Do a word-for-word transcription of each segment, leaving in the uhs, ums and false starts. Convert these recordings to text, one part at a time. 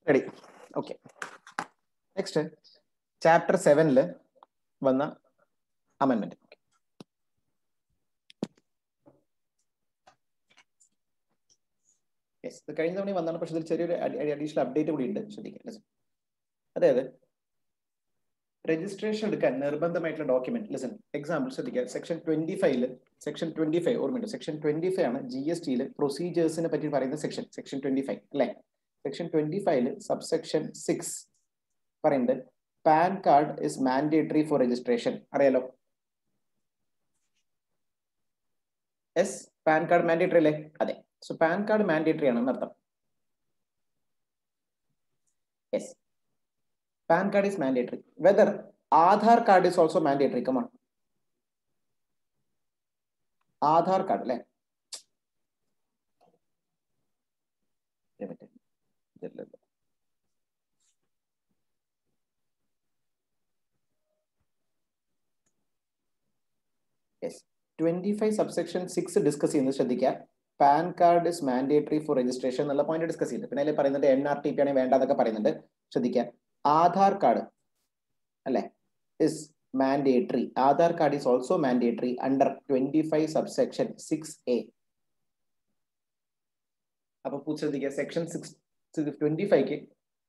Ready. Okay, next chapter സെവനില് വന്ന അമെൻമെന്റ്. യെസ്, ഇത് കഴിഞ്ഞ തവണ വന്നാണ്, പക്ഷെ ഇതിൽ ചെറിയൊരു അഡീഷണൽ അപ്ഡേറ്റ് കൂടി ഉണ്ട്, ശ്രദ്ധിക്കുക. അതായത് രജിസ്ട്രേഷൻ എടുക്കാൻ നിർബന്ധമായിട്ടുള്ള ഡോക്യുമെന്റ്. ലിസൺ, എക്സാമ്പിൾ ശ്രദ്ധിക്കുക. സെക്ഷൻ ട്വന്റി ഫൈവില് സെക്ഷൻ ട്വന്റി ഫൈവ് ഓർമ്മയുണ്ട്. സെക്ഷൻ ട്വന്റി ഫൈവ് ആണ് ജി എസ് ടിയിൽ പ്രൊസീജിയേഴ്സിനെ പറ്റി പറയുന്ന സെക്ഷൻ. സെക്ഷൻ ട്വന്റി ഫൈവ് അല്ലെ? സെക്ഷൻ ട്വന്റി ഫൈവില് സബ്സെക്ഷൻ സിക്സ് പറയുന്നത് PAN card is mandatory for registration. അറിയാലോ? യെസ്, പാൻ കാർഡ് മാൻഡേറ്ററി അല്ലേ? അതെ. സോ പാൻ കാർഡ് മാൻഡേറ്ററി ആണെന്ന് അർത്ഥം. Yes, PAN card is mandatory. Whether Aadhaar card is also mandatory. Come on, Aadhaar card അല്ലേ? Yes, twenty five subsection six discuss ചെയ്യുന്നത് ശ്രദ്ധിക്കുക. PAN card is mandatory for registration എന്നുള്ള point discuss ചെയ്യുന്നത്. പിന്നെ അതിൽ പറയുന്നുണ്ട് എൻ ആർ ടി പി ആണെങ്കിൽ വേണ്ടെന്നൊക്കെ പറയുന്നുണ്ട്. ശ്രദ്ധിക്കുക, ആധാർ കാർഡ് അല്ലെ is mandatory. Aadhaar card is also mandatory under twenty five subsection six A. അപ്പൊ ശ്രദ്ധിക്കുക, section six twenty five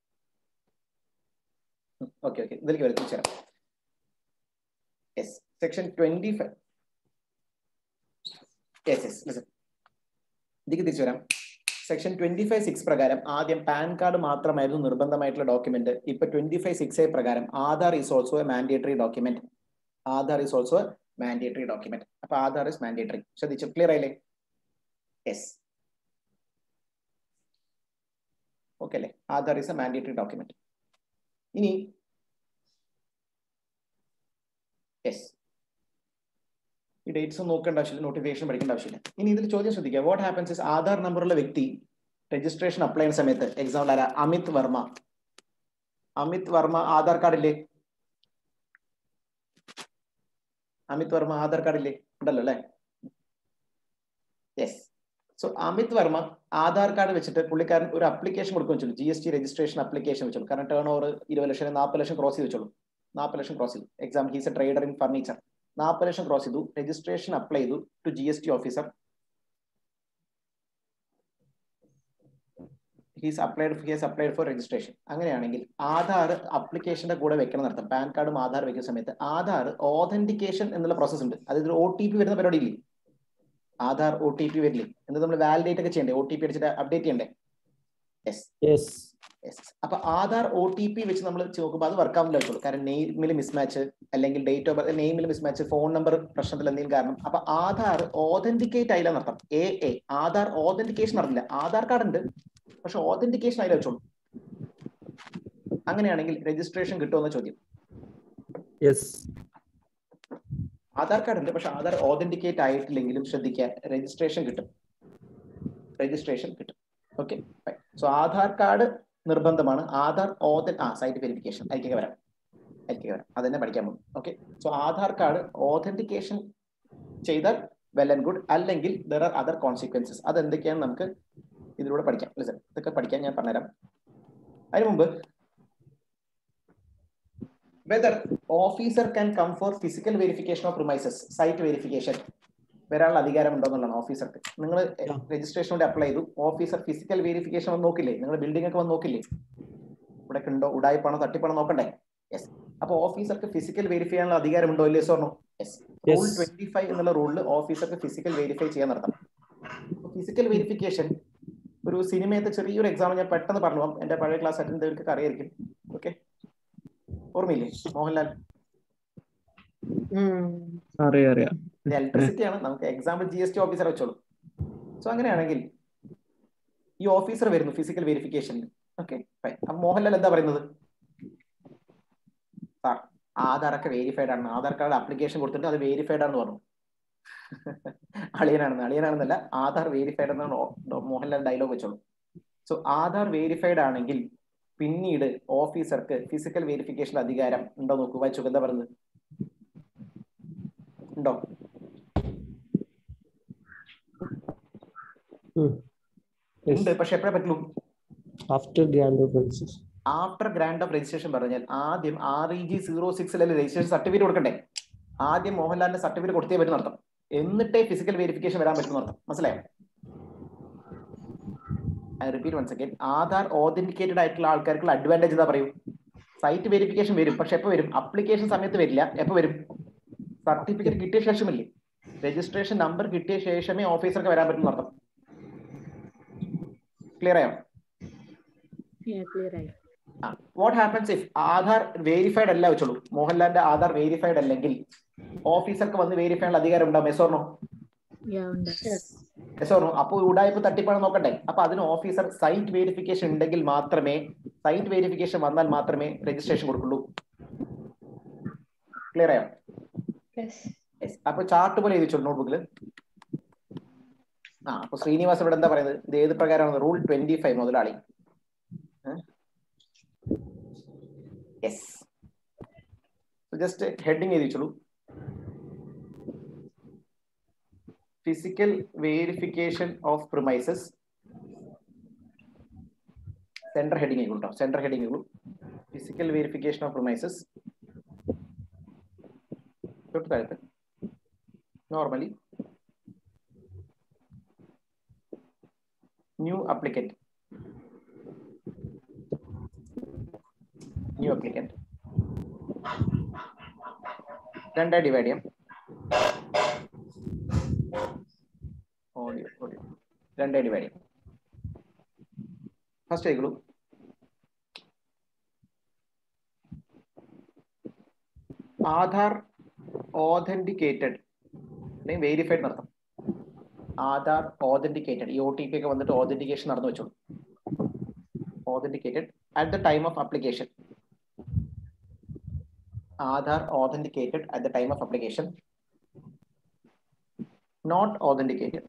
okay okay ഇതിലേക്ക് വരും തിരിച്ചു. Yes, section twenty five yes yes listen, ഇതിലേക്ക് തിരിച്ചു വരാം. സെക്ഷൻ ട്വന്റി ഫൈവ് സിക്സ് പ്രകാരം ആദ്യം പാൻ കാർഡ് മാത്രമായിരുന്നു നിർബന്ധമായിട്ടുള്ള ഡോക്യുമെന്റ്. ഇപ്പൊ ട്വന്റി ഫൈവ് സിക്സ് എ പ്രകാരം Aadhaar is also a mandatory document. Aadhaar is also mandatory document. അപ്പൊ ആധാർ ഇസ് മാൻഡേറ്ററി. ശ്രദ്ധിച്ചു, ക്ലിയർ ആയില്ലേ? യെസ്, ഓക്കെ അല്ലേ? Aadhaar is a mandatory document. ഇനി യെസ്, ഈ ഡേറ്റ്സ് ഒന്നും നോക്കേണ്ട ആവശ്യമില്ല, നോട്ടിഫിക്കേഷൻ പഠിക്കേണ്ട ആവശ്യമില്ല. ഇനി ഇതിൽ ചോദ്യം ശ്രദ്ധിക്കുക. വാട്ട് ഹാപ്പൻസ് ഇസ് ആധാർ നമ്പറുള്ള വ്യക്തി രജിസ്ട്രേഷൻ അപ്ലൈ ചെയ്യുന്ന സമയത്ത്, എക്സാമ്പിൾ ആരാ? അമിത് വർമ്മ. അമിത് വർമ്മ ആധാർ കാർഡ് ഇല്ലേ? അമിത് വർമ്മ ആധാർ കാർഡ് ഇല്ലേ? ഉണ്ടല്ലോ അല്ലെ? Yes. So Amit Varma Aadhaar card വെച്ചിട്ട് പുള്ളിക്കാരൻ ഒരു അപ്ലിക്കേഷൻ കൊടുക്കും വെച്ചോളൂ, G S T registration application വെച്ചോളൂ. കാരണം ടേൺ ഓവർ ഇരുപത് ലക്ഷം നാൽപ്പത് ലക്ഷം ക്രോസ് ചെയ്ത് വെച്ചോളൂ. നാൽപ്പത് ലക്ഷം ക്രോസ് ചെയ്തു. Example he's a trader in furniture. നാൽപ്പത് ലക്ഷം ക്രോസ് ചെയ്തു, രജിസ്ട്രേഷൻ അപ്ലൈ ചെയ്തു to G S T officer. He's applied he's applied for registration. അങ്ങനെയാണെങ്കിൽ ആധാർ അപ്ലിക്കേഷന്റെ കൂടെ വെക്കണം നടത്തും. പാൻ കാർഡും ആധാർ വെക്കുന്ന സമയത്ത് ആധാർ ഓതന്റിക്കേഷൻ എന്നുള്ള പ്രോസസ് ഉണ്ട്. അതായത് ഒ ടി പി വരുന്ന പരിപാടി ഇല്ലേ? ആധാർ ഒ ടി പി വരില്ലേ? എന്നിട്ട് നമ്മൾ വാലിഡേറ്റ് ഒക്കെ ചെയ്യണ്ടേ? ഒ ടി പി അടിച്ചിട്ട് അപ്ഡേറ്റ് ചെയ്യണ്ടേ? Yes yes. അപ്പൊ ആധാർ ഒ ടി പി വെച്ച് നമ്മൾ നോക്കുമ്പോൾ അത് വർക്ക് ആവുന്നില്ല വെച്ചോളൂ. കാരണം നെയിമിൽ മിസ്മാച്ച്, അല്ലെങ്കിൽ ഡേറ്റ് ഓഫ് ബർത്ത്, നെയിമിൽ മിസ്മാച്ച്, ഫോൺ നമ്പർ പ്രശ്നത്തിൽ എന്തെങ്കിലും കാരണം. അപ്പൊ ആധാർ ഓതന്റിക്കേറ്റ് ആയില്ല നടത്താം. എ എ ആധാർ ഓതന്റിക്കേഷൻ നടന്നില്ല. ആധാർ കാർഡ് ഉണ്ട്, പക്ഷെ ഓതന്റിക്കേഷൻ ആയില്ല വെച്ചോളൂ. അങ്ങനെയാണെങ്കിൽ രജിസ്ട്രേഷൻ കിട്ടുമെന്ന ചോദ്യം. ആധാർ കാർഡ് ഉണ്ട്, പക്ഷെ ആധാർ ഓതന്റിക്കേറ്റ് ആയിട്ടില്ലെങ്കിലും ശ്രദ്ധിക്കുക, രജിസ്ട്രേഷൻ കിട്ടും. രജിസ്ട്രേഷൻ കിട്ടും. ഓക്കെ, സോ ആധാർ കാർഡ് നിർബന്ധമാണ്. ആധാർ ഓതൻ ആ സൈറ്റ് വെരിഫിക്കേഷൻ അതിലേക്ക് വരാം, അതിലേക്ക് വരാം അത് തന്നെ പഠിക്കാൻ പോകും. Okay, so Aadhaar card authentication ചെയ്താൽ വെൽ ആൻഡ് ഗുഡ്, അല്ലെങ്കിൽ ദർ ആർ അതർ കോൺസിക്വൻസസ്. അത് എന്തൊക്കെയാണ് നമുക്ക് ഇതിലൂടെ പഠിക്കാം. ലിസൺ, ഇതൊക്കെ പഠിക്കാൻ ഞാൻ പറഞ്ഞുതരാം. അതിനു മുമ്പ് whether officer can come for physical verification of premises, site verification വരാനുള്ള അധികാരം ഉണ്ടോ എന്നുള്ളതാണ് ഓഫീസർക്ക്. നിങ്ങൾ രജിസ്ട്രേഷൻ വേണ്ടി അപ്ലൈ ചെയ്തു, ഓഫീസർ ഫിസിക്കൽ വെരിഫിക്കേഷൻ വന്ന് നോക്കില്ലേ? നിങ്ങൾ ബിൽഡിംഗ് ഒക്കെ വന്ന് നോക്കില്ലേ? ഇവിടെ ഉണ്ടോ ഉടായ്പാണോ തട്ടിപ്പാണോ നോക്കണ്ടേ? യെസ്. അപ്പൊ ഓഫീസർക്ക് ഫിസിക്കൽ വെരിഫൈ ചെയ്യാനുള്ള അധികാരം ഉണ്ടോ ഇല്ലേ? സോർണോ? യെസ്. റൂൾ ട്വന്റി ഫൈവ് എന്നുള്ള റൂളിൽ ഓഫീസർക്ക് ഫിസിക്കൽ വെരിഫൈ ചെയ്യാൻ നടത്താം. ഫിസിക്കൽ വെരിഫിക്കേഷൻ ഒരു സിനിമയത്തെ ചെറിയൊരു എക്സാമ്പിൾ ഞാൻ പെട്ടെന്ന് പറഞ്ഞു പോകാം. എന്റെ പഴയ ക്ലാസ് അറ്റൻഡ് ചെയ്തവർക്ക് അറിയായിരിക്കും. ഓക്കെ, ഓർമ്മയില്ലേ മോഹൻലാൽ? ഇലക്ട്രിസിറ്റി ആണ്. നമുക്ക് example G S T officer വെച്ചോളൂ. സോ അങ്ങനെയാണെങ്കിൽ ഈ ഓഫീസർ വരുന്നു ഫിസിക്കൽ വെരിഫിക്കേഷനിൽ. ഓക്കെ, അപ്പൊ മോഹൻലാൽ എന്താ പറയുന്നത്? സാർ ആധാർ ഒക്കെ വെരിഫൈഡ് ആണ്, ആധാർ കാർഡ് ആപ്ലിക്കേഷൻ കൊടുത്തിട്ട് അത് വെരിഫൈഡ് ആണെന്ന് പറഞ്ഞു. അളിയനാണെന്ന് അളിയനാണെന്നല്ല ആധാർ വെരിഫൈഡ് എന്നാണ് മോഹൻലാൽ ഡയലോഗ് വെച്ചോളൂ. സോ ആധാർ വെരിഫൈഡ് ആണെങ്കിൽ പിന്നീട് ഓഫീസർക്ക് ഫിസിക്കൽ വെരിഫിക്കേഷൻ അധികാരം ഉണ്ടോ നോക്കൂ. വായിച്ചു, എന്താ പറയുന്നത്? ഉണ്ടോ? ഉണ്ട്, പക്ഷെ എപ്പോഴേ പറ്റുള്ളൂ? After grant of registration. After grant of registration പറഞ്ഞാൽ ആദ്യം ആർ ഇ ജി സീറോ സിക്സിലല്ലേ രജിസ്ട്രേഷൻ സർട്ടിഫിക്കറ്റ് കൊടുക്കണ്ടേ? ആദ്യം മോഹൻലാലിന്റെ സർട്ടിഫിക്കറ്റ് കൊടുത്തേ പറ്റുന്ന അർത്ഥം, എന്നിട്ടേ ഫിസിക്കൽ വെരിഫിക്കേഷൻ വരാൻ പറ്റുന്ന അർത്ഥം. മനസ്സിലായോ? I repeat once again, Aadhaar authenticated ആയിട്ടുള്ള ആൾക്കാർക്കുള്ള അഡ്വാൻറ്റേജ് എന്താ പറയൂ? സൈറ്റ് വെരിഫിക്കേഷൻ വരും, പക്ഷെ എപ്പോൾ വരും? അപ്ലിക്കേഷൻ സമയത്ത് വരില്ല. എപ്പോൾ വരും? സർട്ടിഫിക്കറ്റ് കിട്ടിയ ശേഷമല്ലേ? രജിസ്ട്രേഷൻ നമ്പർ കിട്ടിയ ശേഷമേ ഓഫീസർക്ക് വരാൻ പറ്റുന്ന അർത്ഥം. ക്ലിയർ ആയോ? What happens if Aadhaar verified അല്ല വെച്ചോളൂ, മോഹൻലാലിന്റെ ആധാർ വെരിഫൈഡ് അല്ലെങ്കിൽ ഓഫീസർക്ക് വന്ന് വെരിഫൈ ഉള്ള അധികാരം ഉണ്ടാവും? Yes or no? Yes or no? അപ്പൊ ഉടായ്പ തട്ടിപ്പാണ് നോക്കട്ടെ. അപ്പൊ അതിന് ഓഫീസർ സൈറ്റ് വെരിഫിക്കേഷൻ ഉണ്ടെങ്കിൽ മാത്രമേ, സൈറ്റ് വെരിഫിക്കേഷൻ വന്നാൽ മാത്രമേ രജിസ്ട്രേഷൻ കൊടുക്കുള്ളൂ. ക്ലിയർ ആയോ? അപ്പൊ ചാർട്ട് പോലെ എഴുതിച്ചോളൂ നോട്ട്ബുക്കിൽ. ആ അപ്പൊ ശ്രീനിവാസ് ഇവിടെ എന്താ പറയുന്നത്? ഇത് ഏത് പ്രകാരമാണ്? റൂൾ ട്വന്റി ഫൈവ് മുതലാളി. യെസ്, ജസ്റ്റ് ഹെഡിങ് എഴുതിച്ചോളൂ. Physical verification of premises. Central heading ആയിക്കോട്ടോ, സെൻട്രൽ ഹെഡിങ് ആയിക്കോളൂ. Physical verification of premises. തൊട്ട് താഴത്ത് normally new applicant, new applicant രണ്ടായി ഡിവൈഡ് ചെയ്യാം. ഓഡിയോ ഓഡിയോ രണ്ടായി ഡിവൈഡ് ചെയ്യാം. ഫസ്റ്റ് ആയിക്കോളൂ. ആധാർ ഓതന്റിക്കേറ്റഡ് അല്ലെങ്കിൽ വെരിഫൈഡ് നടത്തും. ആധാർ ഓതന്റിക്കേറ്റഡ്, ഈ ഒ ടി പി ഒക്കെ വന്നിട്ട് ഓതന്റിക്കേഷൻ നടന്നു വെച്ചോളൂ. Authenticated at the time of application. Aadhaar authenticated at the time of application. Not authenticated.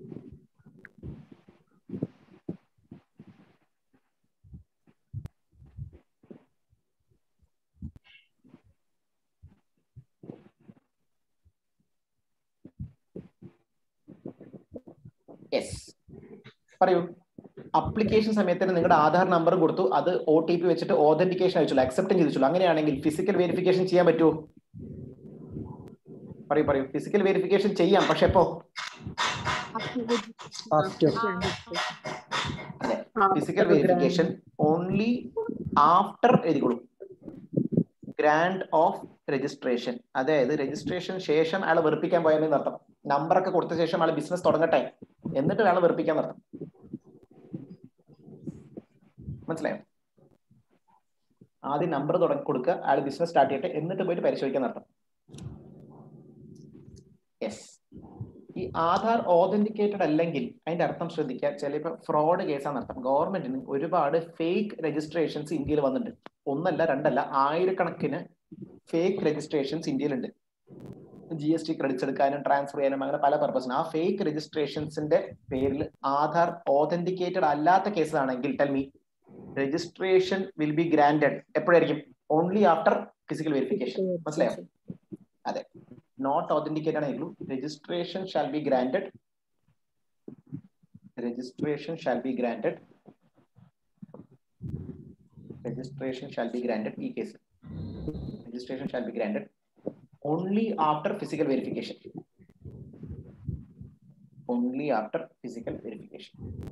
Yes. പറയൂ. അപ്ലിക്കേഷൻ സമയത്തിന് നിങ്ങളുടെ ആധാർ നമ്പർ കൊടുത്തു, അത് ഒ ടി പി വെച്ചിട്ട് ഓതന്റിക്കേഷൻ അയച്ചോളൂ, അക്സെപ്റ്റ് ചെയ്തിട്ടുള്ളൂ. അങ്ങനെയാണെങ്കിൽ ഫിസിക്കൽ വെരിഫിക്കേഷൻ ചെയ്യാൻ പറ്റുമോ? പറയൂ പറയൂ. ഫിസിക്കൽ വെരിഫിക്കേഷൻ ചെയ്യാം, പക്ഷെ എപ്പോ? ഫിസിക്കൽ വെരിഫിക്കേഷൻ ഓൺലി ആഫ്റ്റർ എഴുതിക്കോളൂ ഗ്രാൻഡ് ഓഫ് രജിസ്ട്രേഷൻ. അതായത് രജിസ്ട്രേഷൻ ശേഷം അയാളെ വെറുപ്പിക്കാൻ പോയെന്ന് അർത്ഥം. നമ്പറൊക്കെ കൊടുത്ത ശേഷം അയാൾ ബിസിനസ് തുടങ്ങട്ടെ, എന്നിട്ട് അയാളെ വെറുപ്പിക്കാൻ നടത്തും. മനസ്സിലായോ? ആദ്യം നമ്പർ തുടങ്ങി കൊടുക്കുക, അയാൾ ബിസിനസ് സ്റ്റാർട്ട് ചെയ്യട്ടെ, എന്നിട്ട് പോയിട്ട് പരിശോധിക്കാൻ നടത്തും. യെസ്. ഈ ആധാർ ഓതന്റിക്കേറ്റഡ് അല്ലെങ്കിൽ അതിന്റെ അർത്ഥം ശ്രദ്ധിക്കുക. ചിലപ്പോൾ ഫ്രോഡ് കേസാണ് അർത്ഥം. ഗവൺമെന്റിന് ഒരുപാട് ഫേക്ക് രജിസ്ട്രേഷൻസ് ഇന്ത്യയിൽ വന്നിട്ടുണ്ട്. ഒന്നല്ല രണ്ടല്ല, ആയിരക്കണക്കിന് ഫേക്ക് രജിസ്ട്രേഷൻസ് ഇന്ത്യയിലുണ്ട്. ജി എസ് ടി ക്രെഡിറ്റ്സ് എടുക്കാനും ട്രാൻസ്ഫർ ചെയ്യാനും അങ്ങനെ പല പർപ്പസിനും. ആ ഫേക്ക് രജിസ്ട്രേഷൻസിന്റെ പേരിൽ ആധാർ ഓതന്റിക്കേറ്റഡ് അല്ലാത്ത കേസാണെങ്കിൽ tell me, registration will be granted. എപ്പോഴായിരിക്കും? Only after physical verification. മനസ്സിലായോ? അതെ. നോട്ട് ഓതന്റിക്കേറ്റഡ് ആണെങ്കിലും registration shall be granted. Registration shall be granted. Registration shall be granted. ഈ case registration shall be granted only after physical verification. Only after physical verification.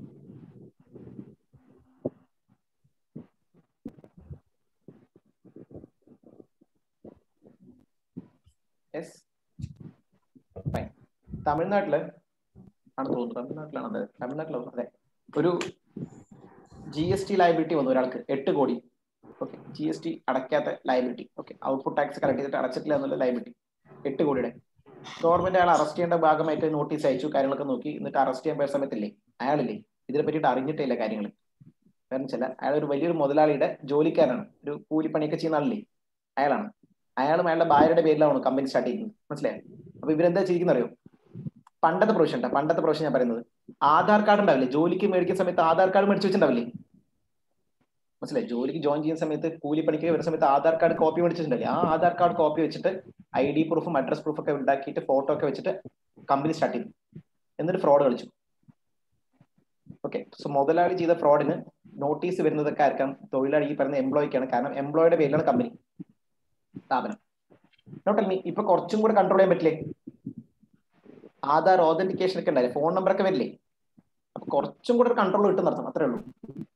Yes. Fine. തമിഴ്നാട്ടില് ആണ് തോന്നുന്നു, തമിഴ്നാട്ടിലാണ്. അതെ, തമിഴ്നാട്ടിലാണ്. അതെ, ഒരു ജി എസ് ടി ലയബിലിറ്റി വന്നു ഒരാൾക്ക്, എട്ട് കോടി. ഓക്കെ, ജി എസ് ടി അടയ്ക്കാത്ത liability. Okay, output tax collect ചെയ്തിട്ട് അടച്ചിട്ടില്ല എന്നുള്ള ലയബിലിറ്റി, എട്ട് കോടിയുടെ. ഗവൺമെന്റ് അയാൾ അറസ്റ്റ് ചെയ്യേണ്ട ഭാഗമായിട്ട് നോട്ടീസ് അയച്ചു, കാര്യങ്ങളൊക്കെ നോക്കി. എന്നിട്ട് അറസ്റ്റ് ചെയ്യാൻ പോയ സമയത്തില്ലേ, അയാളില്ലേ ഇതിനെ പറ്റിയിട്ട് അറിഞ്ഞിട്ടില്ല കാര്യങ്ങൾ. കാരണം വെച്ചാൽ അയാൾ ഒരു വലിയൊരു മുതലാളിയുടെ ജോലിക്കാരാണ്, ഒരു കൂലിപ്പണിയൊക്കെ ചെയ്യുന്ന ആളില്ലേ, അയാളാണ്. അയാളും അയാളുടെ ഭാര്യയുടെ പേരിലാണ് കമ്പനി സ്റ്റാർട്ട് ചെയ്യുന്നത്. മനസ്സിലായോ? അപ്പൊ ഇവരെന്താ ചെയ്യുന്ന അറിയോ? പണ്ടത്തെ പ്രൊവിഷൻ ഉണ്ടാ, പണ്ടത്തെ പ്രൊവിഷൻ ഞാൻ പറയുന്നത്, ആധാർ കാർഡ് ഉണ്ടാവില്ലേ, ജോലിക്ക് മേടിക്കുന്ന സമയത്ത് ആധാർ കാർഡ് മേടിച്ച് വെച്ചിട്ടുണ്ടാവില്ലേ? മനസ്സിലായി? ജോലിക്ക് ജോയിൻ ചെയ്യുന്ന സമയത്ത്, കൂലിപ്പണിക്ക് വരുന്ന സമയത്ത് ആധാർ കാർഡ് കോപ്പി മേടിച്ചിട്ടുണ്ടല്ലേ? ആ ആധാർ കാർഡ് കോപ്പി വെച്ചിട്ട് ഐ ഡി പ്രൂഫും അഡ്രസ് പ്രൂഫും ഒക്കെ ഉണ്ടാക്കിയിട്ട് ഫോട്ടോ ഒക്കെ വെച്ചിട്ട് കമ്പനി സ്റ്റാർട്ട് ചെയ്തു. എന്നിട്ട് ഫ്രോഡ് കളിച്ചു. ഓക്കെ, സോ മുതലാളി ചെയ്ത ഫ്രോഡിന് നോട്ടീസ് വരുന്നതൊക്കെ ആർക്കാം? തൊഴിലാളി, ഈ പറയുന്ന എംപ്ലോയിക്കാണ്. കാരണം എംപ്ലോയിയുടെ പേരിലാണ് കമ്പനി, സ്ഥാപനം. നോട്ടൽ മീ ഇപ്പൊ കുറച്ചും കൂടെ കൺട്രോൾ ചെയ്യാൻ പറ്റില്ലേ? ആധാർ ഓതന്റിക്കേഷൻ ഒക്കെ ഉണ്ടായില്ലേ, ഫോൺ നമ്പർ ഒക്കെ വരില്ലേ, അപ്പൊ കുറച്ചും കൂടെ ഒരു കൺട്രോൾ കിട്ടും നടത്തണം, അത്രേ ഉള്ളൂ.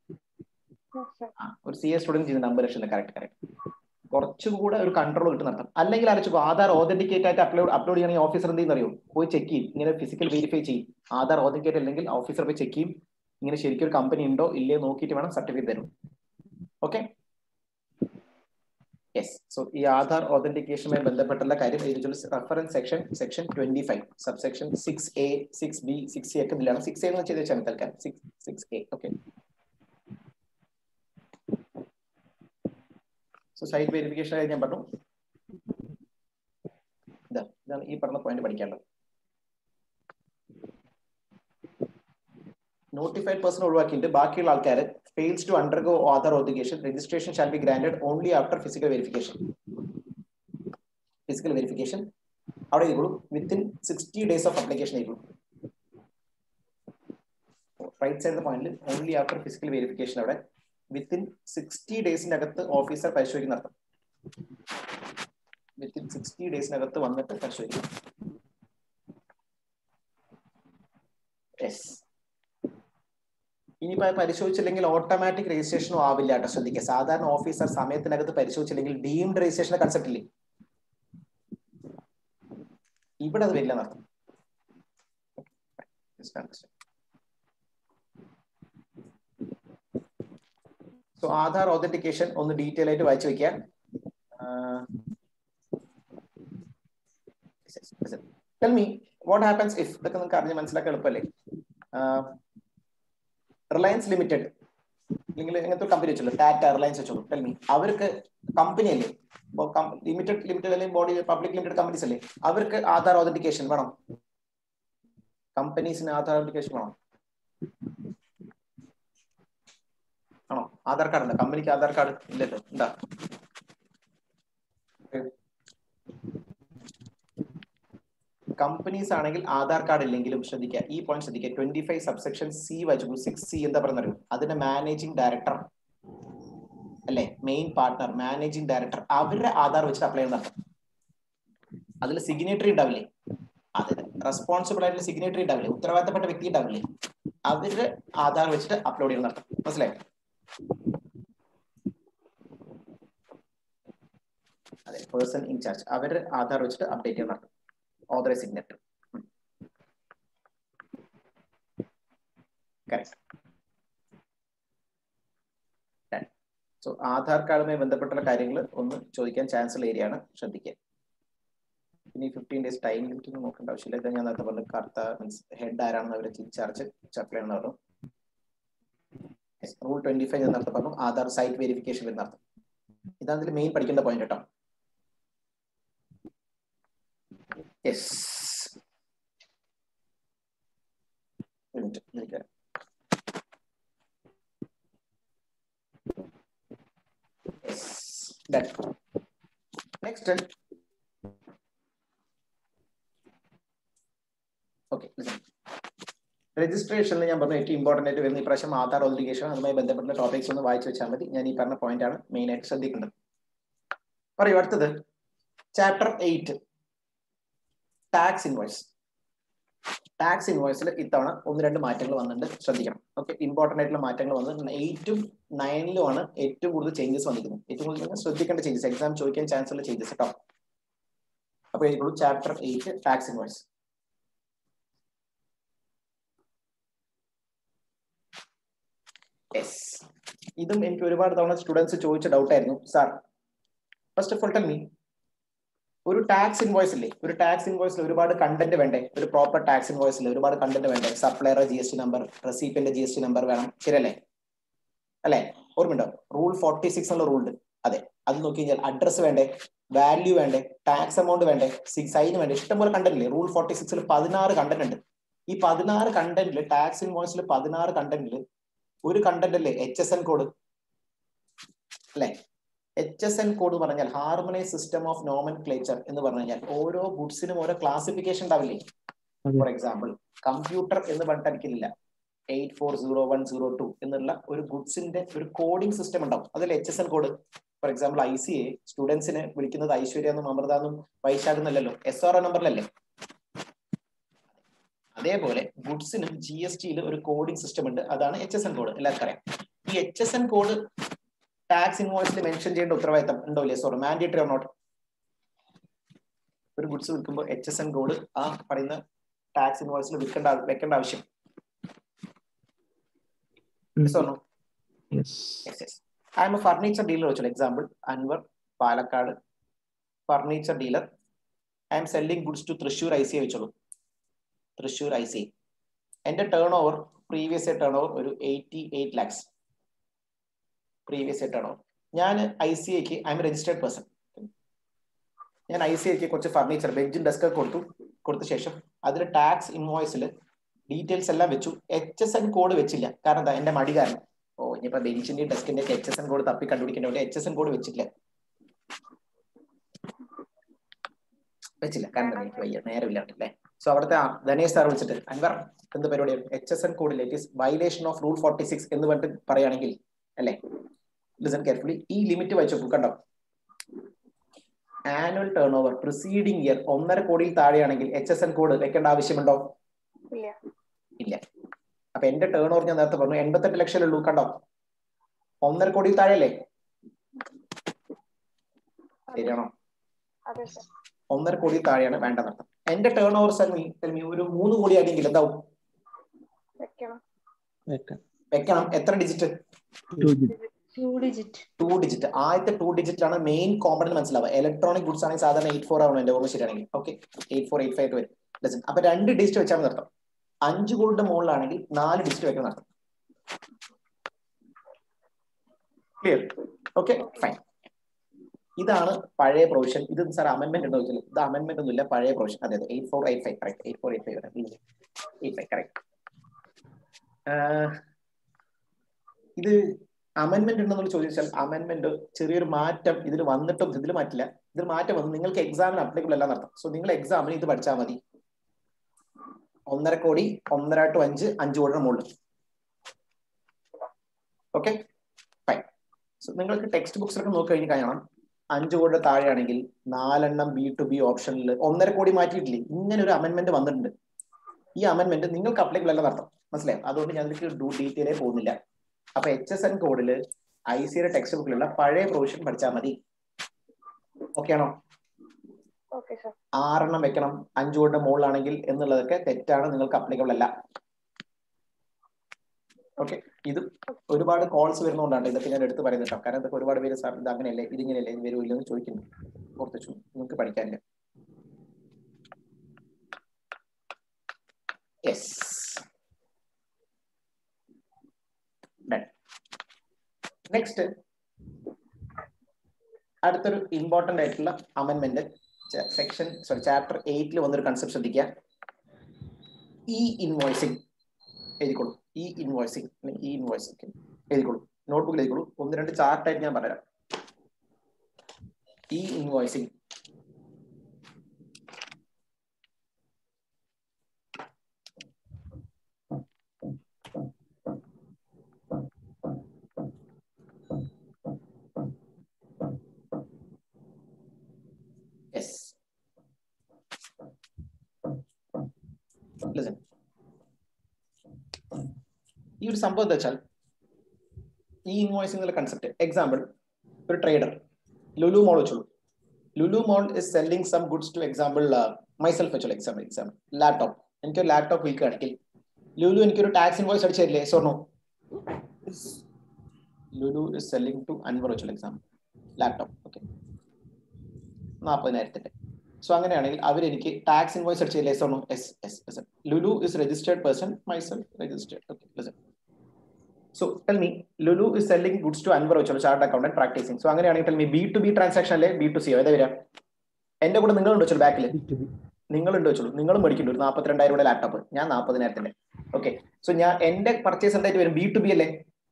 ഒരു സി എ സ്റ്റുഡന്റ് ചെയ്യുന്ന അമ്പത് ലക്ഷം, കറക്റ്റ് കറക്റ്റ്, കുറച്ചും കൂടെ ഒരു കൺട്രോൾ കിട്ടും നടത്തണം. അല്ലെങ്കിൽ ആലോചിച്ചു, ആധാർ ഓതന്റിക്കേറ്റ് ആയിട്ട് അപ്ലോഡ് അപ്ലോഡ് ചെയ്യണമെങ്കിൽ ഓഫീസർ എന്തെങ്കിലും അറിയോ? പോയി ചെക്ക് ചെയ്യും, ഇങ്ങനെ ഫിസിക്കൽ വെരിഫൈ ചെയ്യും. ആധാർ ഓതന്റിക്കേറ്റ് അല്ലെങ്കിൽ ഓഫീസർ പോയി ചെക്ക് ചെയ്യും, ഇങ്ങനെ ശരിക്കും ഒരു കമ്പനി ഉണ്ടോ ഇല്ലയോ നോക്കിയിട്ട് വേണം സർട്ടിഫിക്കറ്റ് തരും. Okay, yes. സോ ഈ ആധാർ ഓതന്റിക്കേഷനുമായി ബന്ധപ്പെട്ടുള്ള കാര്യം reference section section twenty five sub section six A six B six A ഒക്കെ ഇതിലാണ്. സിക്സ് എ എന്ന് ചെയ്ത് വെച്ചാൽ തൽക്കാലം six six A. Okay, so site verification ആയി ഞാൻ പറഞ്ഞു. ഇതാ ഇതാണ് ഈ പറഞ്ഞ പോയിന്റ് പഠിക്കാനുള്ളത്. നോട്ടിഫൈഡ് പേഴ്സൺ ഒഴിവാക്കിയിട്ട് ബാക്കിയുള്ള ആൾക്കാർ fails to undergo author authentication, registration shall be granted only after physical verification. Physical verification അവിടെ ഇരിക്കുള്ളൂ within sixty days of application ഇരിക്കുള്ളൂ. റൈറ്റ് സൈഡ് പോയിന്റിൽ only after physical verification അവിടെ within sixty ഡേയ്സിന്റെ അകത്ത് ഓഫീസർ പരിശോധിക്കുന്ന അർത്ഥം. വിത്തിൻ സിക്സ്റ്റി ഡേയ്സിനകത്ത് വന്നിട്ട് പരിശോധിക്കും. യെസ്. ഇനിയിപ്പോ പരിശോധിച്ചില്ലെങ്കിൽ ഓട്ടോമാറ്റിക് രജിസ്ട്രേഷനും ആവില്ല കേട്ടോ, ശ്രദ്ധിക്കുക. സാധാരണ ഓഫീസർ സമയത്തിനകത്ത് പരിശോധിച്ചില്ലെങ്കിൽ ഡീംഡ് രജിസ്ട്രേഷന്റെ കൺസെപ്റ്റ് ഇല്ലേ, ഇവിടെ അത് വരില്ല എന്നർത്ഥം. സോ ആധാർ ഓതന്റിക്കേഷൻ ഒന്ന് ഡീറ്റെയിൽ ആയിട്ട് വായിച്ചു വെക്കുക. Tell me what happens if, ഇതൊക്കെ നിങ്ങൾക്ക് അറിഞ്ഞ് മനസ്സിലാക്കാൻ എളുപ്പമല്ലേ. റിലയൻസ് ലിമിറ്റഡ് അല്ലെങ്കിൽ ഇങ്ങനത്തെ കമ്പനി വെച്ചോളൂ, ടാറ്റ റിലയൻസ് വെച്ചോളൂ. ടെൽ മീ അവർക്ക് കമ്പനി അല്ലേ, ലിമിറ്റഡ് ലിമിറ്റഡ് അല്ലെങ്കിൽ ബോഡി പബ്ലിക് ലിമിറ്റഡ് കമ്പനീസ് അല്ലേ, അവർക്ക് ആധാർ ഓതന്റിക്കേഷൻ വേണം? കമ്പനീസിന് ആധാർ ഓതന്റിക്കേഷൻ വേണം? ആണോ? ആധാർ കാർഡ് ഉണ്ടോ കമ്പനിക്ക്? ആധാർ കാർഡ് ഇല്ലല്ലോ, എന്താ? കമ്പനീസ് ആണെങ്കിൽ ആധാർ കാർഡ് ഇല്ലെങ്കിലും ശ്രദ്ധിക്കുക, ഈ പോയിന്റ് ശ്രദ്ധിക്കുക. ട്വന്റി ഫൈവ് സബ്സെക്ഷൻ സി വായിച്ചു, സിക്സ് സി എന്താ പറയുന്നത്? അതിന്റെ മാനേജിംഗ് ഡയറക്ടർ അല്ലെ, മെയിൻ പാർട്ട്ണർ, മാനേജിംഗ് ഡയറക്ടർ, അവരുടെ ആധാർ വെച്ചിട്ട് അപ്ലൈ ചെയ്യുന്ന അർത്ഥം. അതിൽ സിഗ്നേറ്ററി ഉണ്ടാവില്ലേ, അതിന് റെസ്പോൺസിബിൾ ആയിട്ടുള്ള സിഗ്നേറ്ററി ഉണ്ടാവില്ലേ, ഉത്തരവാദിത്തപ്പെട്ട വ്യക്തി ഉണ്ടാവില്ലേ, അവരുടെ ആധാർ വെച്ചിട്ട് അപ്ലോഡ് ചെയ്യുന്ന അർത്ഥം. മനസ്സിലായോ? അതെ, പേഴ്സൺ ഇൻചാർജ്, അവരുടെ ആധാർ വെച്ചിട്ട് അപ്ഡേറ്റ് ചെയ്യുന്ന അർത്ഥം. Authorise signatory. Correct. So Aadhaar കാർഡുമായി ബന്ധപ്പെട്ടുള്ള കാര്യങ്ങൾ ഒന്ന് ചോദിക്കാൻ ചാൻസ് ഉള്ള ഏരിയ ആണ്, ശ്രദ്ധിക്കുക. ഇനി ഫിഫ്റ്റീൻ ഡേയ്സ് ടൈം ലിമിറ്റ് ഒന്നും നോക്കേണ്ട ആവശ്യമില്ല. ഇത് ഞാൻ നേരത്തെ പറഞ്ഞു, കർത്ത മീൻസ് ഹെഡ് ആരാണെന്ന് അവരെ ഇൻചാർജ് അപ്ലൈ ചെയ്യുന്ന പറഞ്ഞു. റൂൾ ട്വന്റി ഫൈവ് എന്നർത്ഥം പറഞ്ഞു, ആധാർ സൈറ്റ് വെരിഫിക്കേഷൻ വരുന്ന അർത്ഥം. ഇതാണ് ഇതിൽ മെയിൻ പഠിക്കേണ്ട പോയിന്റ് കേട്ടോ. യെസ്. നെക്സ്റ്റ് ഓക്കെ, രജിസ്ട്രേഷനിൽ ഞാൻ പറഞ്ഞു ഏറ്റവും ഇമ്പോർട്ടന്റ് ആയിട്ട് വരുന്ന ഇപ്രാവശ്യം ആധാർ ഓതന്റിക്കേഷൻ, അതുമായി ബന്ധപ്പെട്ട ടോപ്പിക്സ് ഒന്ന് വായിച്ചു വെച്ചാൽ മതി. ഞാൻ ഈ പറഞ്ഞ പോയിന്റ് ആണ് മെയിൻ ആയിട്ട് ശ്രദ്ധിക്കേണ്ടത്. പറയൂ അടുത്തത് chapter eight, tax invoice. Tax ഇൻവോയ്സിൽ ഇത്തവണ ഒന്ന് രണ്ട് മാറ്റങ്ങൾ വന്നിട്ടുണ്ട്, ശ്രദ്ധിക്കണം. ഓക്കെ, ഇമ്പോർട്ടന്റ് ആയിട്ടുള്ള മാറ്റങ്ങൾ വന്നിട്ടുണ്ട്. എയ്റ്റും നയനിലും ആണ് ഏറ്റവും കൂടുതൽ ചേഞ്ചസ് വന്നിരിക്കുന്നത്. ഏറ്റവും കൂടുതൽ ശ്രദ്ധിക്കേണ്ട ചേഞ്ചസ്, എക്സാം ചോദിക്കാൻ ചാൻസ് ഉള്ള ചേഞ്ചസ് കേട്ടോ. അപ്പൊ എനിക്കുള്ളൂ chapter eight tax invoice. Yes, ഇതും എനിക്ക് ഒരുപാട് തവണ സ്റ്റുഡൻസ് ചോദിച്ച ഡൗട്ട് ആയിരുന്നു. Sir first of all tell me, ഒരു ടാക്സ് ഇൻവോയ്സ് ഇല്ലേ, ഒരു ടാക്സ് ഇൻവോയ്സിൽ ഒരുപാട് കണ്ടന്റ് വേണ്ടേ? ഒരു പ്രോപ്പർ ടാക്സ് ഇൻവോയ്സിൽ ഒരുപാട് കണ്ടന്റ് വേണ്ടേ? സപ്ലയറുടെ ജി എസ് ടി നമ്പർ, റെസിപ്പിന്റെ ജി എസ് ടി നമ്പർ വേണം, ശരിയല്ലേ? അല്ലെ, ഓർമ്മയുണ്ടോ? റൂൾ ഫോർട്ടി സിക്സ് എന്നുള്ള റൂൾ ഉണ്ട്. അതെ, അത് നോക്കി കഴിഞ്ഞാൽ അഡ്രസ് വേണ്ടേ, വാല്യൂ വേണ്ടേ, ടാക്സ് എമൗണ്ട് വേണ്ടേ, സൈൻ വേണ്ടേ, ഇഷ്ടംപോലെ കണ്ടന്റ് ഇല്ലേ? റൂൾ ഫോർട്ടി സിക്സിൽ പതിനാറ് കണ്ടന്റ് ഉണ്ട്. ഈ പതിനാറ് കണ്ടന്റിൽ ടാക്സ് ഇൻവോയ്സിൽ പതിനാറ് കണ്ടന്റിൽ ഒരു കണ്ടന്റ് അല്ലേ എച്ച് എസ് എൻ കോഡ് അല്ലെ? എച്ച് എസ് എൻ കോഡ് പറഞ്ഞാൽ ഹാർമണൈസ് സിസ്റ്റം ഓഫ് നോമൻക്ലേച്ചർ എന്ന് പറഞ്ഞു കഴിഞ്ഞാൽ ഓരോ ഗുഡ്സിനും ഓരോ ക്ലാസിഫിക്കേഷൻ ഉണ്ടാവില്ലേ? ഫോർ എക്സാമ്പിൾ കമ്പ്യൂട്ടർ എന്ന് പറഞ്ഞിട്ടില്ല, eight four zero one zero two എന്നുള്ള ഒരു ഗുഡ്സിന്റെ ഒരു കോഡിംഗ് സിസ്റ്റം ഉണ്ടാവും. അതിൽ H S N code, for example I C A സ്റ്റുഡൻസിനെ വിളിക്കുന്നത് ഐശ്വര്യ എന്നും അമൃത എന്നും വൈശാഖ് എന്നല്ലല്ലോ, എസ് ആർ ഒ നമ്പറിലല്ലേ. അതേപോലെ ഗുഡ്സിനും ജി എസ് ടിയിൽ ഒരു കോഡിംഗ് സിസ്റ്റം ഉണ്ട്, അതാണ് എച്ച് എസ് എൻ കോഡ്. എല്ലാവർക്കും അറിയാം. ഈ H S N code tax ഇൻവോയ്സിൽ മെൻഷൻ ചെയ്യേണ്ട ഉത്തരവാദിത്തം ഉണ്ടോ ഇല്ലേ? Sorry, mandatory or not? ഒരു ഗുഡ്സ് വിൽക്കുമ്പോൾ എച്ച് എസ് എൻ കോഡ് ആ പറയുന്ന ടാക്സ് ഇൻവോയ്സിൽ വിൽക്കേണ്ട വെക്കേണ്ട ആവശ്യം. I am a furniture dealer വെച്ചോളൂ. Example Anwar, Palakkad, furniture dealer. I am selling goods to Thrissur I C I വെച്ചോളൂ. Thrissur I C. എന്റെ turnover previous turnover ഒരു eighty eight lakhs previous turn over. ഞാൻ ഐ സി ഐക്ക് ഐ എം രജിസ്റ്റേർഡ് പേഴ്സൺ. ഞാൻ I C ഐക്ക് കുറച്ച് furniture ബെഞ്ചും desk കൊടുത്തു. കൊടുത്ത ശേഷം അതിൽ ടാക്സ് ഇൻവോയ്സിൽ ഡീറ്റെയിൽസ് എല്ലാം വെച്ചു. എച്ച് എസ് എൻ കോഡ് വെച്ചില്ല. കാരണം എന്താ? എന്റെ മടി കാരണം. ഓ ഇനിയിപ്പോ ബെഞ്ചിന്റെ ഡെസ്കിന്റെ എച്ച് എസ് എൻ കോഡ് തപ്പി കണ്ടുപിടിക്കേണ്ട പോലെ എച്ച് എസ് എൻ കോഡ് വെച്ചില്ല വെച്ചില്ല കാരണം എനിക്ക് വയ്യ, നേരമില്ല അല്ലേ. സോ അവിടുത്തെ ധനേഷ് സാർ വിളിച്ചിട്ട് അൻവർ എന്ത് പരിപാടിയാണ് എച്ച് എസ് എൻ കോഡിൽ it is violation of rule forty six എന്ന് പറഞ്ഞിട്ട് പറയുകയാണെങ്കിൽ അല്ലേ, ലിസൺ കെയർഫുള്ളി, ഈ ലിമിറ്റ് വെച്ചു കണ്ടോ, annual turnover preceding year ഒന്നര കോടിയിൽ താഴെയാണെങ്കിൽ എച്ച് എസ് എൻ കോഡ് വെക്കേണ്ട ആവശ്യമുണ്ടോ? ഇല്ല. അപ്പൊ എന്റെ ടേൺ ഓവർ ഞാൻ നേരത്തെ പറഞ്ഞു എൺപത്തെട്ട് ലക്ഷം ഉള്ളൂ, കണ്ടോ, ഒന്നര കോടിയിൽ താഴെയല്ലേ? ശരിയാണോ? ഒന്നര കോടി താഴെയാണ് വേണ്ടത്. എന്റെ ടേൺ ഓവർ ഒരു മൂന്ന് കോടി ആണെങ്കിൽ എന്താവും? വെക്കണം. എത്ര ഡിജിറ്റ്? Two digit. ആദ്യത്തെ ടു ഡിജിറ്റ് ആണ് മെയിൻ കോമ്പണന്റ്. മനസ്സിലാവുക. ഇലക്ട്രോണിക് ഗുഡ്സ് ആണെങ്കിൽ സാധാരണ എയ്റ്റ് ഫോർ ആവണം എന്റെ ഓർമ്മ ശരിയാണെങ്കിൽ. Okay, eight four eight five വരും. അപ്പൊ രണ്ട് ഡിജിറ്റ് വെച്ചാൽ നിർത്താം. അഞ്ച് കോടിയുടെ മുകളിലാണെങ്കിൽ നാല് ഡിജിറ്റ് വെക്കാൻ നടത്തും. ക്ലിയർ? Okay, fine. ഇതാണ് പഴയ പ്രൊവിഷൻ. ഇത് സാർ അമെന്റ്മെന്റ് ഉണ്ടോ ചോദിച്ചാൽ ഇത് അമെന്റ്മെന്റ് ഒന്നുമില്ല, പഴയ പ്രൊവിഷൻ. അതെ അതെ, eight four eight five correct. Eight four eight five eight five correct. ഇത് അമെന്റ്മെന്റ് ഉണ്ടെന്നുള്ള ചോദിച്ചാൽ അമെന്റ്മെന്റ് ചെറിയൊരു മാറ്റം ഇതിൽ വന്നിട്ടും ഇതിൽ മാറ്റില്ല. ഇതിൽ മാറ്റം വന്നു നിങ്ങൾക്ക് എക്സാമിന് അപ്ലിക്കബിൾ എല്ലാം നടത്താം. സോ നിങ്ങൾ എക്സാമിന് ഇത് പഠിച്ചാൽ മതി. ഒന്നര കോടി, ഒന്നര ടു അഞ്ച്, അഞ്ച് കോടിയുടെ മുകളിൽ. Okay, fine. സോ നിങ്ങൾക്ക് ടെക്സ്റ്റ് ബുക്സിലൊക്കെ നോക്കി കഴിഞ്ഞ് കാണാം, അഞ്ചു കോടിയുടെ താഴെയാണെങ്കിൽ നാലെണ്ണം ബി ടു ബി ഓപ്ഷനിൽ ഒന്നര കോടി മാറ്റിയിട്ടില്ലേ, ഇങ്ങനെ ഒരു അമെന്റ്മെന്റ് വന്നിട്ടുണ്ട്. ഈ അമെന്റ്മെന്റ് നിങ്ങൾക്ക് അപ്ലിക്കബിൾ എല്ലാം നടത്താം. മനസ്സിലായി? അതുകൊണ്ട് ഞാൻ ഇതിലേക്ക് ഡീറ്റെയിലേ പോകുന്നില്ല. അപ്പൊ എച്ച് എസ് എൻ കോഡിൽ ഐ സിയുടെ ടെക്സ്റ്റ് ബുക്കിലുള്ള പഴയ പ്രൊവിഷൻ പഠിച്ചാൽ മതി. ഓക്കെ ആണോ? ആറെണ്ണം വെക്കണം അഞ്ചു കോടിയുടെ മുകളിലാണെങ്കിൽ എന്നുള്ളതൊക്കെ തെറ്റാണ്, നിങ്ങൾക്ക് അപ്ലിക്കബിൾ അല്ല. ഓക്കെ, ഇത് ഒരുപാട് കോൾസ് വരുന്നതുകൊണ്ടാണ് ഇതൊക്കെ ഞാൻ എടുത്ത് പറയുന്നത് കേട്ടോ. കാരണം ഇതൊക്കെ ഒരുപാട് പേര് സാർ ഇത് അങ്ങനെയല്ലേ ഇതിങ്ങനെയല്ലേ ഇത് വരൂല്ലോ എന്ന് ചോദിക്കുന്നു. ഓർത്തിച്ചു, നിങ്ങൾക്ക് പഠിക്കാനില്ല. യെസ്, നെക്സ്റ്റ് അടുത്തൊരു ഇമ്പോർട്ടന്റ് ആയിട്ടുള്ള അമെന്റ്മെന്റ് സെക്ഷൻ സോറി ചാപ്റ്റർ എയ്റ്റിൽ വന്നൊരു കൺസെപ്റ്റ് ശ്രദ്ധിക്കുക. ഇ ഇൻവോയ്സിംഗ് എഴുതിക്കോളൂ. ഇ ഇൻവോയ്സിംഗ് ഇ ഇൻവോയ്സിംഗ് എഴുതിക്കോളൂ, നോട്ട്ബുക്കിൽ എഴുതിക്കോളൂ. ഒന്ന് രണ്ട് ചാർട്ടായിട്ട് ഞാൻ പറയാം. ഇ ഇൻവോയ്സിംഗ് ഈ ഒരു സംഭവം എന്താ വെച്ചാൽ ഈ ഇൻവോയ്സിംഗ് എന്നുള്ള കൺസെപ്റ്റ്, എക്സാമ്പിൾ ഒരു ട്രേഡർ ലുലു മോൾ വെച്ചോളൂ. Lulu Mall is selling some goods to example myself വെച്ചോളൂ. എക്സാമ്പിൾ എക്സാമ്പിൾ ലാപ്ടോപ്പ്, എനിക്കൊരു ലാപ്ടോപ്പ് വിൽക്കുകയാണെങ്കിൽ ലുലു എനിക്കൊരു ടാക്സ് ഇൻവോയ്സ് അടിച്ചു തരില്ലേ? സോർണോ? Lulu is selling to Anwar വെച്ചോളൂ. എക്സാമ്പിൾ ലാപ്ടോപ്പ് ഓക്കെ നാൽപ്പതിനായിരത്തിന്റെ. സോ അങ്ങനെയാണെങ്കിൽ അവർ എനിക്ക് ടാക്സ് ഇൻവോയ്സ് അടിച്ചു തരില്ലേ? സോർണോ? Yes yes yes Lulu is registered person, myself registered. Okay, listen. So tell me, Lulu is selling goods to Anwar വെച്ചോളൂ, ചാർട്ടേഡ് അക്കൗണ്ടന്റ് പ്രാക്ടീസിങ്. സോ അങ്ങനെയാണെങ്കിൽ tell me B to B transaction അല്ലേ B to C ഏതാ വരിക? എന്റെ കൂടെ നിങ്ങളുണ്ട് വെച്ചോളൂ, ബാക്കിൽ നിങ്ങളുണ്ട് വെച്ചോളൂ. നിങ്ങളും മേടിക്കുന്നുണ്ട് ഒരു നാൽപ്പത്തിരണ്ടായിരം രൂപയുടെ ലാപ്ടോപ്പ്, ഞാൻ നാൽപ്പതിനായിരത്തിന്റെ. ഓക്കെ, സോ ഞാൻ എന്റെ പർച്ചേസ് എന്തായിട്ട് വരും? ബി ടു ബി അല്ലേ?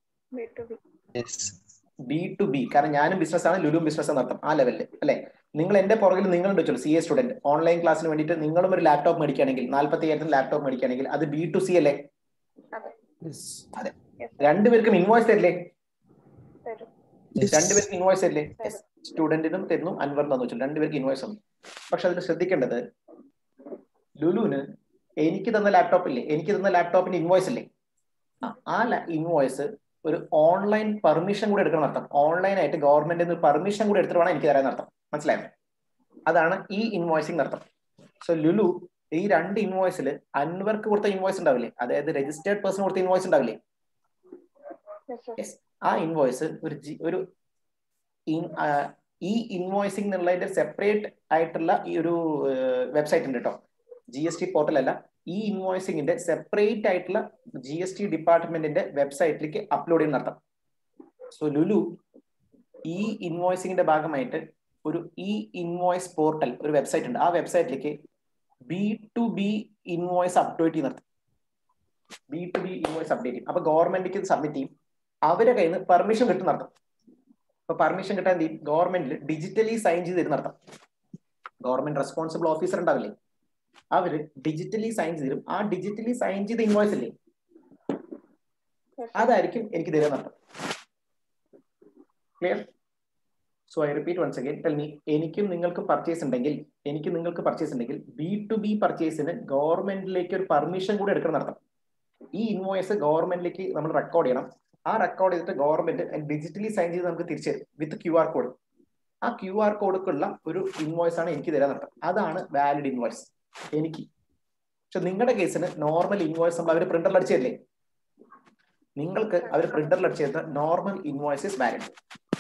ബി ടു ബി, കാരണം ഞാനും ബിസിനസ് ആണ്, ലുലും ബിസിനസ് നടത്തും ആ ലെവലിൽ അല്ലേ? നിങ്ങൾ എന്റെ പുറകിൽ നിങ്ങളുണ്ട് വെച്ചോളൂ, സി എ സ്റ്റുഡന്റ് ഓൺലൈൻ ക്ലാസ്സിന് വേണ്ടിയിട്ട് നിങ്ങളും ഒരു ലാപ്ടോപ്പ് മേടിക്കുകയാണെങ്കിൽ നാൽപ്പത്തി അയ്യായിരത്തിന് ലാപ്ടോപ്പ് മേടിക്കുകയാണെങ്കിൽ അത് ബി ടു സി അല്ലേ? അതെ, രണ്ടുപേർക്കും ഇൻവോയ്സ് തരില്ലേ? രണ്ടുപേർക്ക് ഇൻവോയ്സ് തരില്ലേ? സ്റ്റുഡന്റിനും തരുന്നു, അൻവറിനും തന്നു വെച്ചു, രണ്ടുപേർക്ക് ഇൻവോയ്സ് തന്നു. പക്ഷെ അതിൽ ശ്രദ്ധിക്കേണ്ടത്, ലുലുവിന് എനിക്ക് തന്ന ലാപ്ടോപ്പ് ഇല്ലേ, എനിക്ക് തന്ന ലാപ്ടോപ്പിന് ഇൻവോയ്സ് ഇല്ലേ, ആ ഇൻവോയ്സ് ഒരു ഓൺലൈൻ പെർമിഷൻ കൂടെ എടുക്കണം അർത്ഥം. ഓൺലൈനായിട്ട് ഗവൺമെന്റിൽ നിന്ന് പെർമിഷൻ കൂടെ എടുത്തിട്ട് വേണം എനിക്ക് തരാൻ അർത്ഥം. മനസ്സിലായോ? അതാണ് ഈ ഇൻവോയ്സിംഗ് അർത്ഥം. സോ ലുലു ഈ രണ്ട് ഇൻവോയ്സിൽ അൻവർക്ക് കൊടുത്ത ഇൻവോയ്സ് ഉണ്ടാവില്ലേ, അതായത് രജിസ്റ്റേർഡ് പേഴ്സൺ കൊടുത്ത ഇൻവോയ്സ് ഉണ്ടാവില്ലേ, ആ ഇൻവോയ്സ് ഒരു ഒരു ഈ ഇൻവോയ്സിംഗ് എന്നുള്ളതിന്റെ സെപ്പറേറ്റ് ആയിട്ടുള്ള ഈ ഒരു വെബ്സൈറ്റ് ഉണ്ട് കേട്ടോ, ജി എസ് ടി പോർട്ടൽ അല്ല, ഈ ഇൻവോയ്സിംഗിന്റെ സെപ്പറേറ്റ് ആയിട്ടുള്ള ജി എസ് ടി ഡിപ്പാർട്ട്മെന്റിന്റെ വെബ്സൈറ്റിലേക്ക് അപ്ലോഡ് ചെയ്യുന്ന അർത്ഥം. സോ ലുലു ഈ ഇൻവോയ്സിംഗിന്റെ ഭാഗമായിട്ട് ഒരു ഈ ഇൻവോയ്സ് പോർട്ടൽ ഒരു വെബ്സൈറ്റ് ഉണ്ട്, ആ വെബ്സൈറ്റിലേക്ക് B to B invoice update ചെയ്യുന്ന അർത്ഥം. B to B invoice update ചെയ്യും. അപ്പൊ ഗവൺമെന്റിക്ക് ഇത് സബ്മിറ്റ് ചെയ്യും, അവരെ കയ്യിൽ നിന്ന് പെർമിഷൻ കിട്ടുന്ന അർത്ഥം. അപ്പൊ പെർമിഷൻ കിട്ടാൻ എന്ത് ചെയ്യും, ഗവൺമെന്റിൽ ഡിജിറ്റലി സൈൻ ചെയ്ത് തരുന്ന അർത്ഥം. ഗവൺമെന്റ് റെസ്പോൺസിബിൾ ഓഫീസർ ഉണ്ടാവില്ലേ, അവര് ഡിജിറ്റലി സൈൻ ചെയ്ത് തരും. ആ ഡിജിറ്റലി സൈൻ ചെയ്ത ഇൻവോയ്സ് ഇല്ലേ, അതായിരിക്കും എനിക്ക് തരുന്ന അർത്ഥം. Clear? So I repeat once again, tell me, എനിക്കും നിങ്ങൾക്ക് പർച്ചേസ് ഉണ്ടെങ്കിൽ എനിക്ക് നിങ്ങൾക്ക് പർച്ചേസ് ഉണ്ടെങ്കിൽ ബി ടു ബി പർച്ചേസിന് ഗവൺമെന്റിലേക്ക് ഒരു പെർമിഷൻ കൂടെ എടുക്കണം അർത്ഥം. ഈ ഇൻവോയ്സ് ഗവൺമെന്റിലേക്ക് നമ്മൾ റെക്കോർഡ് ചെയ്യണം. ആ റെക്കോർഡ് ചെയ്തിട്ട് ഗവൺമെന്റ് ഡിജിറ്റലി സൈൻ ചെയ്ത് നമുക്ക് തിരിച്ചു തരും വിത്ത് ക്യു ആർ കോഡ്. ആ ക്യു ആർ കോഡുള്ള ഒരു ഇൻവോയ്സ് ആണ് എനിക്ക് തരാൻ അർത്ഥം. അതാണ് വാലിഡ് ഇൻവോയ്സ് എനിക്ക്. പക്ഷെ നിങ്ങളുടെ കേസിന് നോർമൽ ഇൻവോയ്സ് നമ്മൾ അവർ പ്രിന്ററിൽ അടിച്ചു തരില്ലേ, നിങ്ങൾക്ക് അവർ പ്രിന്ററിൽ അടിച്ചു തരുന്ന normal invoice is valid.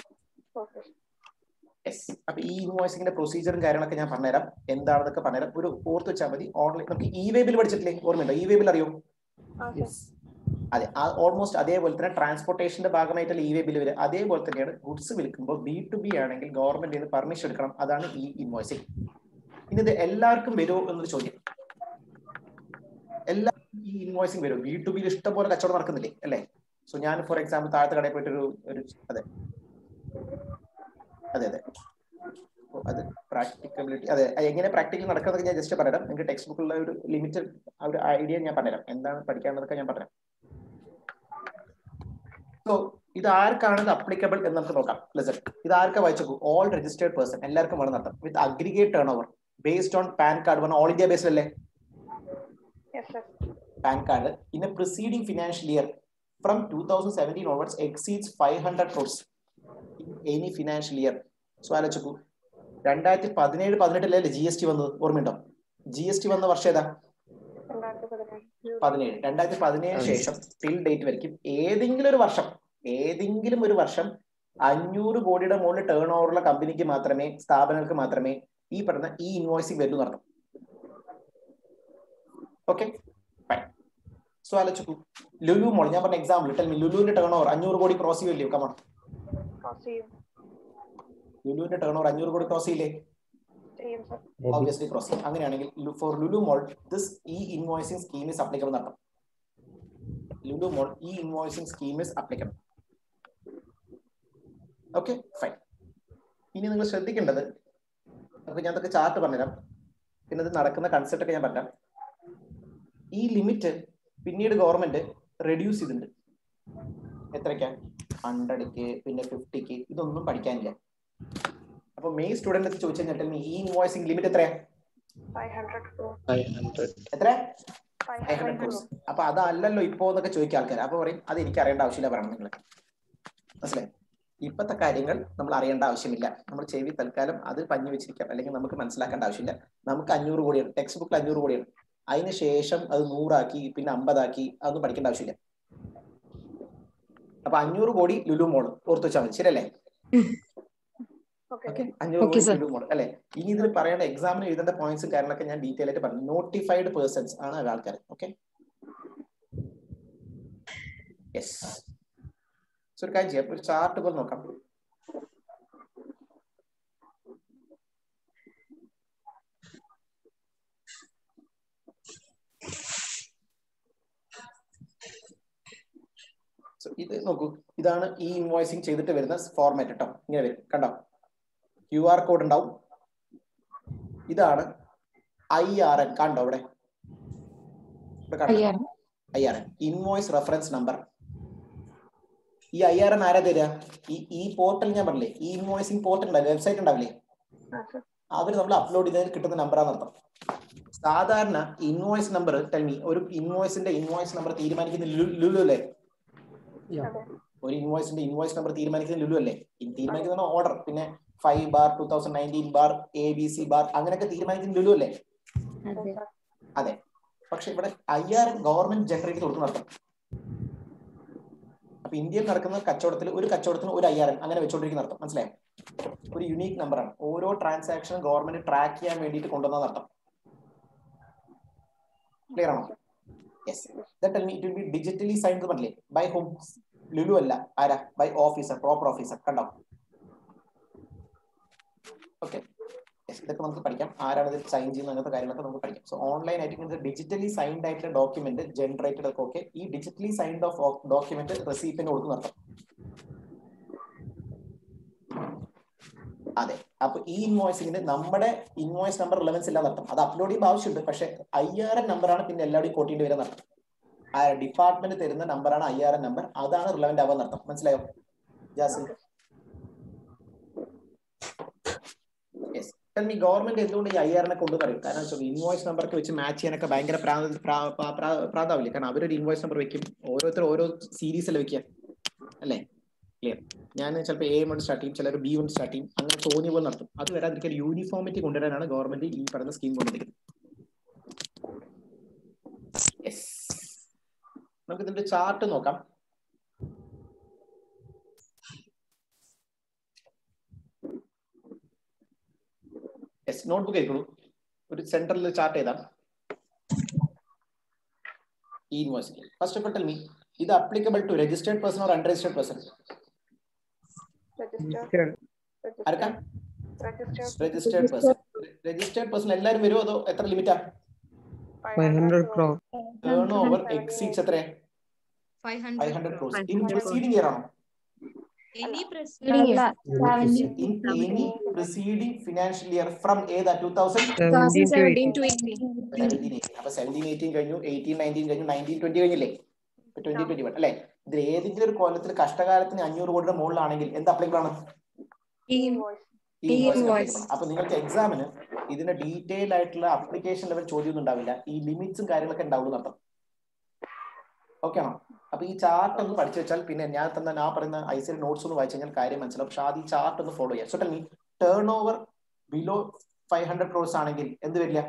Yes. അപ്പൊ ഈ ഇൻവോയ്സിംഗിന്റെ പ്രൊസീജിയറും കാര്യങ്ങളൊക്കെ ഞാൻ പറഞ്ഞുതരാം, എന്താണെന്നൊക്കെ പറഞ്ഞുതരാം. ഒരു ഓർത്ത് വെച്ചാൽ മതി. ഓൺലൈൻ നമുക്ക് ഇ വേബിൽ പഠിച്ചിട്ടില്ലേ, ഓർമ്മയുണ്ടോ? ഇ വേബിൽ അറിയോ? അതെ, ഓൾമോസ്റ്റ് അതേപോലെ തന്നെ ട്രാൻസ്പോർട്ടേഷന്റെ ഭാഗമായിട്ടുള്ള ഇ വേ ബിൽ വരിക. അതേപോലെ തന്നെയാണ് ഗുഡ്സ് വിൽക്കുമ്പോൾ ബി ടു ബി ആണെങ്കിൽ ഗവൺമെന്റിൽ നിന്ന് പെർമിഷൻ എടുക്കണം. അതാണ് ഈ ഇൻവോയ്സിംഗ്. ഇനി ഇത് എല്ലാവർക്കും വരുമോ എന്നൊരു ചോദ്യം. എല്ലാവർക്കും ഈ ഇൻവോയ്സിംഗ് വരും? ബി ടു ബിയിൽ ഇഷ്ടം പോലെ കച്ചവടം നടക്കുന്നില്ലേ, അല്ലേ? സോ ഞാൻ ഫോർ എക്സാമ്പിൾ താഴത്തെ കടയിൽ പോയിട്ട് ഒരു ഒരു അതെ അതെ അതെ അത് പ്രാക്ടിക്കബിലിറ്റി, അതെ എങ്ങനെ പ്രാക്ടിക്കൽ നടക്കുന്നതൊക്കെ ഞാൻ ജസ്റ്റ് പറയാം. നിങ്ങൾക്ക് ടെക്സ്റ്റ് ബുക്കിലുള്ള ഒരു ലിമിറ്റഡ് ഒരു ഐഡിയ ഞാൻ പറഞ്ഞുതരാം, എന്താണ് പഠിക്കാനുള്ളതൊക്കെ ഞാൻ പറഞ്ഞുതരാം. സോ ഇത് ആർക്കാണ് ഇത് അപ്ലിക്കബിൾ എന്ന് നമുക്ക് നോക്കാം. ലിസൺ, ഇത് ആർക്കാ വായിച്ചു? ഓൾ രജിസ്റ്റേർഡ് പേഴ്സൺ, എല്ലാവർക്കും വേണം നടത്താം. With aggregate turnover based on PAN card പറഞ്ഞ ഓൾ ഇന്ത്യ ബേസ്ഡ് അല്ലേ PAN card. In a preceding financial year from two thousand seventeen onwards exceeds five hundred crores in any financial year. So ആലോചിക്കൂ, രണ്ടായിരത്തി പതിനേഴ് പതിനെട്ടിലല്ലേ G S T വന്നത്, ഓർമ്മയുണ്ടോ? G S T വന്ന വർഷം ഏതാ? പതിനേഴ്. രണ്ടായിരത്തി പതിനേഴ് ശേഷം ടിൽ ഡേറ്റ് വരയ്ക്കും ഏതെങ്കിലും ഒരു വർഷം ഏതെങ്കിലും ഒരു വർഷം അഞ്ഞൂറ് കോടിയുടെ മുകളിൽ ടേൺ ഓവറുള്ള കമ്പനിക്ക് മാത്രമേ, സ്ഥാപനങ്ങൾക്ക് മാത്രമേ ഈ പറഞ്ഞ ഈ ഇൻവോയ്സിംഗ് വരുന്നു നടത്തും. Okay fine. സോ ആലോചിക്കൂ, ലുലു മോൾ, ഞാൻ പറഞ്ഞ എക്സാമ്പിൾ ടെൽ മീ, ലുലുവിന്റെ ടേൺ ഓവർ അഞ്ഞൂറ് കോടി ക്രോസ് ചെയ്യില്ലേ? കമോൺ, ലുലുവിന്റെ ടേൺ ഓവർ അഞ്ഞൂറ് കോടി ക്രോസ് ചെയ്യില്ലേ? Obviously cross. അങ്ങനെയാണെങ്കിൽ for Lulu Mall this e-invoicing scheme is applicable നടത്തും. Lulu Mall e-invoicing scheme is applicable. Okay fine. ഇനി നിങ്ങൾ ശ്രദ്ധിക്കേണ്ടത്, അപ്പൊ ഞാൻ അതൊക്കെ ചാർട്ട് പറഞ്ഞുതരാം, പിന്നെ ഇത് നടക്കുന്ന കൺസെപ്റ്റ് ഒക്കെ ഞാൻ പറഞ്ഞുതരാം. ഈ ലിമിറ്റ് പിന്നീട് ഗവൺമെന്റ് റെഡ്യൂസ് ചെയ്തിട്ടുണ്ട്. എത്രയ്ക്കാ? ഹൺഡ്രഡിക്ക്, പിന്നെ ഫിഫ്റ്റിക്ക്. ഇതൊന്നും പഠിക്കാനില്ല. അപ്പൊ മെയ് സ്റ്റുഡന്റ് ചോദിച്ചു കഴിഞ്ഞാൽ ഈ ഇൻവോയ്സിംഗ് ലിമിറ്റ് എത്രയാ? എത്ര? Five hundred crores. അപ്പൊ അതല്ലല്ലോ ഇപ്പോ എന്നൊക്കെ ചോദിക്കുക ആൾക്കാർ. അപ്പൊ പറയും അത് എനിക്ക് അറിയേണ്ട ആവശ്യമില്ല പറയണം നിങ്ങൾ. മനസ്സിലായി? ഇപ്പോഴത്തെ കാര്യങ്ങൾ നമ്മൾ അറിയേണ്ട ആവശ്യമില്ല. നമ്മൾ ചെവി തൽക്കാലം അത് പഞ്ഞു വെച്ചിരിക്കാം, അല്ലെങ്കിൽ നമുക്ക് മനസ്സിലാക്കേണ്ട ആവശ്യമില്ല. നമുക്ക് അഞ്ഞൂറ് കോടിയാണ്, ടെക്സ്റ്റ് ബുക്കിൽ അഞ്ഞൂറ് കോടിയാണ്. അതിന് ശേഷം അത് നൂറാക്കി, പിന്നെ അമ്പതാക്കി, അതൊന്നും പഠിക്കേണ്ട ആവശ്യമില്ല. അപ്പൊ അഞ്ഞൂറ് കോടി ലുലു മോൾ ഓർത്ത് വെച്ചാൽ മതി, ശരിയല്ലേ? ഓക്കെ, അഞ്ഞൂറ് കോടി ലുലു മോൾ അല്ലെ? ഇനി ഇതിൽ പറയേണ്ട എക്സാമിന് എഴുതേണ്ട പോയിന്റ്സും കാര്യങ്ങളൊക്കെ ഞാൻ ഡീറ്റെയിൽ ആയിട്ട് പറഞ്ഞു. നോട്ടിഫൈഡ് പേഴ്സൺസ് ആണ് ആൾക്കാർ. Okay yes. സോ ഒരു കാര്യം ചെയ്യാം, ഒരു ചാർട്ട് പോലെ നോക്കാം. ഇത് നോക്കൂ, ഇതാണ് ഈ ഇൻവോയ്സിംഗ് ചെയ്തിട്ട് വരുന്ന ഫോർമാറ്റ് കേട്ടോ. ഇങ്ങനെ വരും, കണ്ടോ? ക്യു ആർ കോഡ് ഉണ്ടാവും. ഇതാണ് ഐ ആർ എൻ, കണ്ടോ? ഇവിടെ I R N. Invoice reference number. ഈ ഐ ആർ എൻ ആരാ തരിക? ഈ ഈ പോർട്ടൽ ഞാൻ പറഞ്ഞില്ലേ, ഈ ഇൻവോയ്സിംഗ് പോർട്ടൽ ഉണ്ടാവില്ലേ, വെബ്സൈറ്റ് ഉണ്ടാവില്ലേ, അവർ നമ്മൾ അപ്ലോഡ് ചെയ്തതിന് കിട്ടുന്ന നമ്പറാന്ന് അർത്ഥം. സാധാരണ ഇൻവോയ്സ് നമ്പർ ടെൽമി, ഒരു ഇൻവോയ്സിന്റെ ഇൻവോയ്സ് നമ്പർ തീരുമാനിക്കുന്ന ലുലു അല്ലേ? ഒരു ഇൻവോയ്സിന്റെ ഇൻവോയ്സ് നമ്പർ തീരുമാനിക്കുന്ന ലുലു അല്ലേ? തീരുമാനിക്കുന്ന ഓർഡർ, പിന്നെ five bar two thousand nineteen bar A B C bar അങ്ങനെയൊക്കെ തീരുമാനിക്കുന്ന ലുലു അല്ലേ? അതെ. പക്ഷെ ഇവിടെ I R N government generate കൊടുക്കുന്ന അർത്ഥം. അപ്പൊ ഇന്ത്യയിൽ നടക്കുന്ന കച്ചവടത്തിൽ ഒരു കച്ചവടത്തിന് ഒരു ഐ ആർ എൻ അങ്ങനെ വെച്ചോണ്ടിരിക്കുന്ന അർത്ഥം. മനസ്സിലായോ? ഒരു യുണീക് നമ്പറാണ്. ഓരോ ട്രാൻസാക്ഷനും ഗവൺമെന്റ് ട്രാക്ക് ചെയ്യാൻ വേണ്ടിയിട്ട് കൊണ്ടുവന്ന അർത്ഥം. ക്ലിയർ ആണോ? Yes. That tell me it will be digitally signed പറഞ്ഞില്ലേ? By whom? ലുലു അല്ല, ആരാ? By officer, proper officer. കണ്ടോ? ഓക്കെ. ഇതൊക്കെ നമുക്ക് പഠിക്കാം. ആരാണ് ഇത് സൈൻ ചെയ്യുന്നത്, അങ്ങനത്തെ കാര്യങ്ങളൊക്കെ നമുക്ക് പഠിക്കാം. സോ ഓൺലൈൻ ആയിട്ട് ഡിജിറ്റലി സൈൻഡ് ആയിട്ടുള്ള ഡോക്യുമെന്റ് ജനറേറ്റഡ് ഒക്കെ ഓക്കെ. ഈ ഡിജിറ്റലി സൈൻഡ് ഓഫ് ഡോക്യുമെന്റ് റെസിപ്പിന് കൊടുക്കുന്ന അർത്ഥം. അതെ. അപ്പൊ ഈ ഇൻവോയ്സിന് നമ്മുടെ ഇൻവോയ്സ് നമ്പർ റിലവൻസ് ഇല്ലാന്ന് അർത്ഥം. അത് അപ്ലോഡ് ചെയ്യുമ്പോൾ ആവശ്യമുണ്ട്, പക്ഷെ ഐ ആർ എൻ നമ്പറാണ് പിന്നെ എല്ലാവരുടെയും കോട്ട് ചെയ്യേണ്ടി വരുന്ന അർത്ഥം. ആ ഡിപ്പാർട്ട്മെന്റ് തരുന്ന നമ്പറാണ് ഐ ആർ എൻ നമ്പർ, അതാണ് റിലവന്റ് ആവുന്ന അർത്ഥം. മനസ്സിലായോ Jasil? Yes. Tell me government എന്തുകൊണ്ട് ഈ ഐ ആർ എനെ കൊണ്ടുവരും? കാരണം ഇൻവോയ്സ് നമ്പർക്ക് വെച്ച് മാച്ച് ചെയ്യാനൊക്കെ ഭയങ്കര പ്രാധാവില്ലേ? കാരണം അവരൊരു ഇൻവോയ്സ് നമ്പർ വെക്കും, ഓരോരുത്തർ ഓരോ സീരീസ് അല്ലേ വെക്കുക അല്ലേ? ക്ലിയർ. ഞാൻ ചിലപ്പോൾ എ കൊണ്ട് സ്റ്റാർട്ട് ചെയ്യും, ചിലർ ബി കൊണ്ട് സ്റ്റാർട്ട് ചെയ്യും, അങ്ങനെ തോന്നിയ പോലെ നടത്തും. അത് വരാതിരിക്കാൻ യൂണിഫോമിറ്റി കൊണ്ടുവരാനാണ് ഗവൺമെന്റ് ഈ പറയുന്ന സ്കീം കൊണ്ടുവരിക്കുന്നത്. നമുക്ക് ഇതിന്റെ ചാർട്ട് നോക്കാം. യെസ്, നോട്ട്ബുക്ക് ആയിക്കോളൂ. ഒരു സെൻട്രൽ ചാർട്ട് ചെയ്താൽ ഈ invoice. First of all tell me, ഇത് applicable to registered person or unregistered person? ആർക്കാ? Registered person. രജിസ്റ്റേർഡ് പേഴ്സൺ എല്ലാവരും വരുമോ അതോ എത്ര ലിമിറ്റാ? five hundred crore. Turnover exceeds എത്ര? five hundred crores. In preceding year ആണോ? Any preceding year. In any preceding financial year from ഏതാ? two thousand seventeen to eighteen. seventeen eighteen. അപ്പൊ seventeen eighteen കഴിഞ്ഞു, eighteen nineteen കഴിഞ്ഞു, nineteen twenty കഴിഞ്ഞില്ലേ? twenty twenty-one അല്ലേ? ഇതിൽ ഏതെങ്കിലും ഒരു കൊല്ലത്തിൽ കഷ്ടകാലത്തിന് അഞ്ഞൂറ് കോടിയുടെ മുകളിലാണെങ്കിൽ എന്ത് അപ്ലിക്കബിൾ ആണ്? അപ്പൊ നിങ്ങൾക്ക് എക്സാമിന് ഇതിന്റെ ഡീറ്റെയിൽ ആയിട്ടുള്ള അപ്ലിക്കേഷൻ ലെവൽ ചോദ്യം ഒന്നും ഉണ്ടാവില്ല, ഈ ലിമിറ്റ്സും കാര്യങ്ങളൊക്കെ ഉണ്ടാവുള്ളൂ നടത്തും. ഓക്കെ ആണോ? അപ്പൊ ഈ ചാർട്ട് ഒന്ന് പഠിച്ചു വെച്ചാൽ പിന്നെ ഞാൻ തന്ന ഞാൻ പറയുന്ന ഐ സി എൽ നോട്ട്സ് ഒന്ന് വായിച്ചു കഴിഞ്ഞാൽ കാര്യം മനസ്സിലാവും. പക്ഷെ ആദ്യം ഈ ചാർട്ട് ഒന്ന് ഫോളോ ചെയ്യാം. So tell me, turnover below five hundred crores ആണെങ്കിൽ എന്ത് വരില്ല?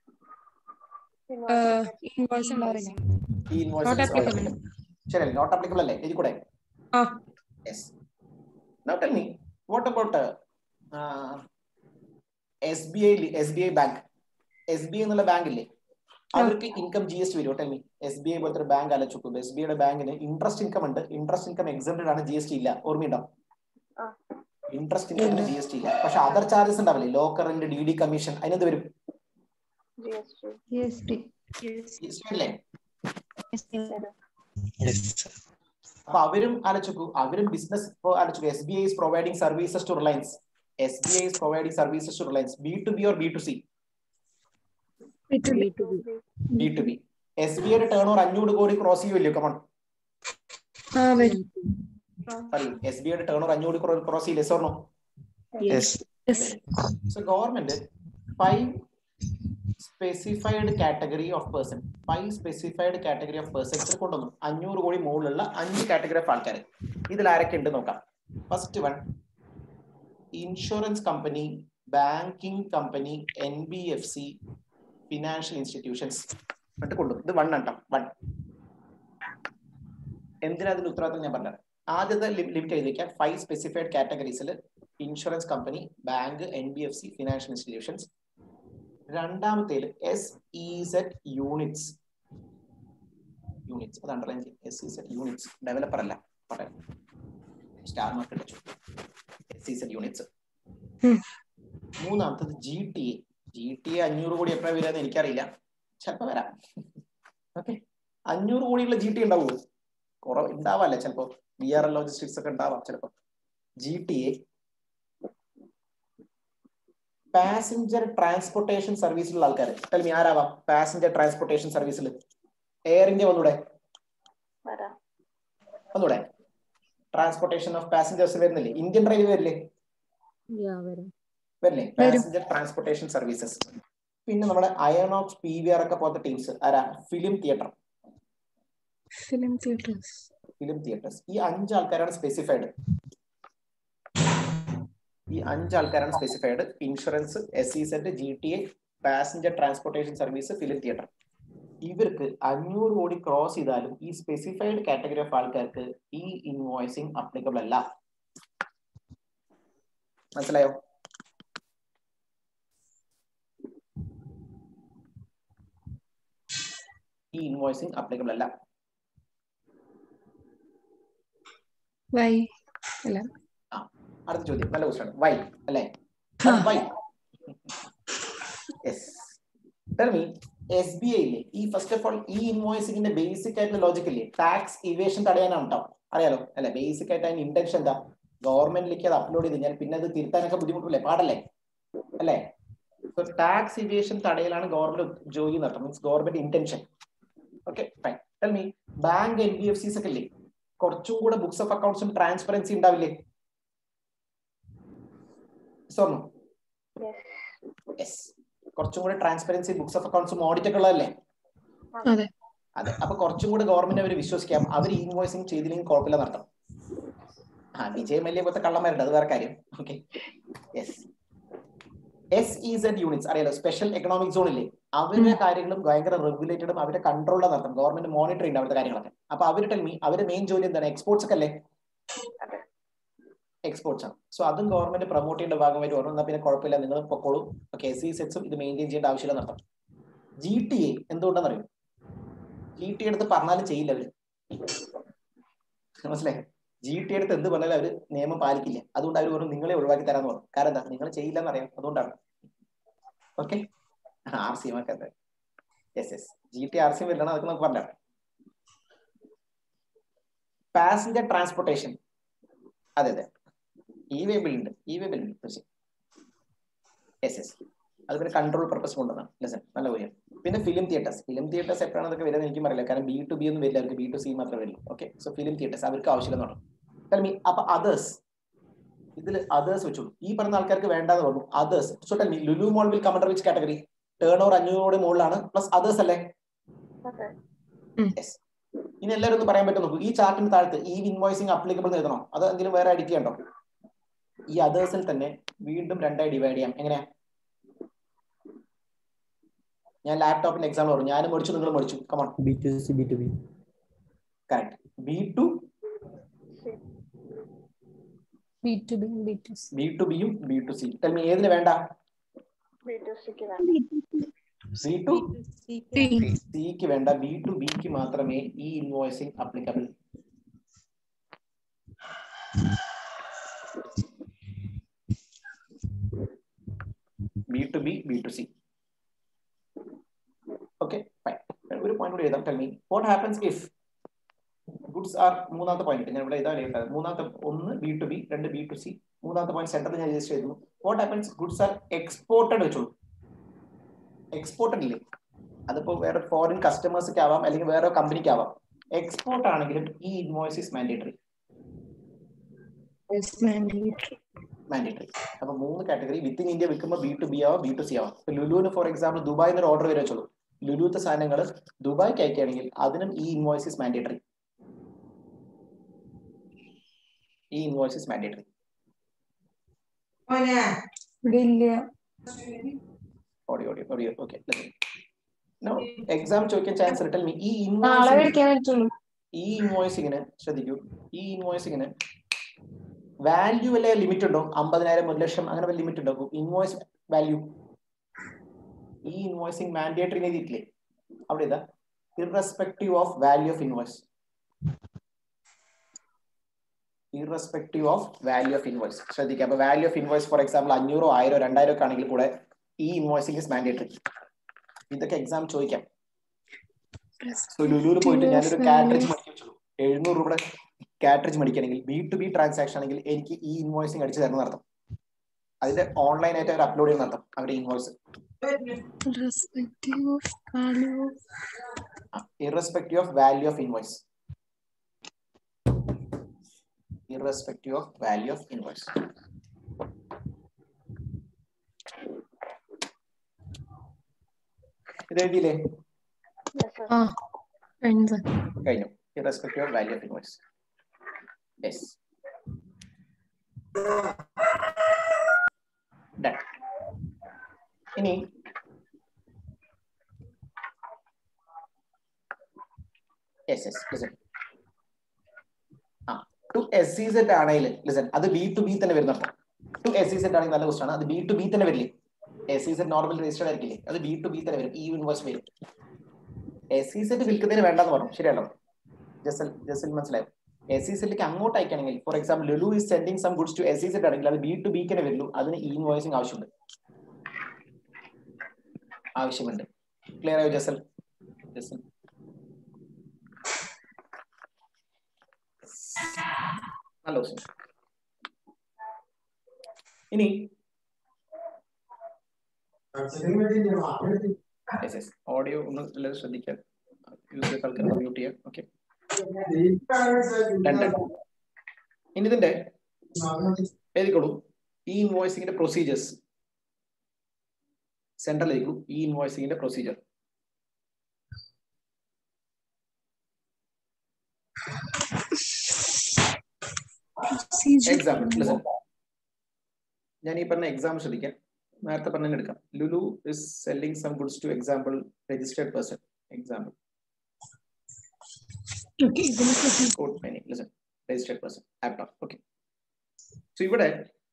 ശരി, നോട്ട് അപ്ലിക്കബിൾ അല്ലേ? എഴുതി കൂടെ? Yes. Now tell me, what about S B I? S B I bank, S B I എന്നുള്ള ബാങ്ക് ഇല്ലേ, അവർക്ക് ഇൻകം ജി എസ് ടി വരും. Tell me, S B I പോലത്തെ ഒരു ബാങ്ക് ആലോചിച്ചു. എസ് ബി ഐയുടെ ബാങ്കിന് ഇൻട്രസ്റ്റ് ഇൻകം ഉണ്ട്, ഇൻട്രസ്റ്റ് ഇൻകം എക്സംപ്റ്റഡ് ആണ്, ജി എസ് ടി ഇല്ല. ഓർമ്മയുണ്ടോ? ഇൻട്രസ്റ്റ് ഇൻകമിന് ജി എസ് ടി ഇല്ല. പക്ഷെ അതർ ചാർജസ് ഉണ്ടാവില്ലേ, ലോക്കറിന്റെ ഡി ഡി കമ്മീഷൻ, അതിനെന്ത് വരും? അല്ലേ? അപ്പൊ അവരും ആലോചിക്കൂ, അവരും ബിസിനസ് ആലോചിക്കൂ. S B I is providing services to Reliance. S B I is providing services to Reliance. B to B or B to C? B to B. S B ഐയുടെ ടേൺ ഓവർ അഞ്ഞൂറ് കോടി ക്രോസ് ചെയ്യുമല്ലോ? കമോൺ പറയൂ. S B ഐയുടെ turnover അഞ്ഞൂറ് കോടി cross ചെയ്യില്ലേ? സോർണോ? So government five specified category of person, five specified category of persons കൊണ്ടുവന്നു. അഞ്ഞൂറ് കോടി മുകളിലുള്ള അഞ്ച് കാറ്റഗറി ഓഫ് ആൾക്കാർ. ഇതിൽ ആരൊക്കെ ഉണ്ട് നോക്കാം. First one, insurance company, banking company, N B F C, financial institutions എന്നിട്ട് കൊണ്ടുവന്നു. ഇത് വൺ ആട്ടോ, വൺ. എന്തിനാ അതിന്റെ ഉത്തരവാദിത്തം ഞാൻ പറഞ്ഞത്. ആദ്യത്തെ ലിമിറ്റ് എഴുതി വയ്ക്കാം. ഫൈവ് സ്പെസിഫൈഡ് കാറ്റഗറീസിൽ insurance company, bank, N B F C, financial institutions. രണ്ടാമത്തേൽ S E Z units. Units അത് അണ്ടർലൈൻ ചെയ്യും. S E Z units, developer അല്ല, പറയാം. സ്റ്റാർ മാർക്കറ്റ് വെച്ചു. S E Z units. മൂന്നാമത്തത് G T A. G T A അഞ്ഞൂറ് കോടി എപ്പോഴാണ് വരാന്ന് എനിക്കറിയില്ല, ചിലപ്പോ വരാം. ഓക്കെ, അഞ്ഞൂറ് കോടിയുള്ള ജി ടി ഉണ്ടാവുമോ? കുറവ് ഉണ്ടാവാല്ലേ, ചിലപ്പോ ബി ആർ എൽ ലോജിസ്റ്റിക്സ് ഒക്കെ ഉണ്ടാവാം ചിലപ്പോ. G T A passenger transportation സർവീസിലുള്ള ആൾക്കാർ. ടെൽ മീ, ആരാവാം പാസഞ്ചർ ട്രാൻസ്പോർട്ടേഷൻ സർവീസിൽ? എയർ ഇന്ത്യ വന്നൂടെ? വന്നൂടെ? ട്രാൻസ്പോർട്ടേഷൻ ഓഫ് പാസഞ്ചേഴ്സ് വരുന്നില്ലേ? ഇന്ത്യൻ റെയിൽവേ വരില്ലേ? വരില്ലേ? Passenger transportation services. പിന്നെ നമ്മുടെ അയണോക്സ്, പി വി ആർ ഒക്കെ പോലത്തെ ടീംസ് ആരാ? Film theatre. Film theatres. Film theatres. ഈ അഞ്ചാൾക്കാരാണ് സ്പെസിഫൈഡ്. ഈ അഞ്ചാൾക്കാരാണ് specified. Insurance, S E Z, G T A, passenger transportation service, film theatre. ഇവർക്ക് അഞ്ഞൂറ് കോടി ക്രോസ് ചെയ്താലും ഈ സ്പെസിഫൈഡ് കാറ്റഗറി ഓഫ് ആൾക്കാർക്ക് ഈ ഇൻവോയ്സിംഗ് അപ്ലിക്കബിൾ അല്ല. മനസ്സിലായോ? ഈ ഇൻവോയ്സിംഗ് അപ്ലിക്കബിൾ അല്ല. വൈ? അല്ല. ആ, അടുത്ത ചോദ്യം നല്ല ക്വസ്റ്റ്യൻ. വൈ അല്ലേ? Why? Yes. Tell me, S B I ഇല്ലേ, ഈ ഫസ്റ്റ് ഓഫ് ഓൾ ഈ ഇൻവോയ്സിംഗിന്റെ ബേസിക് ആയിട്ടുള്ള ലോജിക് ഇല്ലേ, ടാക്സ് ഇവേഷൻ തടയാനാണ് കേട്ടോ. അറിയാലോ അല്ലെ? ബേസിക് ആയിട്ട് അതിന്റെ ഇന്റൻഷൻ എന്താ? ഗവൺമെന്റിലേക്ക് അത് അപ്ലോഡ് ചെയ്ത് കഴിഞ്ഞാൽ പിന്നെ അത് തിരുത്താനൊക്കെ ബുദ്ധിമുട്ടില്ലേ? പാടല്ലേ? അല്ലേ? സോ ടാക്സ് ഇവേഷൻ തടയലാണ് ഗവൺമെന്റ് ജോലി നടത്തും. Means government intention. Okay fine. Tell me, bank, N B F Cs ഒക്കെ ഇല്ലേ, കുറച്ചും കൂടെ ബുക്സ് ഓഫ് അക്കൗണ്ട്സും ട്രാൻസ്പെറൻസി ഉണ്ടാവില്ലേ? സ്വർണ്ണം. യെസ്. കുറച്ചും കൂടെ ട്രാൻസ്പെറൻസി, ബുക്സ് ഓഫ് അക്കൗണ്ട്സും ഓഡിറ്റ് ഒക്കെ ഉള്ളതല്ലേ? അതെ. അതെ. അപ്പൊ കുറച്ചും കൂടെ ഗവൺമെന്റ് അവർ വിശ്വസിക്കാം. അവർ ഇൻവോയ്സിംഗ് ചെയ്തില്ലെങ്കിൽ കുഴപ്പമില്ല നടത്താം. ആ, വിജയ് മല്യ പോലത്തെ കള്ളന്മാരുണ്ട്, അത് വേറെ കാര്യം. Okay. Yes. S E Z units അറിയാലോ, സ്പെഷ്യൽ എക്കണോമിക് സോൺ ഇല്ലേ, അവരുടെ കാര്യങ്ങളും ഭയങ്കര റെഗുലേറ്റഡും അവരുടെ കൺട്രോളിലാണ് നടത്തും. ഗവൺമെന്റ് മോണിറ്റർ ചെയ്യുന്ന അവരുടെ കാര്യങ്ങളൊക്കെ. അപ്പൊ അവർ ടെൽ മീ, അവരുടെ മെയിൻ ജോലി എന്താണ്? എക്സ്പോർട്സ് ഒക്കെ അല്ലേ? എക്സ്പോർട്സ് ആണ്. സോ അതും ഗവൺമെന്റ് പ്രൊമോട്ട് ചെയ്യേണ്ട ഭാഗമായിട്ട് പറഞ്ഞു. എന്നാൽ പിന്നെ കുഴപ്പമില്ല, നിങ്ങൾ പൊക്കോളൂ. ഓക്കെ, എസ് ഇ സെറ്റ്സും ഇത് മെയിൻറ്റെയിൻ ചെയ്യേണ്ട ആവശ്യമില്ല നടത്താം. ജി ടി എ എന്തുകൊണ്ടെന്ന് അറിയും? ജി ടി എടുത്ത് പറഞ്ഞാലും ചെയ്യില്ല അവര്. മനസ്സിലായി? ജി ടി എടുത്ത് എന്ത് പറഞ്ഞാലും അവര് നിയമം പാലിക്കില്ല. അതുകൊണ്ട് അവർ പറഞ്ഞു നിങ്ങളെ ഒഴിവാക്കി തരാന്ന് പറഞ്ഞു. കാരണം എന്താ? നിങ്ങൾ ചെയ്യില്ല എന്നറിയാം, അതുകൊണ്ടാണ്. ഓക്കെ. ആർ സി എം ഒക്കെ yes yes G T R C M വരണം, അതൊക്കെ നമുക്ക് പറഞ്ഞാൽ. പാസഞ്ചർ ട്രാൻസ്പോർട്ടേഷൻ, അതെ അതെ, ഇ വേ ബിൽ ഉണ്ട്, ഇ വേ ബിൽ ഉണ്ട് തീർച്ചയായും. യെസ് യെസ് അത് പിന്നെ കൺട്രോൾ പർപ്പസ് കൊണ്ടുവന്നാണ്. ലെസൺ നല്ല പോലെയാണ്. പിന്നെ ഫിലിം തിയേറ്റേഴ്സ്. ഫിലിം തിയേറ്റേഴ്സ് എപ്പോഴാണ് അതൊക്കെ വരുന്നത് എനിക്കും അറിയില്ല, കാരണം ബി ടു ബി ഒന്നും വരില്ല, അവർക്ക് ബി ടു സി മാത്രമേ വരില്ല. ഓക്കെ, സോ ഫിലിം തിയേറ്റേഴ്സ് അവർക്ക് ആവശ്യമില്ലെന്ന് പറഞ്ഞു. അപ്പൊ അതേഴ്സ്, ഇതിൽ അതേഴ്സ് വെച്ചു. ഈ പറഞ്ഞ ആൾക്കാർക്ക് വേണ്ടാന്ന് പറഞ്ഞു. Others. So tell me, Lulu Mall will come under which category? Turnover അഞ്ഞൂറോടെ മുകളിലാണ്, പ്ലസ് അതേഴ്സ് അല്ലേ? യെസ്. ഇനി എല്ലാവരും ഒന്ന് പറയാൻ പറ്റും നോക്കൂ. ഈ ചാർട്ടിന് താഴത്ത് ഈ ഇൻവോയ്സിംഗ് അപ്ലിക്കബിൾ എഴുതണോ, അത് എന്തെങ്കിലും വേറെ എഡിറ്റ് ചെയ്യണ്ടോ? ഈ അതേഴ്സിൽ തന്നെ വീണ്ടും രണ്ടായി ഡിവൈഡ് ചെയ്യാം. എങ്ങനെയാ? ഞാൻ ലാപ്ടോപ്പിന്റെ എക്സാമ്പിൾ പറഞ്ഞു. ഞാനും പഠിച്ചു, നിങ്ങൾ പഠിച്ചു. Come on. B to C, B to B. Correct. B to B to B, B to C. B to ബിയും B to C. Tell me, ഏതിന് വേണ്ട? ബി ടു സിക്ക് വേണ്ട, ബി ടു ബിക്ക് മാത്രമേ e invoicing applicable. B to B, B to C. Okay fine. ഒരു point കൂടി എഴുതാം. Tell me, what happens if goods are, മൂന്നാമത്തെ പോയിന്റ് ഞാൻ ഇവിടെ ഇതാണ് എഴുതാറ്. മൂന്നാമത്തെ ഒന്ന് ബി ടു ബി, രണ്ട് ബി ടു സി. മൂന്നാമത്തെ പോയിന്റ് സെന്ററിൽ ഞാൻ രജിസ്റ്റർ ചെയ്തു. What happens goods are exported വെച്ചോളൂ. എക്സ്പോർട്ടഡ് ഇല്ലേ, അതിപ്പോ വേറെ ഫോറിൻ കസ്റ്റമേഴ്സിക്ക് ആവാം, അല്ലെങ്കിൽ വേറെ കമ്പനിക്ക് ആവാം. എക്സ്പോർട്ട് ആണെങ്കിലും ഈ ഇൻവോയ്സ് ഇസ് മാൻഡേറ്ററി. മാൻഡേറ്ററി. അപ്പൊ മൂന്ന് കാറ്റഗറി. വിത്തിൻ ഇന്ത്യ വിൽക്കുമ്പോൾ ബി ടു ബി ആവാം, ബി ടു സി ആവാം. ഇപ്പൊ ലുലുവിന് ഫോർ എക്സാമ്പിൾ ദുബായിൽ നിന്ന് ഒരു ഓർഡർ വരെ വെച്ചോളൂ. ലുലുത്തെ സാധനങ്ങൾ ദുബായ്ക്ക് അയക്കുകയാണെങ്കിൽ അതിനും e invoice is mandatory. E invoice is mandatory. Audio audio audio okay. Exam ചോദിക്കാൻ ചാൻസ് കിട്ടാൻ ഈ ഇൻവോയ്സിംഗ് ഈ ഇൻവോയ്സിങ്ങിന് ശ്രദ്ധിക്കൂ. ഈ ഇൻവോയ്സിങ്ങിന് വാല്യൂ വല്ല ലിമിറ്റ് ഉണ്ടോ? അമ്പതിനായിരം, ഒരു ലക്ഷം, അങ്ങനെ വല്ല ലിമിറ്റ് ഉണ്ടോ? Invoice value e invoicing mandatory എഴുതിയിട്ടില്ലേ അവിടെ? ഇതാ irrespective of value of invoice. Irrespective of value of invoice ശ്രദ്ധിക്കുക. അപ്പൊ value of invoice for example അഞ്ഞൂറോ ആയിരോ രണ്ടായിരം ഒക്കെ ആണെങ്കിൽ കൂടെ ഈ ഇൻവോയ്സിംഗ് ഇസ് മാൻഡേറ്ററി. ഇതൊക്കെ എക്സാം ചോദിക്കാം. ലുലുവിൽ പോയിട്ട് ഞാനൊരു കാട്രിഡ്ജ് മേടിച്ചു, എഴുന്നൂറ് രൂപയുടെ കാട്രിഡ്ജ് മേടിക്കുകയാണെങ്കിൽ ബി ടു ബി ട്രാൻസാക്ഷൻ ആണെങ്കിൽ എനിക്ക് ഈ ഇൻവോയ്സിംഗ് അടിച്ചു തരുന്ന നടത്തും. അതിന്റെ ഓൺലൈൻ ആയിട്ട് അവർ അപ്ലോഡ് ചെയ്യുന്ന നടത്തും അവരുടെ invoice. irrespective of value of invoice. Irrespective of value of invoice. ഇത് എഴുതിയില്ലേ? ആ കഴിഞ്ഞു സർ. കഴിഞ്ഞു. Irrespective of value of invoice. Yes. Done. ഇനി yes yes listen. ആ ടു എസ് സി സെറ്റ് ആണെങ്കിൽ ലിസൺ അത് ബി ടു ബി തന്നെ വരുന്ന ടു എസ് സി സെറ്റ് ആണെങ്കിൽ നല്ല ക്വസ്റ്റൻ ആണ്. അത് ബി ടു ബി തന്നെ വരില്ലേ? S C set normal registered ആയിരിക്കില്ലേ? അത് ബി ടു ബി തന്നെ വരും. ഈ ഇൻവോയ്സ് വരും. എസ് സി സെറ്റ് വിൽക്കുന്നതിന് വേണ്ടെന്ന് പറഞ്ഞു. ശരിയല്ലോ? ജസൽ ജസൽ മനസ്സിലായോ? എസ് സി സെറ്റിലേക്ക് അങ്ങോട്ട് അയക്കുകയാണെങ്കിൽ for example Lulu is sending some goods to S C set ആണെങ്കിൽ അത് ബി ടു ബിക്ക് തന്നെ വരുള്ളൂ. അതിന് ഈ ഇൻവോയ്സിംഗ് ആവശ്യമുണ്ട് ആവശ്യമുണ്ട് ക്ലിയർ ആയോ ജസൽ? ജസൽ നല്ല ക്വസ്റ്റ്യൻ. ഇനി ഓഡിയോ ഒന്ന് എല്ലാവരും ശ്രദ്ധിക്കാൻ. മ്യൂട്ട് ചെയ്യാം. ഓക്കെ. ഇനി ഇതിന്റെ എഴുതിക്കോളൂ. ഈ ഇൻവോയ്സിംഗിന്റെ പ്രൊസീജിയേഴ്സ് സെൻട്രൽ എഴുതിക്കോളൂ. ഈ ഇൻവോയ്സിംഗിന്റെ പ്രൊസീജിയർ എക്സാമ്പിൾ ലിസൺ. ഞാൻ ഈ പറഞ്ഞ എക്സാമ്പിൾ ശ്രദ്ധിക്കാം. നേരത്തെ പറഞ്ഞ എടുക്കാം. Lulu is selling some goods to example registered person. Example registered person after. Okay. So ഇവിടെ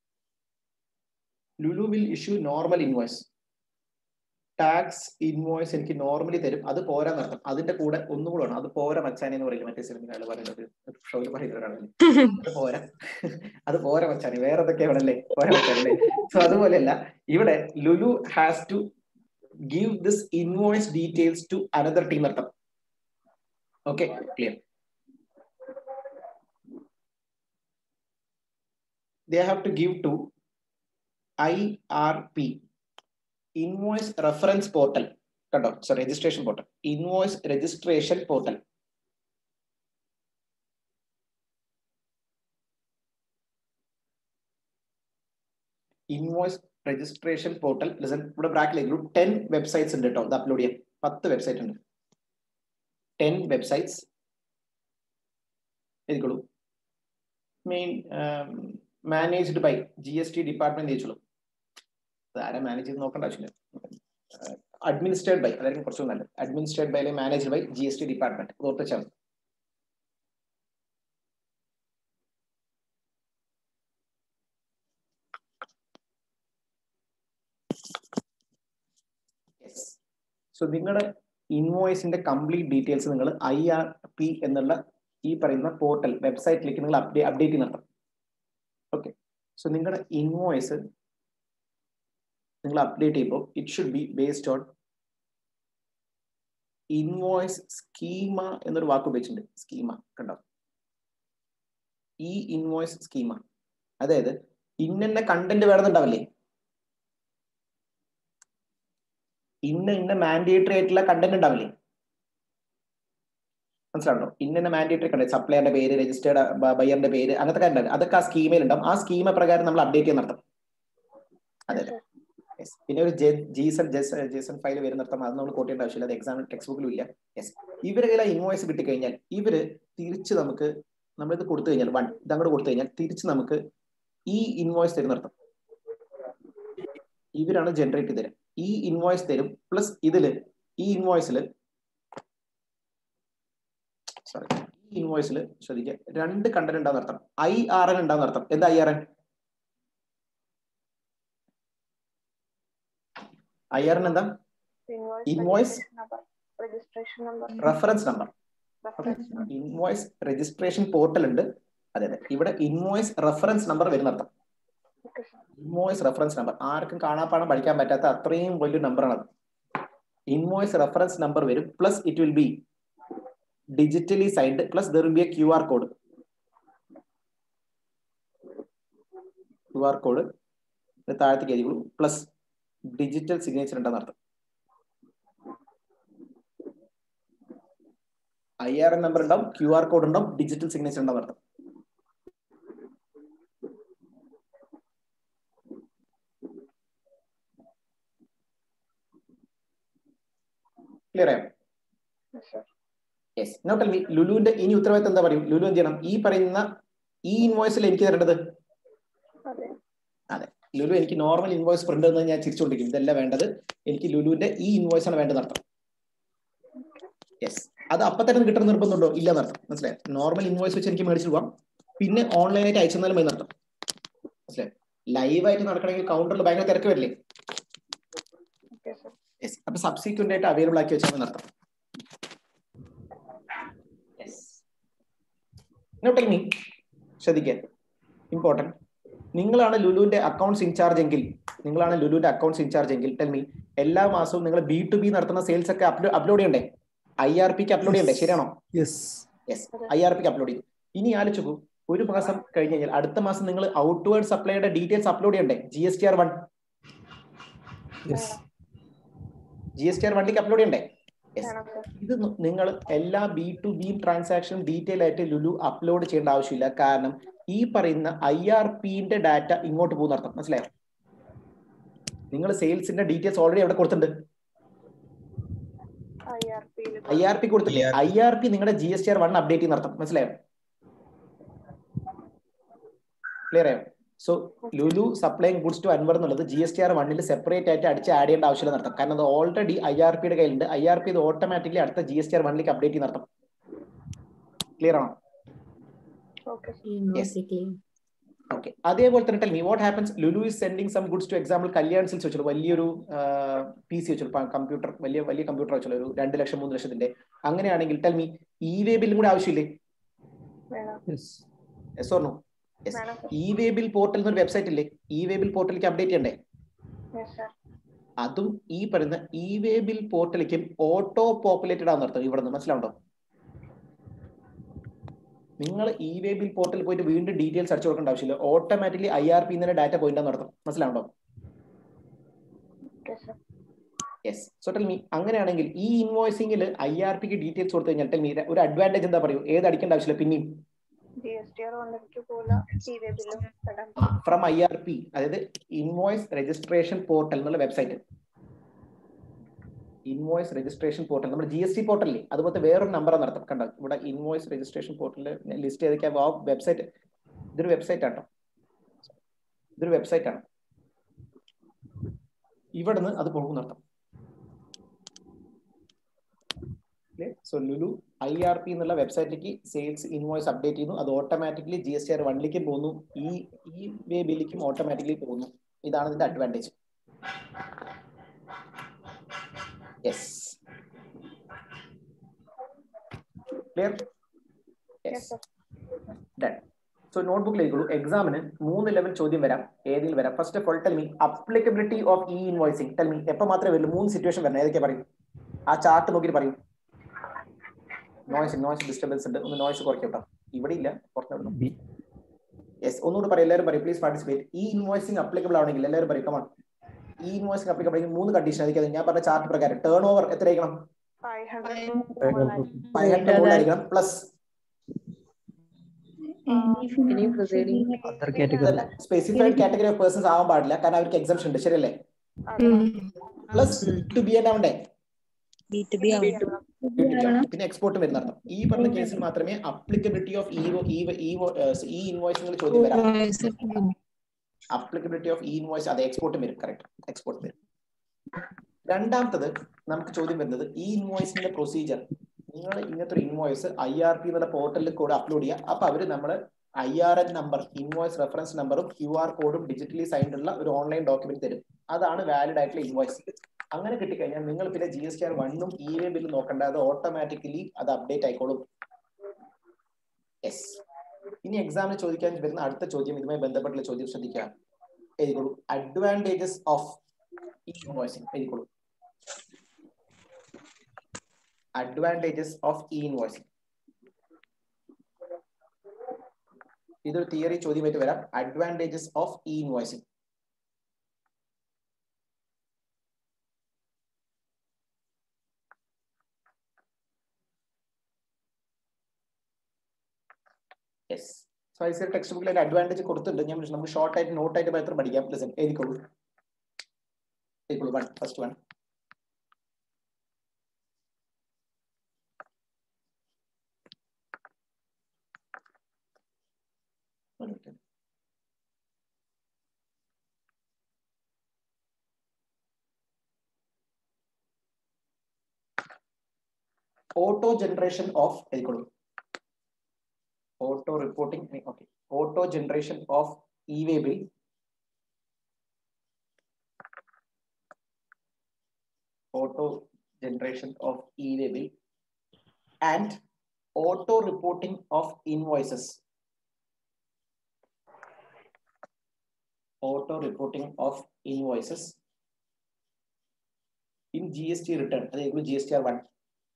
Lulu will issue normal invoice. Tax invoice എനിക്ക് നോർമലി തരും. അത് പോരാ നടത്തും. അതിന്റെ കൂടെ ഒന്നുകൂടെ വേണം. അത് പോരാ മച്ചാനെ എന്ന് പറയില്ല മറ്റേ സിനിമ പറയുന്നത്. ഷോയിൽ പറയുന്നവരാണല്ലേ അത് പോരാ അത് പോരാ മച്ചാനെ വേറെ എന്തൊക്കെയാ വേണല്ലേ പോരാ മച്ചാനല്ലേ. സോ അതുപോലെയല്ല ഇവിടെ Lulu has to give this invoice details to another team അർത്ഥം. Okay clear? they have to give to I R P invoice reference portal. കണ്ടോ? So registration portal. Invoice registration portal. Invoice registration portal. Listen ഇവിടെ ബ്രാക്കറ്റിലേക്ക് ten websites ഉണ്ട് കേട്ടോ. ഇത് upload ചെയ്യാൻ പത്ത് website ഉണ്ട്. ടെൻ വെബ്സൈറ്റ്സ് എഴുതിക്കോളൂ. Main managed by G S T department ചോദിച്ചോളൂ. ആരാ മാനേജ് ചെയ്ത് നോക്കേണ്ട ആവശ്യമില്ല. അഡ്മിനിസ്ട്രേറ്റ് ബൈ അതായിരിക്കും കുറച്ചും നല്ലത്. അഡ്മിനിസ്ട്രേറ്റ് ബൈ അല്ലെങ്കിൽ managed by G S T department ഓർത്തുവെച്ചാൽ മതി. സോ നിങ്ങളുടെ ഇൻവോയ്സിന്റെ കംപ്ലീറ്റ് ഡീറ്റെയിൽസ് നിങ്ങൾ ഐ ആർ പി എന്നുള്ള ഈ പറയുന്ന പോർട്ടൽ വെബ്സൈറ്റിലേക്ക് നിങ്ങൾ അപ്ഡേറ്റ് അപ്ഡേറ്റ് നടത്തണം. ഓക്കെ. സോ നിങ്ങളുടെ ഇൻവോയ്സ് നിങ്ങൾ അപ്ഡേറ്റ് ചെയ്യുമ്പോൾ it should be based on invoice schema എന്നൊരു വാക്ക് ഉപയോഗിച്ചിട്ടുണ്ട്. സ്കീമ കണ്ടോ? ഈ ഇൻവോയ്സ് സ്കീമ അതായത് ഇന്ന കണ്ടന്റ് വേണമെന്നുണ്ടാവില്ലേ? ഇന്ന ഇന്ന മാൻഡേറ്ററി ആയിട്ടുള്ള കണ്ടന്റ് ഉണ്ടാവില്ലേ? മനസ്സിലാണോ? ഇന്ന മാൻഡേറ്ററി കണ്ടന്റ് സപ്ലയറിന്റെ പേര്, രജിസ്റ്റേർഡ് ബയറിന്റെ പേര്, അങ്ങനത്തെ കാര്യം അതൊക്കെ ആ സ്കീമയിൽ ഉണ്ടാവും. ആ സ്കീമ പ്രകാരം നമ്മൾ അപ്ഡേറ്റ് ചെയ്യാൻ നടത്തും. അതെ. പിന്നെ ഒരു ജീസൺ ജേസൺ ഫയൽ വരുന്നിടത്തും അത് നമ്മൾ കോട്ട് ചെയ്യേണ്ട ആവശ്യമില്ല. അത് എക്സാം ടെക്സ്റ്റ് ബുക്കിലും ഇല്ല. യെസ്. ഇവരെ കയ്യിൽ ഇൻവോയ്സ് കിട്ടിക്കഴിഞ്ഞാൽ ഇവര് തിരിച്ച് നമുക്ക് നമ്മളിത് കൊടുത്തു കഴിഞ്ഞാൽ വൺ ഇത് അങ്ങോട്ട് കൊടുത്തു കഴിഞ്ഞാൽ തിരിച്ച് നമുക്ക് ഈ ഇൻവോയ്സ് തരുന്നിടത്തും ഇവരാണ് ജനറേറ്റ് ചെയ്ത് തരാം. ഈ ഇൻവോയ്സ് തരും പ്ലസ് ഇതില് ഈ ഇൻവോയ്സിൽ സോറി ഈ ഇൻവോയ്സിൽ ശ്രദ്ധിക്കുക രണ്ട് കണ്ടന്റ് ഉണ്ടാകുന്ന അർത്ഥം. ഐ ആർ എൻ ഉണ്ടാകുന്ന അർത്ഥം. എന്താ I R N? I R N എന്താ? Invoice reference number. Invoice registration portal ഉണ്ട്. അതെ അതെ. ഇവിടെ ഇൻവോയ്സ് റെഫറൻസ് നമ്പർ വരുന്ന അർത്ഥം. ഇൻവോയ്സ് റെഫറൻസ് നമ്പർ ആർക്കും കാണാപ്പാടം പഠിക്കാൻ പറ്റാത്ത അത്രയും വലിയ നമ്പറാണ് അത്. ഇൻവോയ്സ് റെഫറൻസ് നമ്പർ വരും plus it will be digitally signed plus there will be a Q R code. Q R code താഴത്തേക്ക് എഴുതിക്കോളൂ പ്ലസ് ഡിജിറ്റൽ സിഗ്നേച്ചർ ഉണ്ടെന്ന് അർത്ഥം. ഐ ആർ എൻ നമ്പർ ഉണ്ടാവും, ക്യു ആർ കോഡ് ഉണ്ടാവും, ഡിജിറ്റൽ സിഗ്നേച്ചർ ഉണ്ടാവും അർത്ഥം. Clear ആയോ? Yes. Now tell me, ലുലുവിന്റെ ഇനി ഉത്തരവാദിത്തം എന്താ പറയും? ലുലു എന്ത് ചെയ്യണം? ഈ പറയുന്ന ഈ ഇൻവോയ്സിൽ എനിക്ക് തരേണ്ടത്. അതെ, ലുലു എനിക്ക് നോർമൽ ഇൻവോയ്സ് പ്രിന്റ് എന്ന് ഞാൻ തിരിച്ചുകൊണ്ടിരിക്കും. ഇതല്ല വേണ്ടത്, എനിക്ക് ലുലുവിന്റെ ഈ ഇൻവോയ്സ് ആണ് വേണ്ടത് അർത്ഥം. യെസ്. അത് അപ്പൊ തന്നെ കിട്ടുന്ന നിർബന്ധമുണ്ടോ? ഇല്ല എന്നർത്ഥം. മനസ്സിലായി? നോർമൽ ഇൻവോയ്സ് വെച്ച് എനിക്ക് മേടിച്ചു പോവാം, പിന്നെ ഓൺലൈനായിട്ട് അയച്ചു തന്നാലും മതി എന്നർത്ഥം. മനസ്സിലായി? ലൈവായിട്ട് നടക്കണമെങ്കിൽ കൗണ്ടറിൽ ഭയങ്കര തിരക്ക് വരില്ലേ? യെസ്. അപ്പൊ സബ്സിക്വന്റ് ആയിട്ട് അവൈലബിൾ ആക്കി വെച്ചാൽ നടത്താം. ശ്രദ്ധിക്കുക, ഇമ്പോർട്ടൻറ്റ്. നിങ്ങളാണ് ലുലുവിന്റെ അക്കൗണ്ട്സ് ഇൻചാർജ് എങ്കിൽ നിങ്ങളാണ് ലുലുവിന്റെ അക്കൗണ്ട്സ് ഇൻചാർജ് എങ്കിൽ ടെൽ മീ, എല്ലാ മാസവും നിങ്ങൾ ബി ടു ബി നടത്തുന്ന സെയിൽസ് ഒക്കെ അപ്ലോഡ് ചെയ്യണ്ടേ? ഐ ആർ പിക്ക് അപ്ലോഡ് ചെയ്യണ്ടേ? ശരിയാണോ? യെസ്. ഐ ആർ പിക്ക് അപ്ലോഡ് ചെയ്യും. ഇനി ആലോചിച്ചു, ഒരു മാസം കഴിഞ്ഞ് കഴിഞ്ഞാൽ അടുത്ത മാസം നിങ്ങൾ ഔട്ട്വേർഡ് സപ്ലൈയുടെ ഡീറ്റെയിൽസ് അപ്ലോഡ് ചെയ്യണ്ടേ? G S T R one G S T R വണ്ടിക്ക് അപ്ലോഡ് ചെയ്യണ്ടേ? ഇത് നിങ്ങൾ എല്ലാ ബി ടു ബി ട്രാൻസാക്ഷനും ഡീറ്റെയിൽ ആയിട്ട് ലുലു അപ്ലോഡ് ചെയ്യേണ്ട ആവശ്യമില്ല. കാരണം ഈ പറയുന്ന ഐ ആർ പിന്റെ ഡാറ്റ ഇങ്ങോട്ട് പോകുന്ന അർത്ഥം. മനസ്സിലായോ? നിങ്ങൾ സെയിൽസിന്റെ ഡീറ്റെയിൽസ് ഓൾറെഡി അവിടെ കൊടുത്തിട്ടുണ്ട്. ഐ ആർ പി കൊടുത്തില്ലേ? ഐ ആർ പി നിങ്ങളുടെ G S T R one update ചെയ്യുന്ന അർത്ഥം. മനസ്സിലായോ? ക്ലിയർ ആയോ? So Lulu supplying goods to Anwar എന്നുള്ളത് ജി എസ് ടി ആർ വണ്ണിൽ സെപ്പറേറ്റ് ആയിട്ട് അടിച്ച് ആഡ് ചെയ്യേണ്ട ആവശ്യമില്ല നടത്താം. കാരണം അത് ഓൾറെഡി ഐ ആർ പിയുടെ കയ്യിലുണ്ട്. ഐ ആർ പി ഇത് ഓട്ടോമാറ്റിക്കലി അടുത്ത ജി എസ് ടി ആർ വണ്ണിലേക്ക് അപ്ഡേറ്റ് ചെയ്യുന്ന നടത്താം. ക്ലിയർ ആണോ? ഓക്കെ. അതേപോലെ തന്നെ tell me what happens Lulu is sending some goods to example Kalyan silks വെച്ചോളൂ, വലിയൊരു പി സി വെച്ചോളൂ, കമ്പ്യൂട്ടർ, വലിയ വലിയ കമ്പ്യൂട്ടർ വെച്ചോളൂ, ഒരു രണ്ട് ലക്ഷം മൂന്ന് ലക്ഷത്തിന്റെ. അങ്ങനെയാണെങ്കിൽ ടെൽ മീ, ഇ വേ ബില്ലും കൂടെ ആവശ്യമില്ലേ? Yes or no? E way bill portal എന്നൊരു വെബ്സൈറ്റ് ഇല്ലേ? ഇ വേ ബിൽ പോർട്ടലിലേക്ക് അപ്ഡേറ്റ് ചെയ്യണ്ടേ? അതും ഈ പറയുന്ന ഇ വേ ബിൽ പോർട്ടലിലേക്കും ഓട്ടോ പോപ്പുലേറ്റഡ് ആണെന്ന് അർത്ഥം. ഇവിടെ നിന്ന് മനസ്സിലാവുണ്ടോ? നിങ്ങൾ ഇ വേ ബിൽ പോർട്ടലിൽ പോയിട്ട് വീണ്ടും ഡീറ്റെയിൽസ് അടിച്ചു കൊടുക്കേണ്ട ആവശ്യമില്ല. Automatically I R P data point ആണെന്ന് അർത്ഥം. മനസ്സിലാവുണ്ടോ? യെസ്. സോ ടെൽ മീ, അങ്ങനെയാണെങ്കിൽ ഈ ഇൻവോയ്സിംഗിൽ ഐ ആർ പിക്ക് ഡീറ്റെയിൽസ് കൊടുത്തു കഴിഞ്ഞാൽ ടെൽ മീ ഒരു അഡ്വാൻറ്റേജ് എന്താ പറയൂ? ഏത് അടിക്കേണ്ട ആവശ്യമില്ല പിന്നെയും ഫ്രം ഐ ആർ പി, അതായത് ഇൻവോയ്സ് രജിസ്ട്രേഷൻ പോർട്ടൽ എന്നുള്ള വെബ്സൈറ്റ്, ഇൻവോയ്സ് രജിസ്ട്രേഷൻ പോർട്ടൽ നമ്മുടെ ജി എസ് ടി പോർട്ടലിൽ അതുപോലത്തെ വേറൊരു നമ്പർ നടത്തും. കണ്ടോ ഇവിടെ ഇൻവോയ്സ് രജിസ്ട്രേഷൻ പോർട്ടലിൽ ലിസ്റ്റ് ചെയ്തൊക്കെ ആ വെബ്സൈറ്റ്. ഇതൊരു വെബ്സൈറ്റ് ആട്ടോ, ഇതൊരു വെബ്സൈറ്റ് ആണ്. ഇവിടുന്ന് അത് പോകുന്ന അർത്ഥം. So Lulu I R P എന്നുള്ള വെബ്സൈറ്റിലേക്ക് സെയിൽസ് ഇൻവോയ്സ് അപ്ഡേറ്റ് ചെയ്യുന്നു. അത് automatically G S T R വണ്ണിലേക്കും പോകുന്നു, ഈ ഈ വേ ബില്ലിലേക്കും ഓട്ടോമാറ്റിക്കലി പോകുന്നു. ഇതാണ് ഇതിന്റെ advantage. Yes. Clear? Yes. Done. So നോട്ട്ബുക്കിൽ എഴുതുള്ളൂ. എക്സാമിന് മൂന്ന് ലെവൽ ചോദ്യം വരാം, ഏതിൽ വരാം. First of all tell me applicability of e invoicing. Tell me എപ്പോൾ മാത്രമേ വരുള്ളൂ? മൂന്ന് സിറ്റുവേഷൻ വരണം. ഏതൊക്കെ പറയും? ആ ചാർട്ട് നോക്കിയിട്ട് പറയും. നോയ്സ് നോയ്സ് ഡിസ്റ്റർബൻസ് ഉണ്ട്, ഒന്ന് നോയ്സ് കുറയ്ക്കട്ടോ. ഇവിടെ ഇല്ല, കുറഞ്ഞു. യെസ്, ഒന്നുകൂടി പറയും. എല്ലാവരും പറയും, please participate. E invoicing applicable ആണെങ്കിൽ എല്ലാവരും പറയും കമാൺ. ഈ ഇൻവോയ്സിംഗ് അപ്ലിക്കബിൾ ആണെങ്കിൽ മൂന്ന് കണ്ടീഷൻ ആയിരിക്കും. ഞാൻ പറഞ്ഞ ചാർട്ട് പ്രകാരം ടേൺ ഓവർ എത്ര ആയിരിക്കണം? ഫൈവ് ഹൺഡ്രഡ് മുകളിലായിരിക്കണം. Plus specified category of persons ആവാൻ പാടില്ല, കാരണം അവർക്ക് എക്സംഷൻ ഉണ്ട്. ശരിയല്ലേ? പ്ലസ് ടു ബി എൻ ആവണ്ടേ? പിന്നെ എക്സ്പോർട്ട് വരുന്ന അർത്ഥം. ഈ പറഞ്ഞ കേസിൽ മാത്രമേ അപ്ലിക്കബിലിറ്റി ഓഫ് ഈ ഇൻവോയ്സിംഗിൽ ചോദ്യം വരാം. അപ്ലിക്കബിലിറ്റി ഓഫ് ഈ ഇൻവോയ്സ്, അത് എക്സ്പോർട്ടും വരും. കറക്റ്റ്, എക്സ്പോർട്ട് വരും. രണ്ടാമത്തത് നമുക്ക് ചോദ്യം വരുന്നത് ഈ ഇൻവോയ്സിന്റെ പ്രൊസീജിയർ. നിങ്ങൾ ഇങ്ങനത്തെ ഒരു ഇൻവോയ്സ് ഐ ആർ പി എന്നുള്ള പോർട്ടലിൽ കൂടെ അപ്ലോഡ് ചെയ്യുക. അപ്പൊ അവര് നമ്മൾ I R N number, invoice reference നമ്പറും ക്യു ആർ കോഡും ഡിജിറ്റലി സൈൻഡ് ഉള്ള ഒരു ഓൺലൈൻ ഡോക്യുമെന്റ് തരും. അതാണ് വാലിഡ് ആയിട്ടുള്ള ഇൻവോയ്സ്. അങ്ങനെ കിട്ടിക്കഴിഞ്ഞാൽ നിങ്ങൾ പിന്നെ ജി എസ് ടി ആർ വണ്ണും ഇ വേ ബില്ലും നോക്കണ്ട, അത് ഓട്ടോമാറ്റിക്കലി അത് അപ്ഡേറ്റ് ആയിക്കോളും. യെസ്. ഇനി എക്സാമിന് ചോദിക്കാൻ വരുന്ന അടുത്ത ചോദ്യം ഇതുമായി ബന്ധപ്പെട്ടുള്ള ചോദ്യം ശ്രദ്ധിക്കുക. എഴുതിക്കോളൂ. Advantages of invoicing. എഴുതിക്കോളൂ. Advantages of e invoicing. ഇതൊരു തിയറി ചോദ്യമായിട്ട് വരാം. Advantages of e invoicing. Yes. So I C text ബുക്കിൽ ഒരു അഡ്വാൻറ്റേജ് കൊടുത്തിട്ടുണ്ട്. ഞാൻ നമുക്ക് ഷോർട്ട് ആയിട്ട് നോട്ട് ആയിട്ട് മാത്രം പഠിക്കാം. ലിസൺ, എഴുതിക്കോളൂ. എഴുതിക്കോളൂ. One first one. auto generation of auto reporting. Okay, auto generation of e-way bill auto generation of e-way bill and auto reporting of invoices auto reporting of invoices in G S T return. That is G S T R one.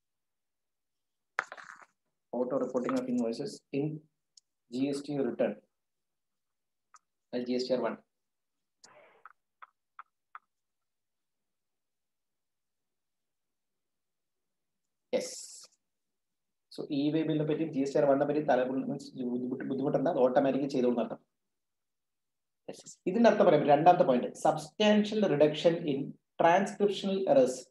Auto reporting of invoices in G S T return. That's G S T R one. Yes. So e-way bill പറ്റി G S T R one പറ്റി ബുദ്ധിമുട്ടുണ്ട്. Automatically ചെയ്തോളൂ നടത്താം. ഇതിന്റെ അർത്ഥം പറയാം. രണ്ടാമത്തെ point, substantial reduction in transcriptional errors.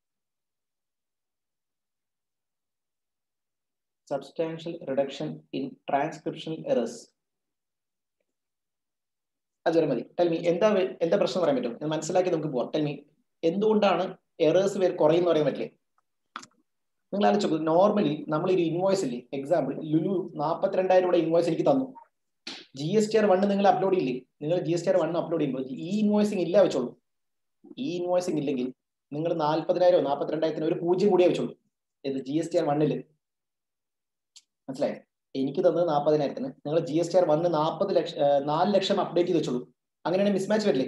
Substantial reduction in transcriptional errors. അതുവരെ മതി. ടെൽ മീ എന്താ എന്താ പ്രശ്നം പറയാൻ പറ്റും? ഇത് മനസ്സിലാക്കി നമുക്ക് പോവാം. ടെൽ മീ എന്തുകൊണ്ടാണ് എറേഴ്സ് പേര് കുറയുമെന്ന് പറയാൻ പറ്റില്ലേ? നിങ്ങൾ ആലോചിച്ചു, നോർമലി നമ്മൾ ഒരു ഇൻവോയ്സ് ഇല്ലേ, എക്സാമ്പിൾ ലുലു നാൽപ്പത്തിരണ്ടായിരം രൂപയുടെ ഇൻവോയ്സ് എനിക്ക് തന്നു. G S T R one നിങ്ങൾ അപ്ലോഡ് ചെയ്യില്ലേ? നിങ്ങൾ G S T R one upload ചെയ്യുമ്പോൾ ഈ ഇൻവോയ്സിംഗ് ഇല്ല വെച്ചോളൂ. ഈ ഇൻവോയ്സിംഗ് ഇല്ലെങ്കിൽ നിങ്ങൾ നാൽപ്പതിനായിരോ നാൽപ്പത്തിരണ്ടായിരത്തിന് ഒരു പൂജ്യം കൂടിയേ വെച്ചോളൂ. ഇത് ജി എസ് ടി ആർ വണ്ണില് മനസ്സിലായോ? എനിക്ക് തന്നത് നാൽപ്പതിനായിരത്തിന്, നിങ്ങൾ ജി എസ് ടി ആർ വന്ന് നാൽപ്പത് ലക്ഷം നാല് ലക്ഷം അപ്ഡേറ്റ് ചെയ്ത് വെച്ചോളൂ. അങ്ങനെയാണെങ്കിൽ മിസ്മാച്ച് വരില്ലേ?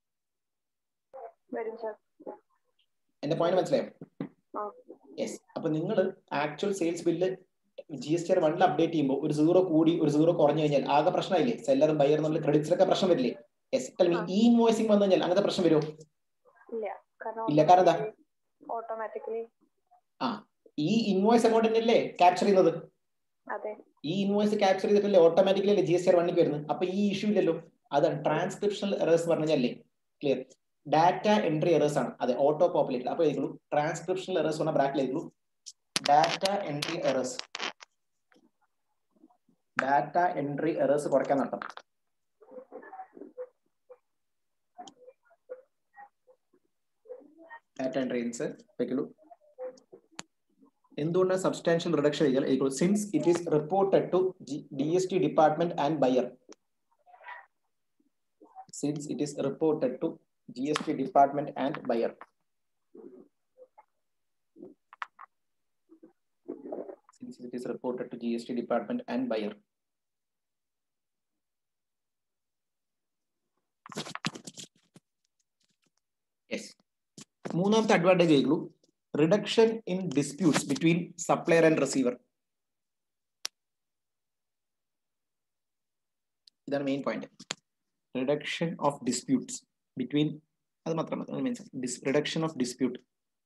എന്റെ പോയിന്റ് മനസ്സിലായോ? യെസ്. അപ്പൊ നിങ്ങൾ actual sales bill G S T R വണ്ണിൽ അപ്ഡേറ്റ് ചെയ്യുമ്പോൾ ഒരു സീറോ കൂടി ഒരു സീറോ കുറഞ്ഞു കഴിഞ്ഞാൽ ആകെ പ്രശ്നമായില്ലേ? സെല്ലറും ബയറും നമ്മൾ ക്രെഡിറ്റ്സിലൊക്കെ പ്രശ്നം വരില്ലേ? യെസ്. ഈ ഇൻവോയ്സിംഗ് വന്നു കഴിഞ്ഞാൽ അങ്ങനത്തെ പ്രശ്നം വരുമോ? ഇല്ല. കാരണം എന്താ? ഓട്ടോമാറ്റിക്കലി ആ ഈ ഇൻവോയ്സ് അമൗണ്ട് തന്നെയല്ലേ ക്യാപ്ചർ ചെയ്യുന്നത്. ഈ ഇൻവോയ്സ് ക്യാപ്ചർ ചെയ്തിട്ടല്ലേ automatically G S T R വണ്ണിക്ക് വരുന്നത്. അപ്പൊ ഈ ഇഷ്യൂ ഇല്ലല്ലോ. അതാണ് ട്രാൻസ്ക്രിപ്ഷണൽ എറേഴ്സ് പറഞ്ഞു കഴിഞ്ഞാലേ. ക്ലിയർ? ഡാറ്റ എൻട്രി എറേഴ്സ് ആണ്. അതെ, ഓട്ടോ പോപ്പുലേറ്റ്. അപ്പൊ എഴുതുള്ളൂ ട്രാൻസ്ക്രിപ്ഷണൽ എറേഴ്സ് പറഞ്ഞ ബ്രാക്കറ്റിൽ എഴുതുള്ളൂ data entry errors. Data entry errors കുറയ്ക്കാൻ നടത്തും. ഡാറ്റ എൻട്രി വെക്കുള്ളൂ. എന്തുകൊണ്ടാണ് സബ്സ്റ്റാൻഷ്യൽ റിഡക്ഷൻ ചെയ്താൽ? Since it is reported to D S T department and buyer. Since it is reported to G S T department and buyer. Since it is reported to G S T department and buyer. Yes. മൂന്നാമത്തെ advantage ആയിട്ടുള്ളൂ reduction in disputes between supplier and receiver. ഇതാണ് main point. Reduction of disputes between, അത് മാത്രം means reduction of dispute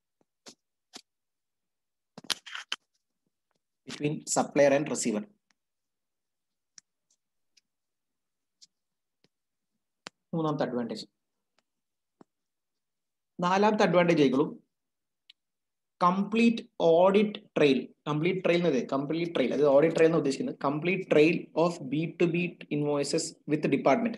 between supplier and receiver. മൂന്നാമത്തെ advantage. നാലാമത്തെ advantage ആയിക്കോളൂ complete audit trail. Complete trail എന്നത് complete trail അത് audit trail എന്ന് ഉദ്ദേശിക്കുന്നത് complete trail of B to B invoices with department.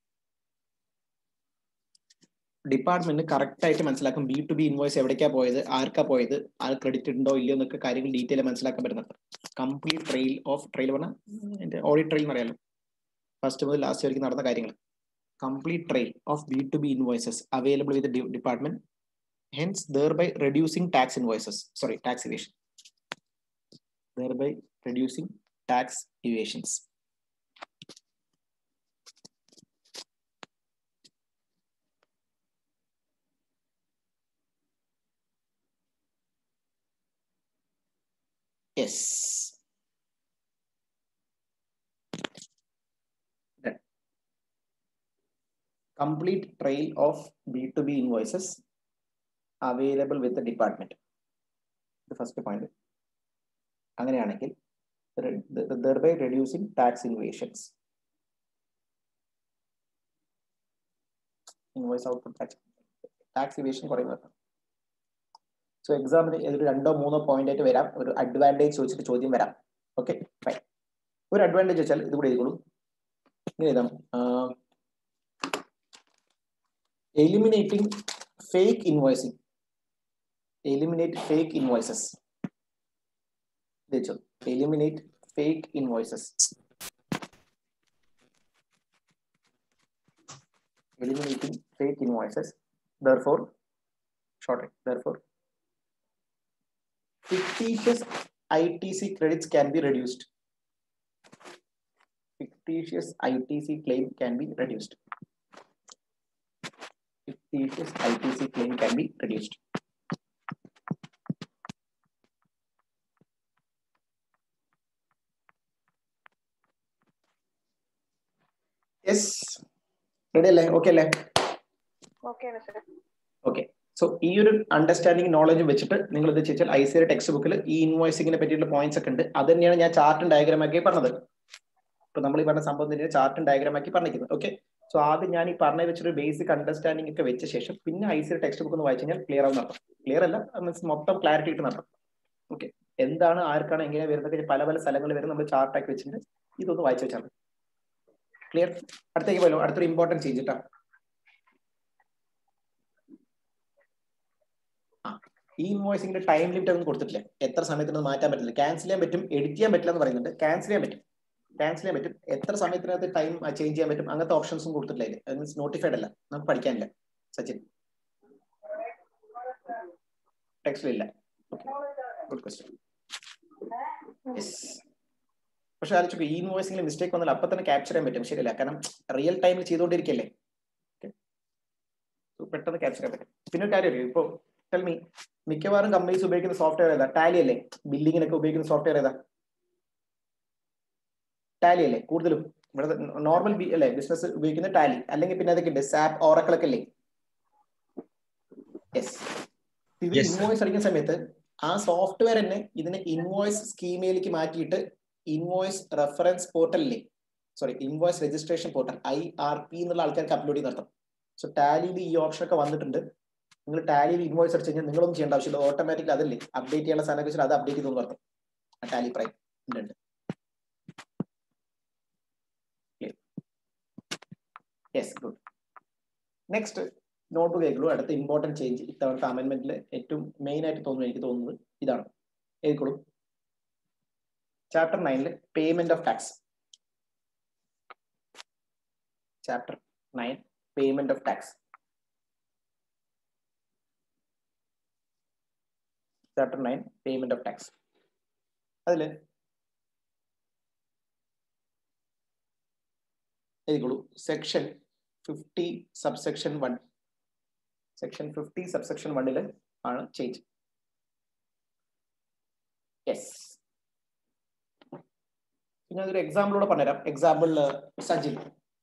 Department correct ആയിട്ട് മനസ്സിലാക്കും ബി ടു ബി ഇൻവോയ്സ് എവിടേക്കാ പോയത്, ആർക്കാ പോയത്, ആർ ക്രെഡിറ്റ് ഉണ്ടോ ഇല്ലയോ എന്നൊക്കെ കാര്യങ്ങൾ ഡീറ്റെയിൽ മനസ്സിലാക്കാൻ പറ്റുന്നത്. കംപ്ലീറ്റ് ട്രെയിൽ ഓഫ് ട്രെയിൽ പറഞ്ഞാൽ എന്റെ ഓഡിറ്റ് ട്രെയിൽ എന്ന് അറിയാലോ, ഫസ്റ്റ് മുതൽ ലാസ്റ്റ് വരെയും നടന്ന കാര്യങ്ങൾ. Complete trail of B to B invoices available with department, hence thereby reducing tax invoices, sorry tax evasion, thereby reducing tax evasions. Yes. Then complete trail of B two B invoices available with the department. The first point. അങ്ങനെയാണെങ്കിൽ thereby reducing tax evasions. Invoice output tax tax evasion കുറയുന്നത്. So എക്സാമിന് ഒരു രണ്ടോ മൂന്നോ point ആയിട്ട് വരാം, ഒരു advantage ചോദിച്ചിട്ട് ചോദ്യം വരാം. Okay fine. ഒരു അഡ്വാൻറ്റേജ് വെച്ചാൽ ഇത് കൂടെ എഴുതിക്കോളൂ. ഇങ്ങനെ എഴുതാം, eliminating fake invoicing, eliminate fake invoices. eliminate fake invoices. Eliminating fake invoices. Therefore, shorten. Therefore, fictitious I T C credits can be reduced. Fictitious I T C claim can be reduced. Fictitious I T C claim can be reduced. Yes. Ready അല്ലേ? Okay അല്ലേ? Okay. So ഈ ഒരു understanding knowledge വെച്ചിട്ട് നിങ്ങൾ ഇത് ചെയ്താൽ I C text ബുക്കിൽ ഈ ഇൻവോയ്സിങ്ങിനെ പറ്റിയുള്ള പോയിന്റ്സ് ഒക്കെ ഉണ്ട്. അത് തന്നെയാണ് ഞാൻ ചാർട്ടും ഡയഗ്രാം ആക്കി പറഞ്ഞത്. ഇപ്പൊ നമ്മൾ ഈ പറഞ്ഞ സംഭവം തന്നെയാണ് ചാർട്ടും ഡയഗ്രാം ആക്കി പറഞ്ഞിരിക്കുന്നത്. ഓക്കെ. സോ ആദ്യം ഞാൻ ഈ പറഞ്ഞ വെച്ചൊരു ബേസിക് അണ്ടർസ്റ്റാൻഡിംഗ് ഒക്കെ വെച്ച ശേഷം പിന്നെ ഐ സി ടെക്സ്റ്റ് ബുക്ക് ഒന്ന് വായിച്ചു കഴിഞ്ഞാൽ ക്ലിയർ ആവും നടത്തും. ക്ലിയർ അല്ല, മീൻസ് മൊത്തം ക്ലാരിറ്റി ഇട്ട് നടത്തും. ഓക്കെ. എന്താണ്, ആർക്കാണ്, എങ്ങനെ വരുന്നത്, പല പല സ്ഥലങ്ങളിൽ വരും, നമ്മൾ ചാർട്ടാക്കി വെച്ചിട്ട് ഇതൊന്ന് വായിച്ചു വെച്ചാൽ ക്ലിയർ. അടുത്തേക്ക് പോലോ, അടുത്തൊരു ഇമ്പോർട്ടൻറ്റ് ചേഞ്ച് ഇട്ടാ. ഈ ഇൻവോയ്സിംഗിന്റെ ടൈം ലിമിറ്റ് ഒന്നും കൊടുത്തിട്ടില്ല, എത്ര സമയത്തിന് മാറ്റാൻ പറ്റില്ല. ക്യാൻസൽ ചെയ്യാൻ പറ്റും, എഡിറ്റ് ചെയ്യാൻ പറ്റില്ല എന്ന് പറയുന്നുണ്ട്. ക്യാൻസൽ ചെയ്യാൻ പറ്റും, ക്യാൻസൽ ചെയ്യാൻ പറ്റും, എത്ര സമയത്തിനകത്ത് ടൈം ചേഞ്ച് ചെയ്യാൻ പറ്റും, അങ്ങനത്തെ ഓപ്ഷൻസും കൊടുത്തിട്ടില്ല. അത് മീൻസ് നോട്ടിഫൈഡ് അല്ല, നമുക്ക് പഠിക്കാനില്ല. സച്ചിൻ ടെക്സ്റ്റിലില്ല. Good question. പക്ഷെ ആലോചിച്ചു, ഈ ഇൻവോയ്സിംഗിൽ മിസ്റ്റേക്ക് വന്നാൽ അപ്പൊ തന്നെ ക്യാപ്ചർ ചെയ്യാൻ പറ്റും. ശരിയല്ല, കാരണം റിയൽ ടൈമിൽ ചെയ്തുകൊണ്ടിരിക്കല്ലേ, പെട്ടെന്ന് ക്യാപ്ചർ ചെയ്യാൻ പറ്റും. പിന്നെ ഒരു കാര്യം അറിയാം, ഇപ്പൊ ടെൽമി മിക്കവാറും കമ്പനീസ് ഉപയോഗിക്കുന്ന സോഫ്റ്റ്വെയർ ഏതാ? ടാലി അല്ലേ? ബില്ലിങ്ങിനൊക്കെ ഉപയോഗിക്കുന്ന സോഫ്റ്റ്വെയർ ഏതാ? ടാലി അല്ലേ കൂടുതലും? ഇവിടെ നോർമൽ ബി അല്ലേ ബിസിനസ് ഉപയോഗിക്കുന്ന ടാലി, അല്ലെങ്കിൽ പിന്നെ അതൊക്കെ ഉണ്ട് സാപ്പ്, ഓറക്കിൾ ഒക്കെ അല്ലേ? യെസ്. ഇവർ ഇൻവോയ്സ് അടിക്കുന്ന സമയത്ത് ആ സോഫ്റ്റ്വെയർ തന്നെ ഇതിനെ ഇൻവോയ്സ് സ്കീമയിലേക്ക് മാറ്റിയിട്ട് ഇൻവോയ്സ് റെഫറൻസ് പോർട്ടലില്ലേ, sorry invoice registration portal I R P എന്നുള്ള ആൾക്കാർക്ക് അപ്ലോഡ് ചെയ്ത് നടത്തും. സോ ടാലിയിൽ ഈ ഓപ്ഷൻ ഒക്കെ വന്നിട്ടുണ്ട്. നിങ്ങൾ ടാലിയിൽ ഇൻവോയ്സ് അടിച്ചു കഴിഞ്ഞാൽ നിങ്ങളൊന്നും ചെയ്യേണ്ട ആവശ്യമില്ല, ഓട്ടോമാറ്റിക്കലി അതല്ലേ അപ്ഡേറ്റ് ചെയ്യാനുള്ള സാധനം വെച്ചാൽ അത് അപ്ഡേറ്റ് ചെയ്തു നടത്തും. ആ ടാലി പ്രൈം ഉണ്ട്. Yes, good. നെക്സ്റ്റ് നോട്ട് കേൾക്കുള്ളൂ. അടുത്ത ഇമ്പോർട്ടൻറ്റ് ചേഞ്ച് ഇത്തവണത്തെ അമെന്റ്മെന്റിൽ ഏറ്റവും മെയിൻ ആയിട്ട് തോന്നുന്നു, എനിക്ക് തോന്നുന്നത് ഇതാണ്. എഴുതിക്കോളൂ. ചാപ്റ്റർ നയനിൽ payment of tax. Chapter nine payment of tax. Chapter nine payment of tax. അതില് എഴുതിക്കോളൂ. Section fifty subsection one. Section fifty subsection വണ്ണില് ആണ് ചേഞ്ച്. യെസ്. പിന്നെ അതൊരു എക്സാമ്പിളോടെ പറഞ്ഞുതരാം. Example Sajin.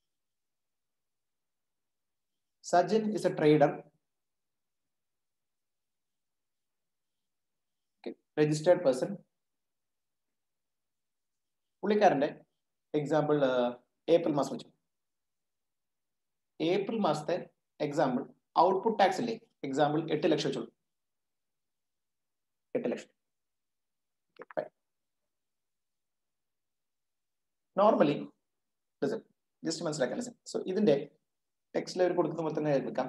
Sajin is a trader, registered person. പുള്ളിക്കാരന്റെ എക്സാമ്പിൾ ഏപ്രിൽ മാസം വെച്ചു. ഏപ്രിൽ മാസത്തെ എക്സാമ്പിൾ ഔട്ട്പുട്ട് ടാക്സ് ഇല്ലേ, എക്സാമ്പിൾ എട്ട് ലക്ഷം വെച്ചോളൂ. എട്ട് ലക്ഷം. നോർമലി ജസ്റ്റ് മനസ്സിലാക്കാൻ. സോ ഇതിന്റെ ടെക്സ്റ്റിൽ അവർ കൊടുക്കുന്ന പോലെ തന്നെ എടുക്കാം.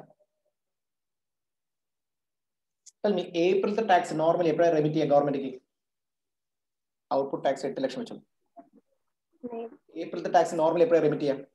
ഏപ്രിലത്തെ ടാക്സ് നോർമലി എപ്പോഴാണ് റെമിറ്റ് ചെയ്യുക ഗവൺമെന്റിക്ക്? ഔട്ട്പുട്ട് ടാക്സ് എട്ട് ലക്ഷം വെച്ചോളൂ. ഏപ്രിലത്തെ ടാക്സ് നോർമലി എപ്പോഴാണ് റെമിറ്റ് ചെയ്യാം?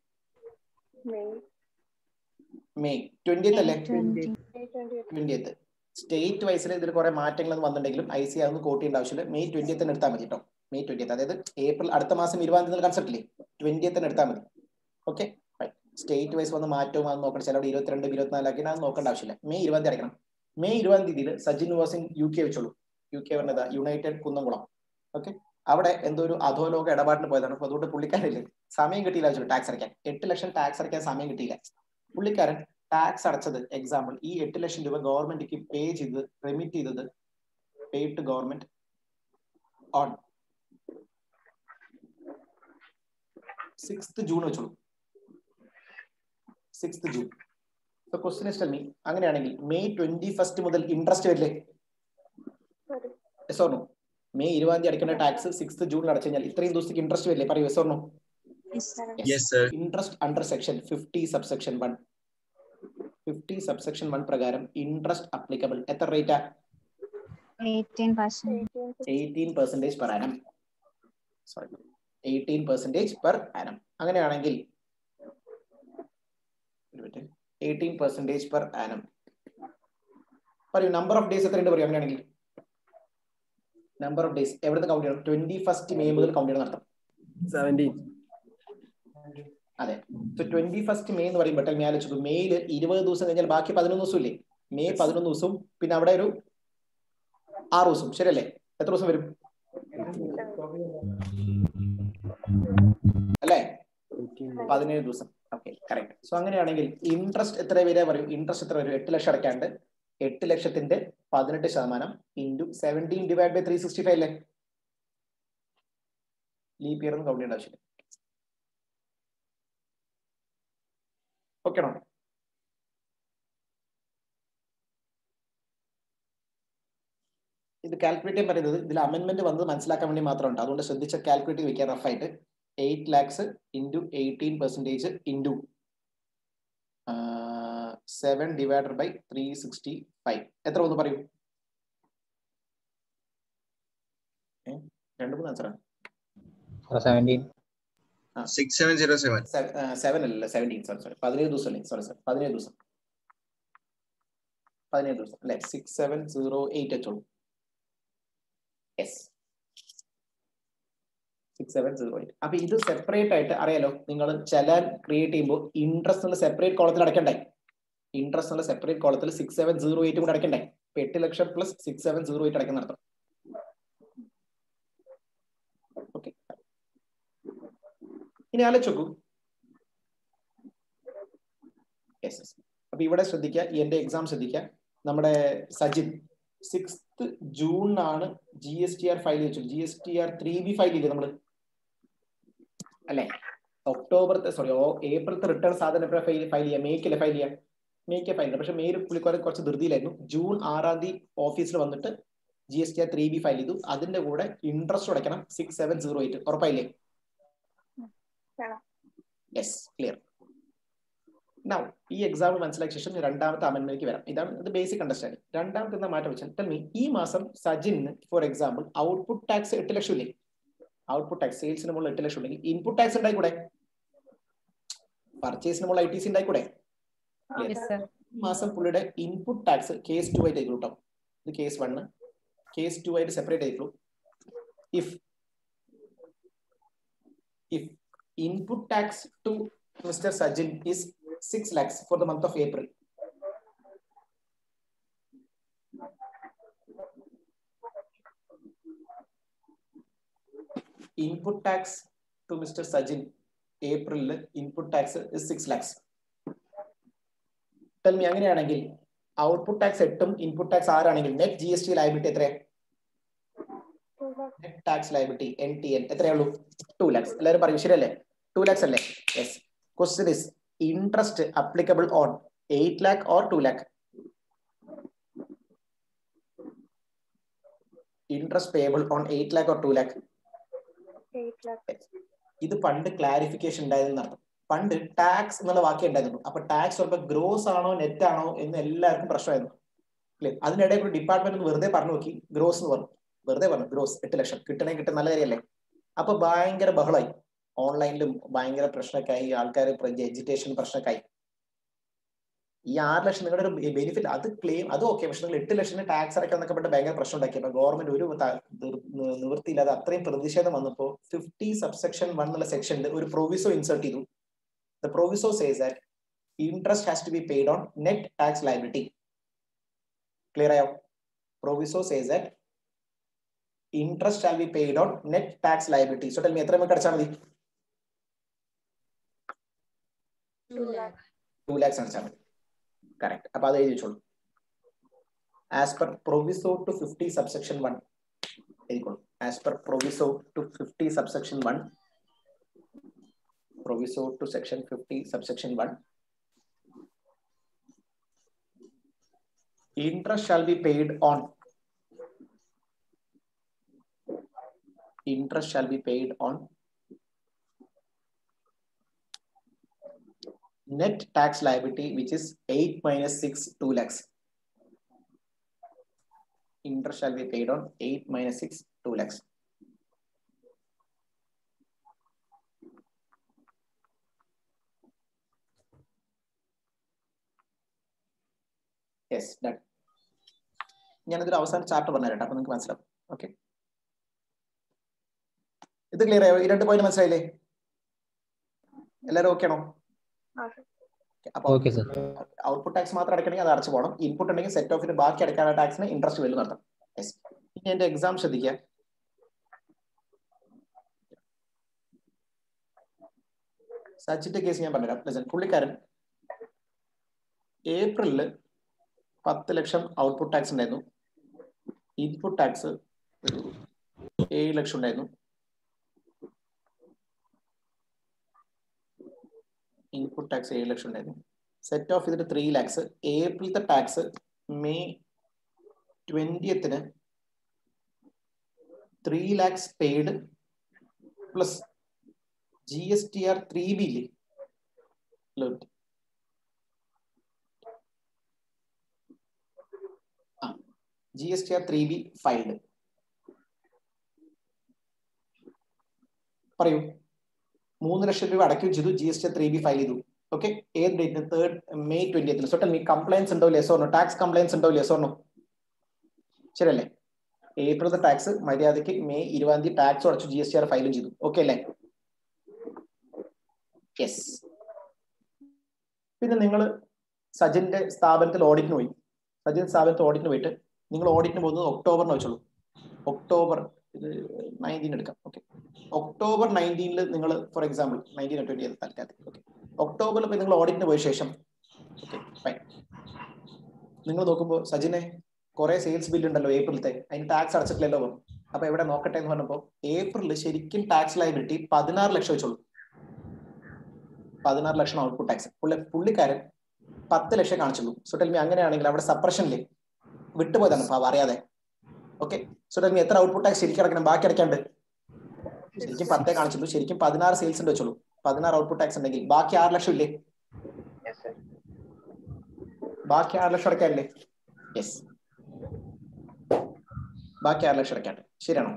മെയ് ട്വന്റിയത്ത് അല്ലേ? ട്വന്റിയത്ത്. സ്റ്റേറ്റ് വൈസിൽ ഇതിൽ കുറെ മാറ്റങ്ങളൊന്നും വന്നിട്ടുണ്ടെങ്കിലും ഐ സി അതൊന്നും കോട്ട് ചെയ്യേണ്ട ആവശ്യമില്ല. മെയ് ട്വന്റിയത്ത് തന്നെ എടുത്താൽ മതി കേട്ടോ. മെയ് ട്വന്റിയത്ത്, അതായത് ഏപ്രിൽ അടുത്ത മാസം ഇരുപതാം തീയതി കൺസെപ്റ്റ് ഇല്ലേ, ട്വന്റിയത്ത് തന്നെ എടുത്താൽ മതി. ഓക്കെ. സ്റ്റേറ്റ് വൈസ് വന്ന് മാറ്റവും അത് നോക്കണം. ചിലവിടെ ഇരുപത്തിരണ്ട് ഇരുപത്തിനാലാക്കി അത് നോക്കേണ്ട ആവശ്യമില്ല. മെയ് ഇരുപതാം തീയതി അടയ്ക്കണം. മെയ് ഇരുപതാം തീയതിയിൽ Sajin was in U K വെച്ചോളൂ. യു കെ പറഞ്ഞതാ യുണൈറ്റഡ് കുന്നംകുളം. ഓക്കെ. അവിടെ എന്തോ ഒരു അധോലോക ഇടപാടിന് പോയതാണ്. അപ്പൊ അതുകൊണ്ട് പുള്ളിക്കാരില്ലേ സമയം കിട്ടിയില്ല വെച്ചോളൂ ടാക്സ് അടയ്ക്കാൻ. എട്ട് ലക്ഷം ടാക്സ് അടയ്ക്കാൻ സമയം കിട്ടിയില്ല. പുള്ളിക്കാരൻ ടാക്സ് അടച്ചത് എക്സാമ്പിൾ ഈ എട്ട് ലക്ഷം രൂപ ഗവൺമെന്റിക്ക് പേ ചെയ്ത് റെമിറ്റ് ചെയ്തത് pay to government on sixth June വെച്ചോളൂ. Sixth June. Question is tell me, അങ്ങനെയാണെങ്കിൽ മെയ് ട്വന്റി ഫസ്റ്റ് മുതൽ ഇൻട്രസ്റ്റ് വരില്ലേ? Yes or no? മെയ് ഇരുപതാം തീയതി അടയ്ക്കേണ്ട ടാക്സ് സിക്സ്ത് ജൂണിൽ അടച്ചു കഴിഞ്ഞാൽ ഇത്രയും ദിവസത്തേക്ക് ഇൻട്രസ്റ്റ് വരില്ലേ? പറയൂ, yes or no? Interest under section fifty subsection one. Fifty subsection one പ്രകാരം ഇൻട്രസ്റ്റ് അപ്ലിക്കബിൾ എത്ര റേറ്റാ? Eighteen percentage per annum. Sorry, eighteen percentage per annum. അങ്ങനെയാണെങ്കിൽ എയ്റ്റീൻ പെർസെന്റേജ് പെർ ആനം പറയൂ. നമ്പർ ഓഫ് ഡേയ്സ് എത്രയുണ്ട് പറയൂ? അങ്ങനെയാണെങ്കിൽ നമ്പർ ഓഫ് ഡേയ്സ് എവിടുന്ന് count ചെയ്യണം? ട്വന്റി ഫസ്റ്റ് മെയ് മുതൽ കൗണ്ട് ചെയ്യണം നടത്താം. സെവൻറ്റീൻ. അതെ. സോ ട്വന്റി ഫസ്റ്റ് മെയ് എന്ന് പറയുമ്പോൾ ഞാൻ ആലോചിച്ചു, മെയ്യിൽ ഇരുപത് ദിവസം കഴിഞ്ഞാൽ ബാക്കി പതിനൊന്ന് ദിവസം ഇല്ലേ? മെയ് പതിനൊന്ന് ദിവസവും പിന്നെ അവിടെ ഒരു ആറ് ദിവസം, ശരിയല്ലേ? എത്ര ദിവസം വരും അല്ലേ? പതിനേഴ് ദിവസം. Okay, correct. സോ അങ്ങനെയാണെങ്കിൽ ഇൻട്രസ്റ്റ് എത്ര വരെ പറയും? ഇൻട്രസ്റ്റ് എത്ര വരും? എട്ട് ലക്ഷം അടയ്ക്കാണ്ട് എട്ട് ലക്ഷത്തിന്റെ പതിനെട്ട് ശതമാനം into seventeen divide by three sixty five അല്ലേ? ലീപ് ഇയർ ഒന്നും കൗണ്ട് ചെയ്യേണ്ട ആവശ്യമില്ല. ഓക്കെ ആണോ? ഇത് കാൽക്കുലേറ്റ് ചെയ്യാൻ പറയുന്നത് ഇതിൽ അമെന്റ്മെന്റ് വന്നത് മനസ്സിലാക്കാൻ വേണ്ടി മാത്രമുണ്ട്. അതുകൊണ്ട് ശ്രദ്ധിച്ച കാൽക്കുലേറ്റ് വെക്കാൻ റഫായിട്ട് eight lakhs into eighteen percentage into seven divided by three sixty five എത്ര ഒന്ന് പറയൂ? രണ്ട് മൂന്ന് ആൻസറാണ്. സെവൻ അല്ലല്ലോ, സെവൻറ്റീൻ. സോറി സോറി പതിനേഴ് ദിവസം അല്ലേ? സോറി സോറി പതിനേഴ് ദിവസം പതിനേഴ് ദിവസം അല്ലെ? സിക്സ് സെവൻ സീറോ എയ്റ്റ് വെച്ചോളൂ. Yes, six seven zero eight. അപ്പൊ ഇത് സെപ്പറേറ്റ് ആയിട്ട് അറിയാലോ, നിങ്ങൾ ചലാൻ ക്രിയേറ്റ് ചെയ്യുമ്പോൾ ഇൻട്രസ്റ്റ് എന്നുള്ള സെപ്പറേറ്റ് കോളത്തിൽ അടയ്ക്കണ്ടേ? ഇൻട്രസ്റ്റ് എന്നുള്ള സെപ്പറേറ്റ് കോളത്തിൽ സിക്സ് സെവൻ സീറോ എയ്റ്റ് കൂടെ അടയ്ക്കണ്ടേ? ഇപ്പൊ എട്ട് ലക്ഷം plus six seven zero eight അടയ്ക്കുന്ന നടത്തും. ഓക്കെ, ഇനി ആലോചിച്ച് നോക്കൂ. Yes yes. അപ്പൊ ഇവിടെ ശ്രദ്ധിക്കുക, എന്റെ എക്സാം ശ്രദ്ധിക്കുക. നമ്മുടെ സജിൻ സിക്സ്ത് ജൂണിനാണ് G S T R file വെച്ചു. G S T R three B file ചെയ്തേ നമ്മള് അല്ലെ? ഒക്ടോബറത്തെ സോറി ഏപ്രിലത്തെ റിട്ടേൺ സാധനം എപ്പോഴാണ് ഫയൽ ഫയൽ ചെയ്യുക? മേയ്ക്കല്ലേ ഫയൽ ചെയ്യാം? മേയ്ക്ക് ഫയൽ ചെയ്യാം. പക്ഷെ മെയിൽ പുള്ളിക്കാരൻ കുറച്ച് ധൃതിയിലായിരുന്നു. ജൂൺ ആറാം തീയതി ഓഫീസിൽ വന്നിട്ട് G S T R three B file ചെയ്തു. അതിന്റെ കൂടെ ഇൻട്രസ്റ്റ് അടയ്ക്കണം സിക്സ് സെവൻ സീറോ എയ്റ്റ്. ഉറപ്പായില്ലേ? Yes, clear. നൗ ഈ എക്സാം മനസ്സിലാക്കിയ ശേഷം രണ്ടാമത്തെ അമെന്റ്മെന്റിലേക്ക് വരാം. ഇതാണ് ഇത് ബേസിക് അണ്ടർസ്റ്റാൻഡിംഗ്. രണ്ടാമത്തെ എന്താ മാറ്റം വെച്ചാൽ ടെൽ മീ, ഈ മാസം സജിന് ഫോർ എക്സാമ്പിൾ ഔട്ട്പുട്ട് ടാക്സ് എട്ട് ലക്ഷം ഇല്ലേ? ഔട്ട്പുട്ട് ടാക്സ് സെയിൽസിന് മുകളിൽ എട്ട് ലക്ഷം ഉണ്ടെങ്കിൽ ഇൻപുട്ട് ടാക്സ് ഉണ്ടായിക്കൂടെ? പർച്ചേസിന് മുകളിൽ ഐ ടി സി ഉണ്ടായിക്കൂടെ? ഈ മാസം പുള്ളിയുടെ ഇൻപുട്ട് ടാക്സ് കേസ് ടു ആയിട്ട് ആയിക്കോട്ടോ. ഇത് കേസ് വണ്ണ്, കേസ് ടു ആയിട്ട് സെപ്പറേറ്റ് ആയിട്ടുള്ളൂ. If if input tax to mister Sajin is six lakhs for the month of April. Input tax to Mister Sajin April input tax is six lakhs. Tell me, അങ്ങനെയാണെങ്കിൽ output tax എട്ടും input tax ആറാണെങ്കിൽ net G S T liability എത്രയാ? Net tax liability N T N എത്രയുള്ളൂ? Two lakhs. എല്ലാവരും പറയും ശരിയല്ലേ? Two lakhs അല്ലേ? Yes. Question is interest applicable on eight lakh or two lakh? Interest payable on eight lakh or two lakh? eight lakh. ഇത് പണ്ട് clarification ഉണ്ടായതെന്ന് അർത്ഥം. പണ്ട് ടാക്സ് എന്നുള്ള വാക്യം ഉണ്ടായിരുന്നു. അപ്പൊ ടാക്സ് പറയുമ്പോൾ ഗ്രോസ് ആണോ നെറ്റ് ആണോ എന്ന് എല്ലാവർക്കും പ്രശ്നമായിരുന്നു അല്ലേ? അതിനിടയിൽ ഒരു ഡിപ്പാർട്ട്മെന്റ് വെറുതെ പറഞ്ഞു നോക്കി, ഗ്രോസ് എന്ന് പറഞ്ഞു. വെറുതെ പറഞ്ഞു ഗ്രോസ് എട്ട് ലക്ഷം കിട്ടണേ കിട്ടും, നല്ല കാര്യമല്ലേ? അപ്പൊ ഭയങ്കര ബഹളായി. ഓൺലൈനിലും ഭയങ്കര പ്രശ്നമൊക്കെ ആയി. ആൾക്കാർ എഡ്യൂക്കേഷൻ പ്രശ്നമൊക്കെ ആയി. ഈ ആറ് ലക്ഷം നിങ്ങളുടെ ഒരു ബെനിഫിറ്റ് അത് ക്ലെയിം അത് ഓക്കെ, പക്ഷെ നിങ്ങൾ എട്ട് ലക്ഷത്തിന് ടാക്സ് അടയ്ക്കാൻ എന്നൊക്കെ പറ്റി ഭയങ്കര പ്രശ്നം ഉണ്ടാക്കി. അപ്പൊ ഗവൺമെന്റ് ഒരു നിവൃത്തിയില്ലാതെ അത്രയും പ്രതിഷേധം വന്നപ്പോ ഫിഫ്റ്റി സബ്സെക്ഷൻ വൺ എന്നുള്ള സെക്ഷനിൽ ഒരു പ്രൊവിസോ ഇൻസേർട്ട് ചെയ്തു. The proviso says that interest has to be paid on net tax liability. Clear ആയോ? Proviso says that interest shall be paid on net tax liability. So tell me, എത്ര നമുക്ക് അടച്ചാൽ മതി? To lakhs അടച്ചാൽ മതി. Correct. അപ്പൊ അത് എഴുതി വെച്ചോളൂ. As per proviso to fifty subsection one എഴുതിക്കോളൂ. As per proviso to fifty subsection one proviso to section fifty subsection one. Interest shall be paid on interest shall be paid on net tax liability, which is eight minus six, two lakhs. Interest shall be paid on eight minus six, two lakhs. Yes, that. ഞാനിതൊരു അവസാന chapter പറഞ്ഞുതരട്ടെ, അപ്പൊ നിങ്ങൾക്ക് മനസ്സിലാവും. Okay, ഇത് clear ആയോ? ഈ രണ്ട് point മനസ്സിലായില്ലേ? എല്ലാവരും ഓക്കെ ആണോ? അപ്പൊ ഔട്ട്പുട്ട് ടാക്സ് മാത്രം അടയ്ക്കണമെങ്കിൽ അത് അടച്ചു പോകണം. ഇൻപുട്ട് ഉണ്ടെങ്കിൽ സെറ്റ് ഓഫിന് ബാക്കി അടയ്ക്കാനുള്ള ടാക്സിന് ഇൻട്രസ്റ്റ് വരും നടത്താം. യെസ്. ഇനി എന്റെ എക്സാം ശ്രദ്ധിക്കുക. സച്ചിന്റെ കേസ് ഞാൻ പറഞ്ഞുതരാം. പുള്ളിക്കാരൻ ഏപ്രിലില് പത്ത് ലക്ഷം ഔട്ട്പുട്ട് ടാക്സ് ഉണ്ടായിരുന്നു. ഇൻപുട്ട് ടാക്സ് ഒരു ഏഴ് ലക്ഷം ഉണ്ടായിരുന്നു. ഇൻപുട്ട് ടാക്സ് ഏഴ് ലക്ഷം ഉണ്ടായിരുന്നു. സെറ്റ് ഓഫ് ചെയ്തിട്ട് ത്രീ ലാക്സ്. ഏപ്രിലത്തെ ടാക്സ് മെയ് ട്വന്റിയത്തിന് three lakhs paid plus G S T R three ബിയില് G S T R three B filed. പറയൂ. മൂന്ന് ലക്ഷം രൂപ അടയ്ക്കുകയും ചെയ്തു, G S T three B file ചെയ്തു. ഓക്കെ, ഏത് ഡേറ്റിന്? തേർഡ് മെയ് ട്വന്റിയത്തിന്. സോ ടെൽ മീ കംപ്ലൈൻസ് ഉണ്ടോ ലെസ് ഓർണോ? ടാക്സ് കംപ്ലൈൻസ് ഉണ്ടോ ലെസ് ഓർണോ? ശരിയല്ലേ? ഏപ്രിലത്തെ ടാക്സ് മര്യാദയ്ക്ക് മെയ് ഇരുപതാം തീയതി ടാക്സ് അടച്ചു, ജി എസ് ടി ആർ ഫയലും ചെയ്തു. ഓക്കെ അല്ലേ? യെസ്. പിന്നെ നിങ്ങൾ സജിന്റെ സ്ഥാപനത്തിൽ ഓഡിറ്റിന് പോയി. സജിൻ സ്ഥാപനത്തിൽ ഓഡിറ്റിന് പോയിട്ട് നിങ്ങൾ ഓഡിറ്റിന് പോകുന്നത് ഒക്ടോബറിന് വെച്ചോളൂ. ഒക്ടോബർ ഇത് നയൻറ്റീൻ എടുക്കാം. ഓക്കെ, ഒക്ടോബർ നയൻറ്റീനിൽ നിങ്ങൾ ഫോർ എക്സാമ്പിൾ നയൻറ്റീൻ ട്വന്റി തൽക്കാലം ഓക്കെ ഒക്ടോബറിൽ പോയി നിങ്ങൾ ഓഡിറ്റിന് പോയ ശേഷം ഓക്കെ ഫൈൻ നിങ്ങൾ നോക്കുമ്പോൾ സജിനെ കുറെ സെയിൽസ് ബില്ല് ഉണ്ടല്ലോ ഏപ്രിലത്തെ, അതിന് ടാക്സ് അടച്ചിട്ടില്ലല്ലോ. അപ്പൊ എവിടെ നോക്കട്ടെ എന്ന് പറഞ്ഞപ്പോൾ ഏപ്രിലിൽ ശരിക്കും ടാക്സ് ലയബിലിറ്റി പതിനാറ് ലക്ഷം വെച്ചോളൂ. പതിനാറ് ലക്ഷം ഔട്ട്പുട്ട് ടാക്സ്. പുള്ളി പുള്ളിക്കാരൻ പത്ത് ലക്ഷം കാണിച്ചുള്ളൂ. സോ ടെൽ മീ അങ്ങനെയാണെങ്കിൽ അവിടെ സപ്രഷനിൽ വിട്ടുപോയതാണ് പാവ അറിയാതെ. ഓക്കെ, സോ ടെൽ മീ എത്ര ഔട്ട്പുട്ട് ടാക്സ് ശരിക്കും അടക്കണം? ബാക്കി അടയ്ക്കാണ്ട് ശരിക്കും പത്തേ കാണിച്ചുള്ളൂ. ശരിക്കും പതിനാറ് സെയിൽസ് ഉണ്ട് വെച്ചോളൂ. പതിനാറ് ഔട്ട്പുട്ട് ടാക്സ് ഉണ്ടെങ്കിൽ ബാക്കി ആറ് ലക്ഷം ഇല്ലേ? ബാക്കി ആറ് ലക്ഷം അടയ്ക്കാറില്ലേ? യെസ്, ബാക്കി ആറ് ലക്ഷം അടയ്ക്കാണ്ട്. ശരിയാണോ?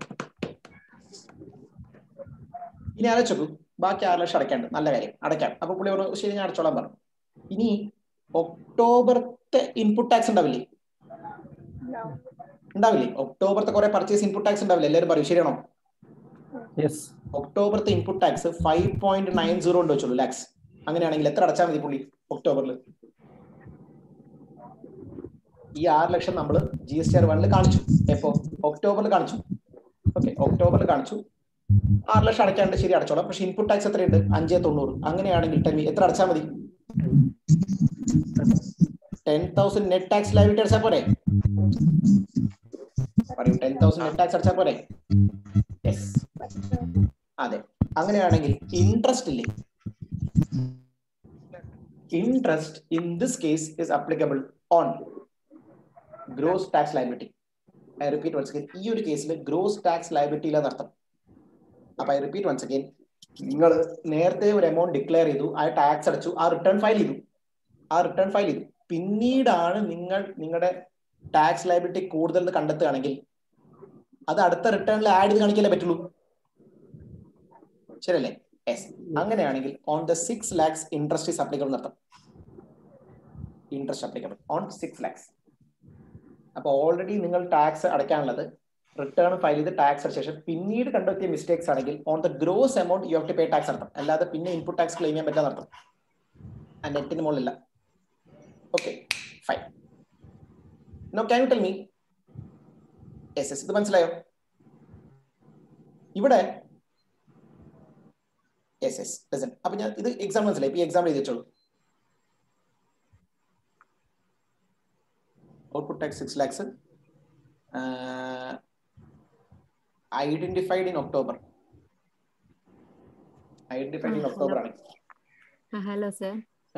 ഇനി ആലോചിച്ചു, ബാക്കി ആറ് ലക്ഷം അടയ്ക്കാണ്ട്. നല്ല കാര്യം, അടയ്ക്കാം. അപ്പൊ പുള്ളി പറഞ്ഞു ശരി ഞാൻ അടച്ചോളാൻ പറഞ്ഞു. ഇനി ഒക്ടോബറത്തെ ഇൻപുട്ട് ടാക്സ് ഉണ്ടാവില്ലേ? ഉണ്ടാവില്ലേ? ഒക്ടോബറത്തെ കുറെ പർച്ചേസ് ഇൻപുട്ട് ടാക്സ് ഉണ്ടാവില്ലേ? എല്ലാവരും പറയും ശരിയാണോ? ഒക്ടോബറത്തെ input tax five point nine zero ഉണ്ട് വെച്ചോളൂ ലാക്സ്. അങ്ങനെയാണെങ്കിൽ എത്ര അടച്ചാൽ മതി പുള്ളി ഒക്ടോബറിൽ? ഈ ആറ് ലക്ഷം നമ്മൾ ജി എസ് ടി ആർ വണ്ണിൽ കാണിച്ചു. എപ്പോ? ഒക്ടോബറിൽ കാണിച്ചു. ഓക്കെ, ഒക്ടോബറിൽ കാണിച്ചു. ആറ് ലക്ഷം അടയ്ക്കാണ്ട് ശരി അടച്ചോളാം. പക്ഷെ ഇൻപുട്ട് ടാക്സ് എത്രയുണ്ട്? അഞ്ചേ തൊണ്ണൂറ്. അങ്ങനെയാണെങ്കിൽ ടെൻ എത്ര അടച്ചാൽ മതി? Ten thousand net tax liability അടച്ചാൽ പോരെ? പറയൂ, ടെൻ തൗസൻഡ് നെറ്റ് ടാക്സ് അടച്ചാൽ പോരെ? യെസ്, അതെ. അങ്ങനെയാണെങ്കിൽ ഇൻട്രസ്റ്റ് ഇല്ലേ? Interest in this case is applicable on gross tax liability. I repeat once again, ഈ ഒരു കേസിൽ ഗ്രോസ് ടാക്സ് ലയബിലിറ്റി ഇല്ലെന്ന് അർത്ഥം. അപ്പൊ ഐ റിപ്പീറ്റ് വൺസ് അഗൈൻ, നിങ്ങൾ നേരത്തെ ഒരു എമൗണ്ട് ഡിക്ലെയർ ചെയ്തു, ആ ടാക്സ് അടച്ചു, ആ റിട്ടേൺ ഫയൽ ചെയ്തു, ആ റിട്ടേൺ ഫയൽ ചെയ്തു. പിന്നീടാണ് നിങ്ങൾ നിങ്ങളുടെ ടാക്സ് ലയബിലിറ്റി കൂടുതൽ കണ്ടെത്തുകയാണെങ്കിൽ അത് അടുത്ത റിട്ടേണിൽ ആഡ് ചെയ്ത് കാണിക്കാനേ പറ്റുള്ളൂ. ശരിയല്ലേ? യെസ്. അങ്ങനെയാണെങ്കിൽ on the six lakhs interest is applicable നടത്താം. Interest applicable on six lakhs. അപ്പൊ ഓൾറെഡി നിങ്ങൾ ടാക്സ് അടയ്ക്കാനുള്ളത് റിട്ടേൺ ഫയൽ ചെയ്ത് ടാക്സ് അടച്ച ശേഷം പിന്നീട് കണ്ടെത്തിയ മിസ്റ്റേക്സ് ആണെങ്കിൽ on the gross amount you have to pay tax നടത്താം. അല്ലാതെ പിന്നെ ഇൻപുട്ട് ടാക്സ് ക്ലെയിം ചെയ്യാൻ പറ്റാൻ നടത്തും. ആ നെറ്റിന് മുകളിലില്ല. Okay fine. No can you tell me? Yes yes, ഇത് മനസ്സിലായോ? ഇവിടെ യെസ് യെസ് ലിസൺ. അപ്പൊ ഞാൻ ഇത് എക്സാം മനസ്സിലായി. ഈ എക്സാം എഴുതി വെച്ചോളൂ. Output tax six lakhs identified in October. Identified in October ആണ്. ഹലോ സർ,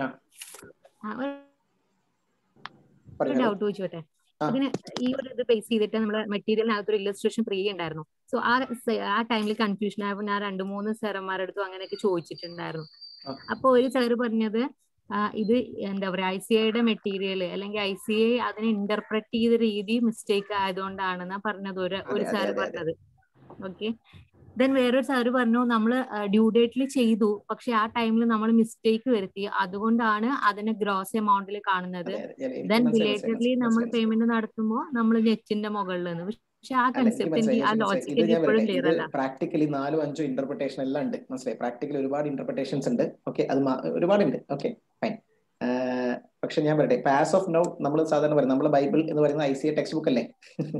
പറയൂ. ഡൗട്ട് ചോദിച്ചോട്ടെ. അതിന് ഈ ഒരു ഇത് ബേസ് ചെയ്തിട്ട് നമ്മുടെ മെറ്റീരിയലിനകത്ത് ഒരു ഇല്ലസ്ട്രേഷൻ ഫ്രീ ഉണ്ടായിരുന്നു. സോ ആ ആ ടൈമിൽ കൺഫ്യൂഷൻ ആയപ്പോൾ ഞാൻ രണ്ട് മൂന്ന് സാറന്മാരുടെ അടുത്തും അങ്ങനെയൊക്കെ ചോദിച്ചിട്ടുണ്ടായിരുന്നു. അപ്പൊ ഒരു സാറ് പറഞ്ഞത് ഇത് എന്താ പറയാ ഐ സി ഐയുടെ മെറ്റീരിയൽ അല്ലെങ്കിൽ ഐ സി ഐ അതിനെ ഇന്റർപ്രറ്റ് ചെയ്ത രീതി മിസ്റ്റേക്ക് ആയതുകൊണ്ടാണെന്നാ പറഞ്ഞത് ഒരു ഒരു സാറ് പറഞ്ഞത്. ഓക്കെ, ദെൻ വേറൊരു സാറ് പറഞ്ഞു നമ്മള് ഡ്യൂ ഡേറ്റിൽ ചെയ്തു, പക്ഷെ ആ ടൈമിൽ നമ്മൾ മിസ്റ്റേക്ക് വരുത്തി, അതുകൊണ്ടാണ് അതിനെ ഗ്രോസ് എമൗണ്ടിൽ കാണുന്നത്. ദെൻ റിലേറ്റഡ്ലി നമ്മൾ പേയ്മെന്റ് നടത്തുമ്പോൾ നമ്മൾ നെറ്റിന്റെ മുകളിൽ നിന്ന്. പക്ഷെ ആ കൺസെപ്റ്റ് ആ ലോജിക് ഇപ്പോഴും ക്ലിയർ അല്ല. പ്രാക്ടിക്കലി നാലോ അഞ്ചോ ഇന്റർപ്രിട്ടേഷൻ എല്ലാം ഉണ്ട്, മനസ്സിലായി? പ്രാക്ടിക്കലി ഒരുപാട് ഇന്റർപ്രിട്ടേഷൻസ് ഉണ്ട്. ഓക്കെ, അത് ഒരുപാടുണ്ട്. Okay fine. പക്ഷെ ഞാൻ പറയട്ടെ, പാസ് ഓഫ് നൗ നമ്മൾ സാധാരണ പറയും നമ്മൾ ബൈബിൾ എന്ന് പറയുന്ന I C I text book അല്ലേ?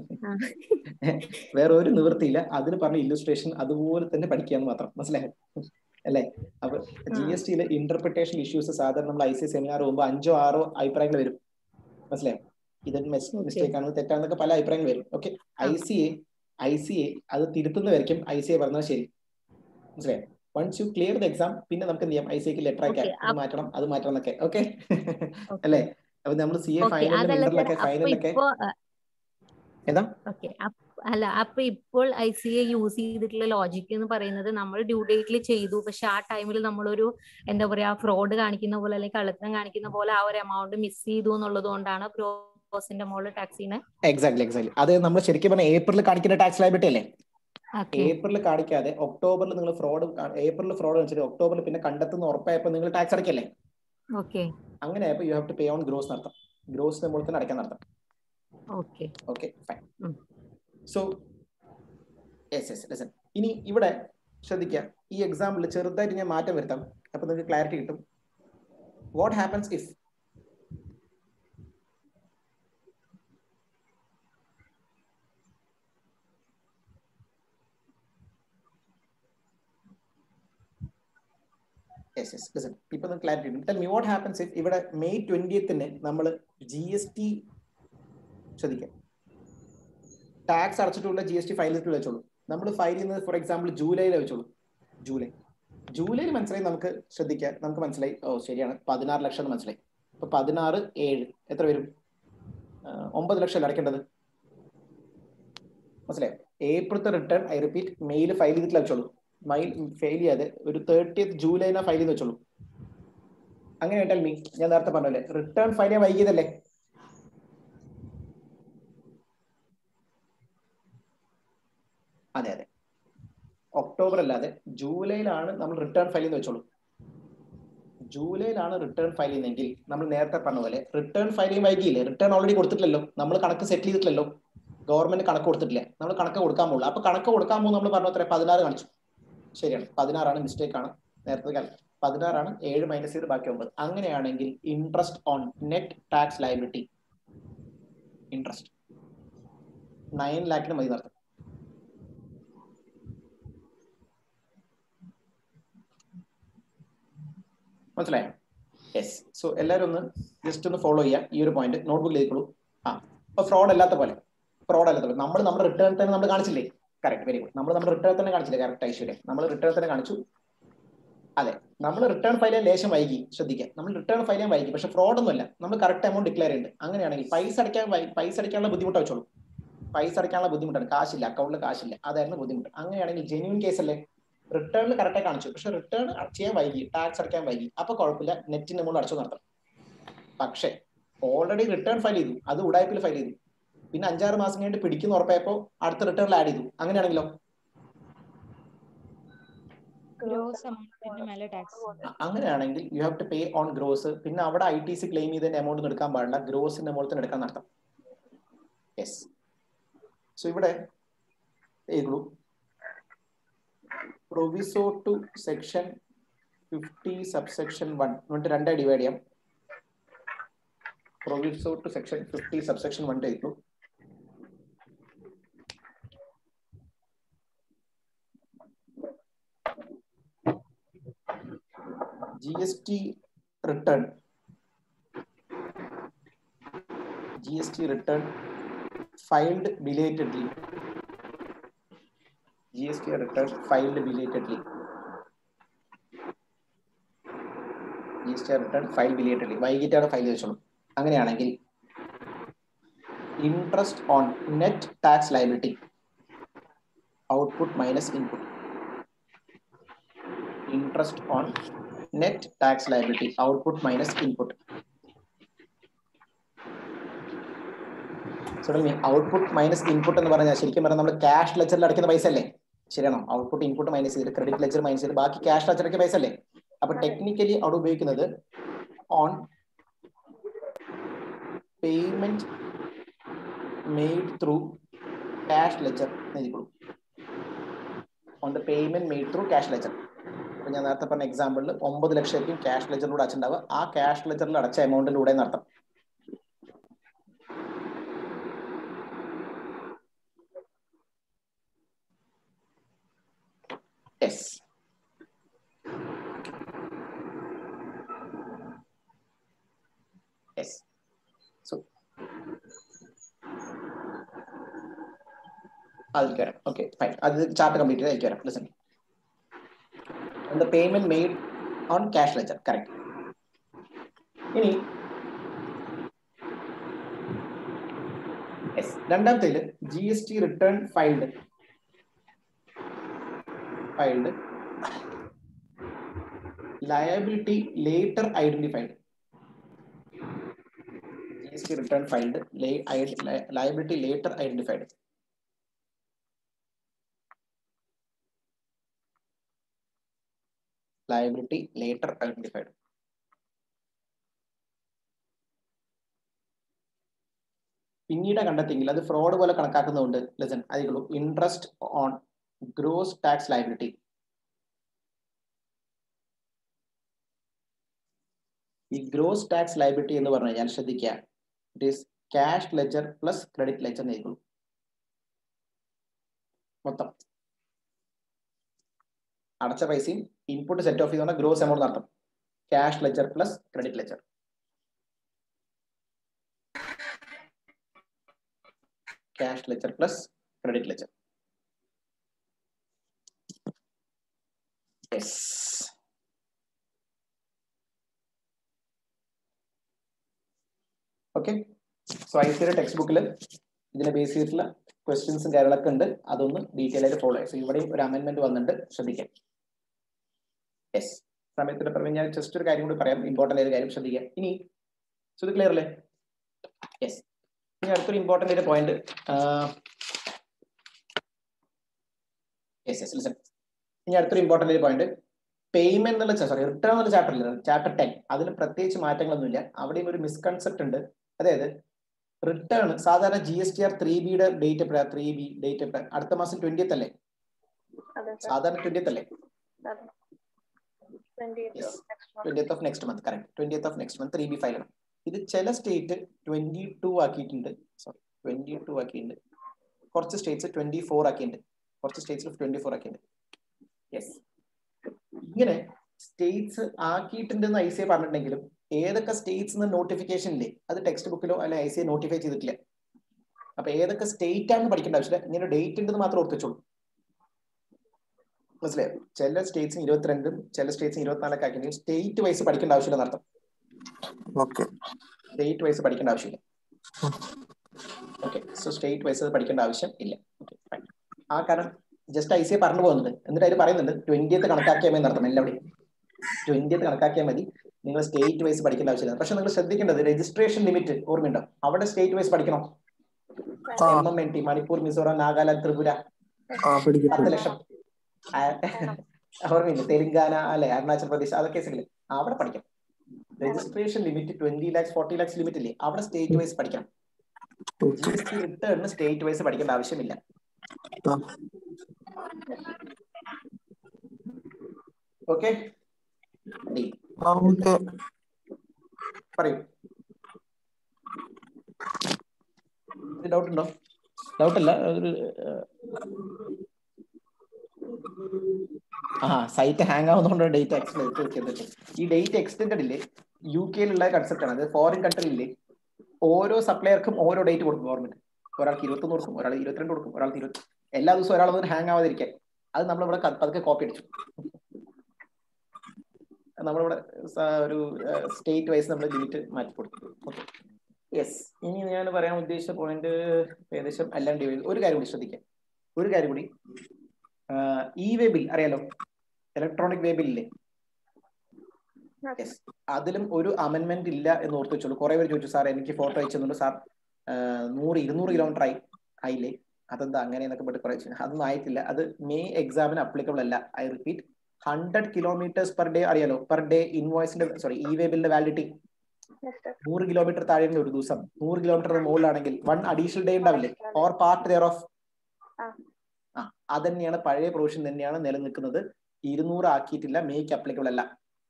വേറെ ഒരു നിവൃത്തിയില്ല, അതിന് പറഞ്ഞ ഇല്ലുസ്ട്രേഷൻ അതുപോലെ തന്നെ പഠിക്കാന്ന് മാത്രം, മനസ്സിലായോ അല്ലേ? അപ്പൊ ജി എസ് ടിയിലെ ഇന്റർപ്രിട്ടേഷൻ ഇഷ്യൂസ് സാധാരണ നമ്മൾ ഐ സി ഐ സെമിനാർ പോകുമ്പോൾ അഞ്ചോ ആറോ അഭിപ്രായങ്ങൾ വരും, മനസ്സിലായോ? ഇതൊരു മിസ്റ്റേക്ക് ആണ്, തെറ്റാണെന്നൊക്കെ പല അഭിപ്രായങ്ങൾ വരും. Okay, I C I I C I അത് തിരുത്തുന്നവരിക്കും ഐ സി ഐ പറഞ്ഞത് ശരി, മനസ്സിലായോ? Once you clear the exam പിന്നെ നമുക്ക് എന്ത് ചെയ്യാം, ഐ സി ഐക്ക് ലെറ്റർ അയക്കാം, അത് മാറ്റണം അത് മാറ്റണം എന്നൊക്കെ. ഓക്കെ അല്ലേ? അപ്പൊ നമ്മൾ സി എ ഫൈനലിലും ഇന്ററിലൊക്കെ ഫൈനലൊക്കെ ഏതാ അല്ല, അപ്പൊ ഇപ്പോൾ ഐ സി ഐ യൂസ് ചെയ്തിട്ടുള്ള ലോജിക് എന്ന് പറയുന്നത് നമ്മൾ ഡ്യൂ ഡേറ്റിൽ ചെയ്തു, പക്ഷെ ആ ടൈമിൽ നമ്മളൊരു എന്താ പറയാ ഫ്രോഡ് കാണിക്കുന്ന പോലെ അല്ലെങ്കിൽ കള്ളത്തരം കാണിക്കുന്ന പോലെ ആ ഒരു എമൗണ്ട് മിസ് ചെയ്തു എന്നുള്ളത് കൊണ്ടാണ് ഗ്രോസിന്റെ മുകളിൽ ടാക്സ് ചെയ്യുന്നത്. എക്സാക്ട്ലി എക്സാക്ട്ലി അത് നമ്മൾ ശരിക്കും പറഞ്ഞാൽ ഏപ്രിൽ കാണിക്കുന്ന ടാക്സ് ലയബിലിറ്റി അല്ലേ? ഏപ്രിൽ കാണിക്കാതെ ഒക്ടോബറിൽ നിങ്ങൾ ഫ്രോഡ് ഏപ്രിൽ ഫ്രോഡ് കാണിച്ചിട്ട് ഒക്ടോബറിൽ പിന്നെ കണ്ടെത്തുന്ന ഉറപ്പായപ്പോൾ നിങ്ങൾ ടാക്സ് അടയ്ക്കല്ലേ? അങ്ങനെ ആയപ്പോൾ you have to pay on gross നടത്താം, ഗ്രോസിന്റെ മുകളിൽ തന്നെ അടയ്ക്കാൻ നടത്താം. Okay okay fine. So yes yes listen, ഇനി ഇവിടെ ശ്രദ്ധിക്കുക, ഈ എക്സാമ്പിൾ ചെറുതായിട്ട് ഞാൻ മാറ്റം വരുത്താം, അപ്പൊ നിങ്ങൾക്ക് ക്ലാരിറ്റി കിട്ടും. What happens if yes yes listen ipo the clarity tell me what happens if ഇവിടെ മെയ് ട്വന്റിയത്തിന് നമ്മൾ ജി എസ് ടി ശ്രദ്ധിക്കാം ടാക്സ് അടച്ചിട്ടുള്ള ജി എസ് ടി ഫയൽ ചെയ്തിട്ട് വെച്ചോളൂ. നമ്മൾ ഫയൽ ചെയ്യുന്നത് ഫോർ എക്സാമ്പിൾ ജൂലൈയിൽ വെച്ചോളൂ. ജൂലൈ ജൂലൈയിൽ മനസ്സിലായി, നമുക്ക് ശ്രദ്ധിക്കാം, നമുക്ക് മനസ്സിലായി ഓ ശരിയാണ് പതിനാറ് ലക്ഷം എന്ന് മനസ്സിലായി. അപ്പൊ പതിനാറ് ഏഴ് എത്ര വരും? ഒമ്പത് ലക്ഷം അടയ്ക്കേണ്ടത്, മനസ്സിലായി? ഏപ്രിലത്തെ റിട്ടേൺ ഐ റിപ്പീറ്റ് മെയിൽ ഫയൽ ചെയ്തിട്ടില്ല വെച്ചോളൂ. മൈൽ ഫെയിൽ ചെയ്യാതെ ഒരു തേർട്ടിയത്ത് ജൂലൈനാ ഫയൽ ചെയ്ത് വെച്ചോളൂ. അങ്ങനെ കേട്ടാൽ മീ ഞാൻ നേരത്തെ പറഞ്ഞല്ലേ റിട്ടേൺ ഫയൽ ചെയ്യാൻ വൈകിയതല്ലേ? അതെ അതെ, ഒക്ടോബർ അല്ലാതെ ജൂലൈയിലാണ് നമ്മൾ റിട്ടേൺ ഫയൽ ചെയ്ത് വെച്ചോളൂ. ജൂലൈയിലാണ് റിട്ടേൺ ഫയൽ ചെയ്യുന്നതെങ്കിൽ നമ്മൾ നേരത്തെ പറഞ്ഞ പോലെ റിട്ടേൺ ഫയൽ ചെയ്യാൻ വൈകിയില്ലേ? റിട്ടേൺ ഓൾറെഡി കൊടുത്തിട്ടില്ലല്ലോ, നമ്മൾ കണക്ക് സെറ്റിൽ ചെയ്തിട്ടില്ലല്ലോ, ഗവൺമെന്റ് കണക്ക് കൊടുത്തിട്ടില്ല, നമ്മൾ കണക്ക് കൊടുക്കാൻ പോകുള്ളൂ. അപ്പൊ കണക്ക് കൊടുക്കാൻ പോകുമ്പോൾ നമ്മൾ പറഞ്ഞ അത്ര പതിനാറ് കാണിച്ചു, ശരിയാണ് പതിനാറാണ്, മിസ്റ്റേക്ക് ആണ്, നേരത്തെ പതിനാറാണ്, ഏഴ് മൈനസ് ചെയ്ത് ബാക്കി ഒമ്പത്. അങ്ങനെയാണെങ്കിൽ interest on net tax liability interest nine ലാഖിന് മതി നടത്തും. മനസ്സിലായോ? യെസ്. സോ എല്ലാവരും ഒന്ന് ജസ്റ്റ് ഒന്ന് ഫോളോ ചെയ്യാം ഈ ഒരു പോയിന്റ്, നോട്ട്ബുക്കിൽ എഴുതിക്കോളൂ. ആ അപ്പൊ ഫ്രോഡ് അല്ലാത്ത പോലെ ഫ്രോഡ് അല്ലാത്ത പോലെ നമ്മൾ നമ്മുടെ റിട്ടേൺ തന്നെ നമ്മൾ കാണിച്ചില്ലേ? Correct, very good. നമ്മൾ നമ്മുടെ റിട്ടേൺ തന്നെ കാണിച്ചില്ലേ? കറക്റ്റ് ഐശ്വര്യ, നമ്മൾ റിട്ടേൺ തന്നെ കാണിച്ചു. അതെ, നമ്മൾ റിട്ടേൺ ഫയൽ ചെയ്യാൻ ലേശം വൈകി, ശ്രദ്ധിക്കാം, നമ്മൾ റിട്ടേൺ ഫയൽ ചെയ്യാൻ വൈകി, പക്ഷെ ഫ്രോഡ് ഒന്നുമല്ല, നമ്മൾ കറക്റ്റ് എമൗണ്ട് ഡിക്ലെയർ ചെയ്യുന്നുണ്ട്. അങ്ങനെയാണെങ്കിൽ പൈസ അടയ്ക്കാൻ പൈസ അടയ്ക്കാനുള്ള ബുദ്ധിമുട്ട് വെച്ചോളൂ. പൈസ അടയ്ക്കാനുള്ള ബുദ്ധിമുട്ടാണ്, കാശില്ല, അക്കൗണ്ടിൽ കാശില്ല, അതായിരുന്നു ബുദ്ധിമുട്ട്. അങ്ങനെയാണെങ്കിൽ ജെന്യൂൻ കേസ് അല്ലേ? റിട്ടേണിൽ കറക്റ്റായി കാണിച്ചു, പക്ഷെ റിട്ടേൺ ചെയ്യാൻ വൈകി, ടാക്സ് അടയ്ക്കാൻ വൈകി, അപ്പൊ കുഴപ്പമില്ല, നെറ്റിന് നമ്മൾ അടച്ചു നടത്തണം. പക്ഷെ ഓൾറെഡി റിട്ടേൺ ഫയൽ ചെയ്തു, അത് ഉടായ്പിൽ ഫയൽ ചെയ്തു, പിന്നെ അഞ്ചാറ് മാസം കഴിഞ്ഞിട്ട് പിടിക്കുന്ന ഉറപ്പായപ്പോ അടുത്ത റിട്ടേണിൽ ആഡ് ചെയ്തു, അങ്ങനെയാണെങ്കിലോ? അങ്ങനെയാണെങ്കിൽ you have to pay on gross. പിന്നെ അവിടെ ഐ ടി സി ക്ലെയിം ചെയ്തതിന്റെ എമൗണ്ട് എടുക്കാൻ പാടില്ല, ഗ്രോസിന്റെ എമൗണ്ട് തന്നെ എടുക്കാൻ നടത്താം. യെസ്. സോ ഇവിടെ proviso to section fifty subsection one എന്നിട്ട് രണ്ടായി ഡിവൈഡ് ചെയ്യാം. Proviso to section fifty subsection one എഴുതു. G S T return G S T return filed belatedly G S T return filed belatedly G S T return file belatedly, വൈകിട്ടാണ് file ചെയ്തോളൂ. അങ്ങനെയാണെങ്കിൽ interest on net tax liability output minus input. Interest on net tax liability output minus input. Output minus input എന്ന് പറഞ്ഞാൽ ശരിക്കും പറഞ്ഞാൽ നമ്മൾ cash ലെജറിൽ അടയ്ക്കുന്ന പൈസ അല്ലേ? ശരിയാണോ? ഔട്ട്പുട്ട് ഇൻപുട്ട് മൈനസ് ചെയ്ത് ക്രെഡിറ്റ് ലെജർ മൈനസ് ചെയ്ത് ബാക്കി ക്യാഷ് ലെജർ അടയ്ക്കുന്ന പൈസ അല്ലേ? അപ്പൊ ടെക്നിക്കലി അവിടെ ഉപയോഗിക്കുന്നത് on payment made through cash ledger എഴുതിക്കോളൂ. On the payment made through cash ledger. അപ്പൊ ഞാൻ നേരത്തെ പറഞ്ഞ എക്സാമ്പിളിൽ ഒമ്പത് ലക്ഷമായിരിക്കും ക്യാഷ് ലെജറിലൂടെ അടച്ചിട്ടുണ്ടാവുക. ആ ക്യാഷ് ലെജറിൽ അടച്ച എമൗണ്ടിലൂടെ നടത്താം. Yes. Yes. So, അതിലേക്ക് വരാം. Okay fine. അത് ചാർട്ട് കംപ്ലീറ്റ് ചെയ്ത് അതിലേക്ക് വരാം. Listen. On the payment made on cash ledger. Correct. ഇനി yes, രണ്ടാമത്തേല് G S T return filed filed, liability later identified. G S T return filed, li liability later identified. Liability later identified. പിന്നീട് കണ്ടെത്തിയെങ്കിൽ അത് fraud പോലെ കണക്കാക്കുന്നതുകൊണ്ട് listen അതിക്കുള്ളൂ interest on gross tax liability. ഈ gross tax liability എന്ന് പറഞ്ഞു കഴിഞ്ഞാൽ ശ്രദ്ധിക്കുക, it is cash ledger plus credit ledger ആയിരിക്കും. മൊത്തം അടച്ച പൈസയും ഇൻപുട്ട് സെറ്റ് ഓഫ് ചെയ്തുകൊണ്ട് ഗ്രോസ് എമൗണ്ട് നടത്തും. Cash ledger plus credit ledger. Cash ledger plus credit ledger. Yes. Okay. So I സിയുടെ ടെക്സ്റ്റ് ബുക്കിൽ ഇതിനെ ബേസ് ചെയ്തിട്ടുള്ള ക്വസ്റ്റ്യൻസും കാര്യങ്ങളൊക്കെ ഉണ്ട്. അതൊന്ന് ഡീറ്റെയിൽ ആയിട്ട് ഫോളോ ചെയ്യാം. സോ ഇവിടെയും ഒരു അമെന്റ്മെന്റ് വന്നിട്ടുണ്ട്, ശ്രദ്ധിക്കാം. യെസ്, സമയത്തിന്റെ പുറമെ ഞാൻ ജസ്റ്റ് ഒരു കാര്യം കൂടി പറയാം, ഇമ്പോർട്ടൻ്റ് ആയ കാര്യം ശ്രദ്ധിക്കാം. ഇനി സോ ഇത് ക്ലിയർ അല്ലേ? യെസ്. ഇനി അടുത്തൊരു ഇമ്പോർട്ടൻ്റ് ആയിട്ട് പോയിന്റ്. Yes yes listen. ഇനി അടുത്തൊരു ഇമ്പോർട്ടൻ്റ് ആയ പോയിന്റ്, പേയ്മെന്റ് എന്നുള്ള സോറി റിട്ടേൺ എന്നുള്ള ചാപ്റ്റർ ഇല്ല, ചാപ്റ്റർ ടെൻ. അതിന് പ്രത്യേകിച്ച് മാറ്റങ്ങളൊന്നുമില്ല. അവിടെയും ഒരു മിസ്കൺസെപ്റ്റ് ഉണ്ട്. അതായത് റിട്ടേൺ സാധാരണ G S T R three ബിയുടെ ഡേറ്റ് എപ്പോഴാണ്? ത്രീ ബി ഡേറ്റ് എപ്പോഴാണ്? അടുത്ത മാസം ട്വന്റിയത്ത് അല്ലേ? സാധാരണ ട്വന്റിയത്ത് അല്ലേ? Twentieth of next month. Correct. Twentieth of next month three B file ആണ്. ഇത് ചില സ്റ്റേറ്റ് ട്വന്റി ടു ആക്കിയിട്ടുണ്ട്. സോറി ട്വന്റി ടു ആക്കിയിട്ടുണ്ട്. കുറച്ച് സ്റ്റേറ്റ്സ് ട്വന്റി ഫോർ ആക്കിയിട്ടുണ്ട്. കുറച്ച് സ്റ്റേറ്റ്സിൽ ട്വന്റി ഫോർ ആക്കിയിട്ടുണ്ട്. യെസ്. ഇങ്ങനെ സ്റ്റേറ്റ്സ് ആക്കിയിട്ടുണ്ടെന്ന് ഐ സി ഐ പറഞ്ഞിട്ടുണ്ടെങ്കിലും ഏതൊക്കെ സ്റ്റേറ്റ്സ് നോട്ടിഫിക്കേഷൻ ഇല്ലേ അത് ടെക്സ്റ്റ് ബുക്കിലോ അല്ലെ ഐ സി ഐ നോട്ടിഫൈ ചെയ്തിട്ടില്ല. അപ്പൊ ഏതൊക്കെ സ്റ്റേറ്റ് ആണെന്ന് പഠിക്കേണ്ട ആവശ്യമില്ല. ഇങ്ങനെ ഡേറ്റ് ഉണ്ടെന്ന് മാത്രം ഓർത്തിച്ചോളൂ. മനസ്സിലായോ? ചില സ്റ്റേറ്റ്സിന് ഇരുപത്തിരണ്ടും ചില സ്റ്റേറ്റ്സിന് ഇരുപത്തിനാലൊക്കെ ആക്കിയിട്ടുണ്ടെങ്കിൽ സ്റ്റേറ്റ് വൈസ് പഠിക്കേണ്ട ആവശ്യമില്ല എന്നർത്ഥം. സ്റ്റേറ്റ് വൈസ് പഠിക്കേണ്ട ആവശ്യമില്ല. ഓക്കെ. സോ സ്റ്റേറ്റ് വൈസ് പഠിക്കേണ്ട ആവശ്യം ഇല്ല. Okay fine. ആ കാരണം ജസ്റ്റ് ഐ സി ഐ പറഞ്ഞു പോകുന്നുണ്ട്. എന്നിട്ട് അതിൽ പറയുന്നുണ്ട് ട്വന്റിയത്ത് കണക്കാക്കിയാൽ മതി നടത്തണം. എല്ലാവരുടെയും ട്വന്റിയത്ത് കണക്കാക്കിയാൽ മതി, നിങ്ങൾ സ്റ്റേറ്റ് വൈസ് പഠിക്കേണ്ട ആവശ്യമില്ല. പക്ഷെ നിങ്ങൾ ശ്രദ്ധിക്കേണ്ടത് രജിസ്ട്രേഷൻ ലിമിറ്റ് ഓർമ്മയുണ്ടോ? അവിടെ സ്റ്റേറ്റ് വൈസ് പഠിക്കണം. M M N T, Manipur, Mizoram, Nagaland, Tripura പത്ത് ലക്ഷം ഓർമ്മയില്ല. തെലങ്കാന അല്ലെ, അരുണാചൽ പ്രദേശ്, അതൊക്കെ കേസില്ലേ അവിടെ പഠിക്കണം. Registration limit twenty lakhs forty lakhs limit ഇല്ലേ അവിടെ സ്റ്റേറ്റ് വൈസ് പഠിക്കണം. ജി എസ് ടി റിട്ടേണിന് സ്റ്റേറ്റ് വൈസ് പഠിക്കേണ്ട ആവശ്യമില്ല. ഓക്കെ പറയൂ. ഡൗട്ട് ഉണ്ടോ? ഡൗട്ടല്ല, ഒരു ആ സൈറ്റ് ഹാങ് ആവുന്നതുകൊണ്ട് ഡേറ്റ് എക്സ്റ്റെൻഡ് ചെയ്തിട്ട്. ഈ ഡേറ്റ് എക്സ്റ്റെൻഡ് ഇല്ലേ യു കെയിലുള്ള കൺസെപ്റ്റ് ആണ്. അത് ഫോറിൻ കൺട്രിയിലെ ഓരോ സപ്ലയർക്കും ഓരോ ഡേറ്റ് കൊടുക്കും ഗവൺമെന്റ്. ഒരാൾക്ക് ഇരുപത്തൊന്ന് കൊടുക്കും, ഒരാൾ ഇരുപത്തിരണ്ട് കൊടുക്കും, ഒരാൾക്ക് ഇരുപത്തി എല്ലാ ദിവസവും ഒരാൾ ഹാങ് ആവാതിരിക്കാൻ. അത് നമ്മളിവിടെ പതുക്കെ കോപ്പി അടിച്ചു. നമ്മളിവിടെ ഒരു സ്റ്റേറ്റ് വൈസ് നമ്മൾ ലിമിറ്റ് മാറ്റി കൊടുത്തു. Okay yes. ഇനി ഞാൻ പറയാൻ ഉദ്ദേശിച്ച പോയിന്റ് ഏകദേശം എല്ലാം ഡിവൈഡ്. ഒരു കാര്യം കൂടി ശ്രദ്ധിക്കാം, ഒരു കാര്യം കൂടി. ഇ വേ ബിൽ അറിയാലോ, ഇലക്ട്രോണിക് വേ ബില്ലേ? യെസ്. അതിലും ഒരു അമെന്റ്മെന്റ് ഇല്ല എന്ന് ഓർത്ത് വെച്ചോളൂ. കുറെ പേര് ചോദിച്ചു, സാർ എനിക്ക് ഫോട്ടോ അയച്ചെന്നുണ്ട് സാർ, നൂറ് ഇരുന്നൂറ് കിലോമീറ്റർ ആയി ആയില്ലേ, അതെന്താ അങ്ങനെ എന്നൊക്കെ പറ്റി കുറെ അതൊന്നും ആയിട്ടില്ല. അത് മെയ് എക്സാമിന് അപ്ലിക്കബിൾ അല്ല. I repeat, hundred kilometres per day അറിയാലോ, പെർ ഡേ ഇൻവോയ്സിന്റെ സോറി ഇ വേ ബില്ലിന്റെ വാലിഡിറ്റി നൂറ് കിലോമീറ്റർ താഴെ ഒരു ദിവസം, നൂറ് കിലോമീറ്റർ മുകളിലാണെങ്കിൽ വൺ അഡീഷണൽ ഡേ ഉണ്ടാവില്ലേ, ഓർ പാർട്ട് ദെയർ ഓഫ്. ആ അത് തന്നെയാണ്, പഴയ പ്രൊവിഷൻ തന്നെയാണ് നിലനിൽക്കുന്നത്. ഇരുന്നൂറ് ആക്കിയിട്ടില്ല, മെയ്ക്ക് അപ്ലിക്കബിൾ അല്ല.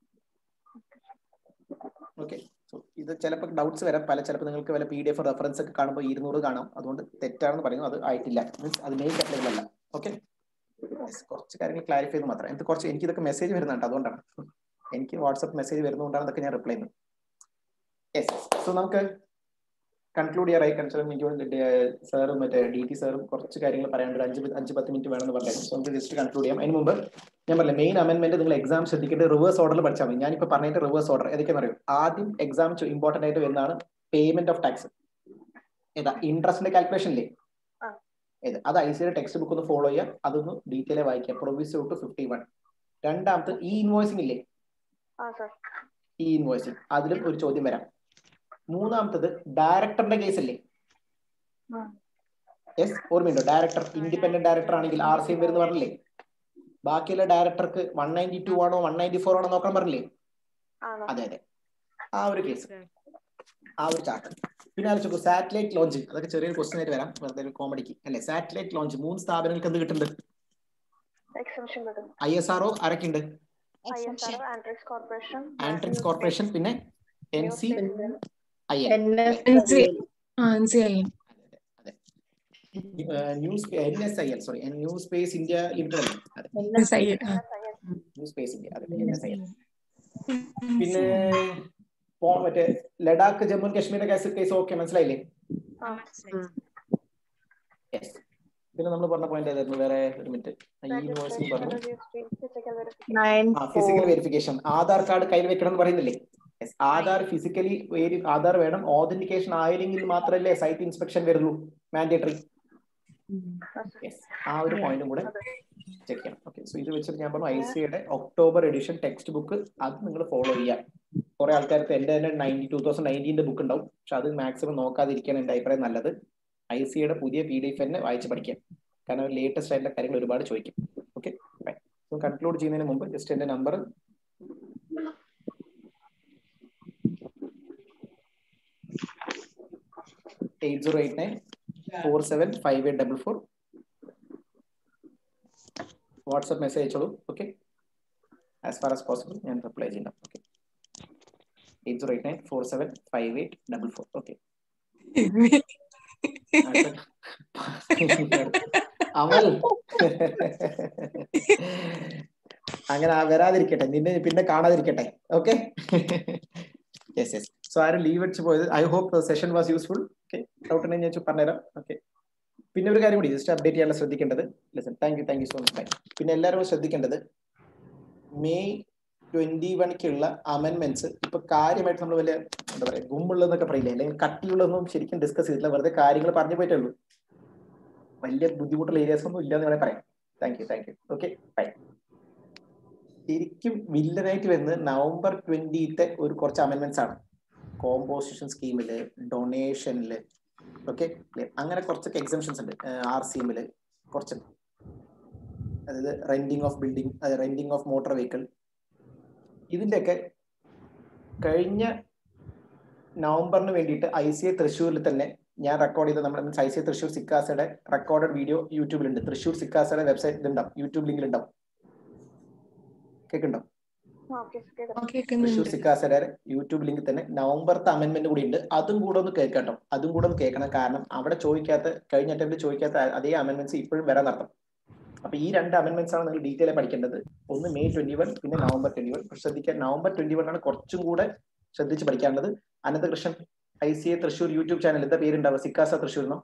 ഓക്കെ, സോ ഇത് ചിലപ്പോൾ ഡൗട്ട്സ് വരാം. പല ചിലപ്പോൾ നിങ്ങൾക്ക് വല്ല പി ഡി എഫ് റെഫറൻസ് ഒക്കെ കാണുമ്പോൾ ഇരുന്നൂറ് കാണാം, അതുകൊണ്ട് തെറ്റാണെന്ന് പറയുന്നു. അത് ആയിട്ടില്ല, മീൻസ് അത് മെയ്ക്ക് അപ്ലിക്കബിൾ അല്ല. ഓക്കെ, കുറച്ച് കാര്യങ്ങൾ ക്ലാരിഫൈ ചെയ്ത് മാത്രം. എനിക്ക് കുറച്ച് എനിക്ക് ഇതൊക്കെ മെസ്സേജ് വരുന്നുണ്ട്, അതുകൊണ്ടാണ് എനിക്ക് വാട്സ്ആപ്പ് മെസ്സേജ് വരുന്നതുകൊണ്ടാണ് ഇതൊക്കെ ഞാൻ റിപ്ലൈ ചെയ്യുന്നത്. യെസ്. സോ നമുക്ക് കൺക്ലൂഡ് ചെയ്യാറായി. എനിക്ക് സാറും മറ്റേ ഡി ടി സാറും കുറച്ച് കാര്യങ്ങൾ പറയാണ്ട് ഒരു അഞ്ച് അഞ്ച് പത്ത് മിനിറ്റ് വേണമെന്ന് പറഞ്ഞു. സോ നമുക്ക് ജസ്റ്റ് കൺക്ലൂഡ് ചെയ്യാം. അതിന് മുമ്പ് ഞാൻ പറഞ്ഞില്ല, മെയിൻ അമെന്റ്മെന്റ് നിങ്ങൾ എക്സാം ശ്രദ്ധിക്കേണ്ടത് റിവേഴ്സ് ഓർഡറിൽ പഠിച്ചാൽ മതി. ഞാനിപ്പോൾ പറഞ്ഞിട്ട് റിവേഴ്സ് ഓർഡർ ഏതൊക്കെയാണെന്ന് അറിയും. ആദ്യം എക്സാം ഇമ്പോർട്ടന്റ് ആയിട്ട് വരുന്നതാണ് പേയ്മെന്റ് ഓഫ് ടാക്സ്. ഏതാ ഇൻട്രസ്റ്റിന്റെ കാൽക്കുലേഷൻ ഇല്ലേ, ഏത് അത് ഐ സിയുടെ ടെക്സ്റ്റ് ബുക്ക് ഒന്ന് ഫോളോ ചെയ്യുക, അതൊന്ന് ഡീറ്റെയിൽ വായിക്കുക. Proviso to fifty one. രണ്ടാമത് ഇ ഇൻവോയ്സിംഗ് ഇല്ലേ, ഇ ഇൻവോയ്സിംഗ്, അതിലും ഒരു ചോദ്യം വരാം. മൂന്നാമത്തത് ഡയറക്ടറിന്റെ കേസ് അല്ലേ, യെസ് ഓർമ്മയുണ്ടോ? ഡയറക്ടർ ഇൻഡിപെൻഡന്റ് ഡയറക്ടർ ആണെങ്കിൽ ആർ സി എം വരുന്ന പറഞ്ഞില്ലേ, ബാക്കിയുള്ള ഡയറക്ടർക്ക് വൺ നയൻറ്റി ടു ആണോ വൺ നയൻറ്റി ഫോർ ആണോ നോക്കാൻ പറഞ്ഞില്ലേ? അതെ അതെ, ആ ഒരു കേസ്, ആ ഒരു ചാർട്ട്. പിന്നെ ആലോചിച്ചു സാറ്റലൈറ്റ് ലോഞ്ച്, അതൊക്കെ ചെറിയൊരു ക്വസ്റ്റൻ ആയിട്ട് വരാം, വെറുതെ ഒരു കോമഡിക്ക് അല്ലെ. സാറ്റലൈറ്റ് ലോഞ്ച് മൂന്ന് സ്ഥാപനങ്ങൾക്ക് എന്ത് കിട്ടുന്നുണ്ട്? ഐ എസ് ആർ ഒ ആരൊക്കെ ഉണ്ട്? ആൻട്രിക്സ് കോർപ്പറേഷൻ, പിന്നെ N C I L, news N S I L sorry new space India limited അല്ലേ, ന്യൂ സ്പേസ് ഇന്ത്യ, അതെ എൻ എസ് ഐ എൽ. പിന്നെ മറ്റേ ലഡാക്ക് ജമ്മു കാശ്മീരിന്റെ കേസ് കേസ് ഓക്കെ മനസ്സിലായില്ലേ? പിന്നെ നമ്മൾ പറഞ്ഞ പോയിന്റ് ഏതായിരുന്നു? വേറെ ഒരു മിനിറ്റ്, യൂണിവേഴ്സിറ്റി പറഞ്ഞു ഫിസിക്കൽ വെരിഫിക്കേഷൻ. ആധാർ കാർഡ് കയ്യിൽ വെക്കണം എന്ന് പറയുന്നില്ലേ? ആധാർ ഫിസിക്കലി ആധാർ വേണം. ഓതന്റിക്കേഷൻ ആയില്ലെങ്കിൽ മാത്രമല്ലേ സൈറ്റ് ഇൻസ്പെക്ഷൻ വരുള്ളൂ, മാൻഡേറ്ററി. ആ ഒരു പോയിന്റും കൂടെ ചെക്ക് ചെയ്യണം. ഓക്കെ, സോ ഇത് വെച്ചിട്ട് ഞാൻ പറഞ്ഞു ഐ സിയുടെ ഒക്ടോബർ എഡിഷൻ ടെക്സ്റ്റ് ബുക്ക് അത് നിങ്ങൾ ഫോളോ ചെയ്യാം. കുറെ ആൾക്കാർക്ക് എന്റെ തന്നെ നയൻറ്റി ടൂ തൗസൻഡ് നയൻറ്റീന്റെ ബുക്ക് ഉണ്ടാവും, പക്ഷെ അത് മാക്സിമം നോക്കാതിരിക്കാൻ എന്റെ അഭിപ്രായം നല്ലത്. ഐ സിയുടെ പുതിയ പി ഡി എഫ് തന്നെ വായിച്ച് പഠിക്കാം, കാരണം ലേറ്റസ്റ്റ് ആയിട്ടുള്ള കാര്യങ്ങൾ ഒരുപാട് ചോദിക്കും. ഓക്കെ, സോ കൺക്ലൂഡ് ചെയ്യുന്നതിന് മുമ്പ് ജസ്റ്റ് എന്റെ number eight zero eight nine four seven five eight double four. WhatsApp message അയച്ചോളൂ. Okay, as far as possible ഞാൻ റിപ്ലൈ ചെയ്യാം. Okay, eight zero eight nine four seven five eight double four. Okay, Amal അങ്ങനെ വരാതിരിക്കട്ടെ, നിന്നെ പിന്നെ കാണാതിരിക്കട്ടെ. Okay, yes yes. So ആരും leave അടിച്ച് പോയത്, I hope session was useful. Okay, doubt ഉണ്ടെങ്കിൽ ഞാൻ പറഞ്ഞുതരാം. ഓക്കെ, പിന്നെ ഒരു കാര്യം കൂടി ജസ്റ്റ് അപ്ഡേറ്റ് ചെയ്യാനുള്ള ശ്രദ്ധിക്കേണ്ടത്, listen, thank you thank you so much. Bye. പിന്നെ എല്ലാവരും ശ്രദ്ധിക്കേണ്ടത് മെയ് ട്വന്റി വൺക്കുള്ള അമെന്റ്മെന്റ്സ് ഇപ്പൊ കാര്യമായിട്ട് നമ്മൾ വലിയ എന്താ പറയുക ഗുമ്പുള്ളതെന്നൊക്കെ പറയില്ലേ, അല്ലെങ്കിൽ കട്ടിയുള്ളതൊന്നും ശരിക്കും ഡിസ്കസ് ചെയ്തിട്ടില്ല, വെറുതെ കാര്യങ്ങൾ പറഞ്ഞു പോയിട്ടേ ഉള്ളൂ. വലിയ ബുദ്ധിമുട്ടുള്ള ഏരിയാസ് ഒന്നും ഇല്ലാന്ന് വേണേൽ പറയാം. Thank you thank you. Okay, bye. ശരിക്കും വില്ലനായിട്ട് വരുന്നത് നവംബർ ട്വന്റിത്തെ ഒരു കുറച്ച് അമെന്റ്മെന്റ്സ് ആണ്. കോമ്പോസിഷൻ സ്കീമില്, ഡൊണേഷനില്, ഓക്കെ, അങ്ങനെ കുറച്ചൊക്കെ എക്സംഷൻസ് ഉണ്ട്. ആർ സി എമ്മില് കുറച്ച്, അതായത് renting of building, renting of motor vehicle, ഇതിന്റെയൊക്കെ കഴിഞ്ഞ നവംബറിന് വേണ്ടിയിട്ട് ഐ സി ഐ തൃശ്ശൂരിൽ തന്നെ ഞാൻ റെക്കോർഡ് ചെയ്ത നമ്മുടെ ഐ സി ഐ തൃശ്ശൂർ സിക്കാസയുടെ റെക്കോർഡഡ് വീഡിയോ യൂട്യൂബിലുണ്ട്. തൃശ്ശൂർ സിക്കാസയുടെ വെബ്സൈറ്റിൽ ഉണ്ടാവും, യൂട്യൂബ് ലിങ്കിൽ ഉണ്ടാവും. കേൾക്കുന്നുണ്ടോ? തൃശ്ശൂർ സിക്കാസയുടെ യൂട്യൂബ് ലിങ്കിൽ തന്നെ നവംബറത്തെ അമെന്റ്മെന്റ് കൂടി ഉണ്ട്. അതും കൂടെ ഒന്ന് കേൾക്കട്ടോ, അതും കൂടെ ഒന്ന് കേൾക്കണം. കാരണം അവിടെ ചോദിക്കാത്ത, കഴിഞ്ഞ അറ്റംപ്റ്റ് ചോദിക്കാത്ത അതേ അമെന്റ്മെന്റ്സ് ഇപ്പോഴും വരാൻ നടത്തും. അപ്പൊ ഈ രണ്ട് അമെന്റ്മെന്റ്സ് ആണ് നിങ്ങൾ ഡീറ്റെയിൽ ആയി പഠിക്കേണ്ടത്. ഒന്ന് മെയ് ട്വന്റി വൺ, പിന്നെ നവംബർ ട്വന്റി വൺ. ശ്രദ്ധിക്കാൻ നവംബർ ട്വന്റി വൺ ആണ് കുറച്ചും കൂടെ ശ്രദ്ധിച്ച് പഠിക്കാനുള്ളത്. Ananthakrishnan I C I Thrissur YouTube channel എന്താ പേരുണ്ടാവുക? സിക്കാസ തൃശ്ശൂരിനോ?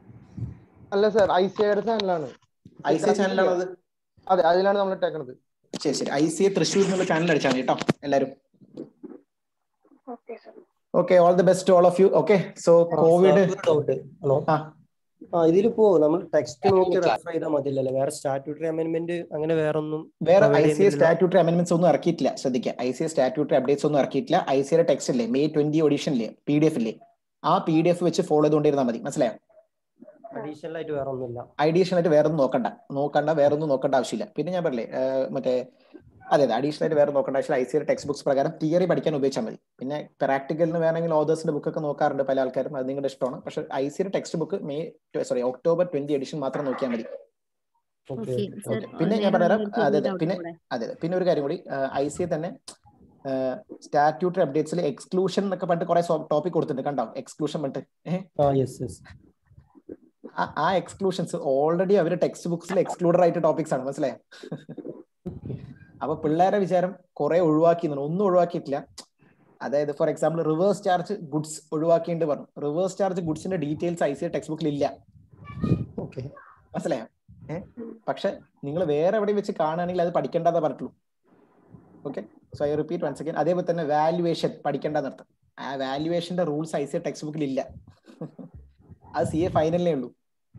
അല്ല സാർ, ഐ സി ഐയുടെ ചാനലാണ്. ഐ സി ഐ ചാനലാണോ അത്? അതെ, അതിലാണ് നമ്മൾ ഇട്ടേക്കുന്നത്. ശരി ശരി. ഐ സി എ തൃശ്ശൂർ എന്നുള്ള ചാനൽ അടിച്ചാൽ മതി കേട്ടോ എല്ലാവരും. Okay sir. Okay, all the best all of you. Okay, so covid hello ആ ആ ഇതിലിപ്പോ നമ്മൾ ടെക്സ്റ്റ് നോക്കി റെഫർ ചെയ്താൽ മതിയല്ലോ, വേറെ സ്റ്റാറ്റ്യൂട്ടറി അമെന്റ്മെന്റ് അങ്ങനെ വേറെ ഒന്നും വേറെ I C A statutory amendments ഒന്നും ഇറക്കിയിട്ടില്ല. ശ്രദ്ധിക്കുക, I C A statutory updates ഒന്നും ഇറക്കിയിട്ടില്ല. ഐ സി എയുടെ ടെക്സ്റ്റ് ഇല്ലേ, മെയ് ട്വന്റി ഓഡിഷൻ ഇല്ലേ, പി ഡി എഫ് ഇല്ലേ, ആ പി ഡി എഫ് വെച്ച് ഫോളോ ചെയ്തുകൊണ്ടിരുന്നാൽ മതി. മനസ്സിലായോ? അഡീഷണൽ ആയിട്ട് വേറെ ഒന്നുമില്ല. അഡീഷണൽ ആയിട്ട് വേറെ ഒന്നും നോക്കണ്ട നോക്കണ്ട വേറെ ഒന്നും നോക്കേണ്ട ആവശ്യമില്ല. പിന്നെ ഞാൻ പറഞ്ഞില്ലേ മറ്റേ അതെ അതെ അഡീഷണൽ ആയിട്ട് വേറെ നോക്കേണ്ട ആവശ്യമില്ല. ഐ സി എയുടെ ടെക്സ്റ്റ് ബുക്സ് പ്രകാരം തിയറി പഠിക്കാൻ ഉപയോഗിച്ചാൽ മതി. പിന്നെ പ്രാക്ടിക്കലിന് വേണമെങ്കിൽ ഓതേഴ്സിന്റെ ബുക്കൊക്കെ നോക്കാറുണ്ട് പല ആൾക്കാരും, അത് നിങ്ങളുടെ ഇഷ്ടമാണ്. പക്ഷേ ഐ സിയുടെ text book May sorry October twenty edition മാത്രം നോക്കിയാൽ മതി. പിന്നെ ഞാൻ പറഞ്ഞുതരാം. അതെ അതെ പിന്നെ അതെ അതെ പിന്നെ ഒരു കാര്യം കൂടി, ഐ സി എ തന്നെ സ്റ്റാറ്റ്യൂട്ടറി അപ്ഡേറ്റ്സിൽ എക്സ്ക്ലൂഷൻ എന്നൊക്കെ പറഞ്ഞിട്ട് കുറെ ടോപ്പിക് കൊടുത്തിട്ടുണ്ട്. കണ്ടോ എക്സ്ക്ലൂഷൻ പറഞ്ഞിട്ട്? ആ എക്സ്ക്ലൂഷൻസ് ഓൾറെഡി അവർ ടെക്സ്റ്റ് ബുക്സിൽ എക്സ്ക്ലൂഡഡ് ആയിട്ട് ടോപ്പിക്സ് ആണ്. മനസ്സിലായോ? അപ്പൊ പിള്ളേരെ വിചാരം കുറെ ഒഴിവാക്കി, ഒന്നും ഒഴിവാക്കിയിട്ടില്ല. അതായത് for example reverse charge goods ഒഴിവാക്കിയിട്ട് പറഞ്ഞു. റിവേഴ്സ് ചാർജ് ഗുഡ്സിന്റെ ഡീറ്റെയിൽസ് ഐ സി ടെക്സ്റ്റ് ബുക്കിൽ ഇല്ല. മനസ്സിലായോ? ഏഹ് പക്ഷെ നിങ്ങൾ വേറെ എവിടെ വെച്ച് കാണുകയാണെങ്കിൽ അത് പഠിക്കേണ്ടതാ പറഞ്ഞിട്ടുള്ളൂ. Okay, so I repeat once again. അതേപോലെ തന്നെ വാല്യുവേഷൻ പഠിക്കേണ്ടെന്ന് അർത്ഥം. ആ വാല്യുവേഷന്റെ റൂൾസ് ഐ സി ടെക്സ്റ്റ് ബുക്കിൽ ഇല്ല. അത് സി എ ഫൈനലിനേ ഉള്ളൂ.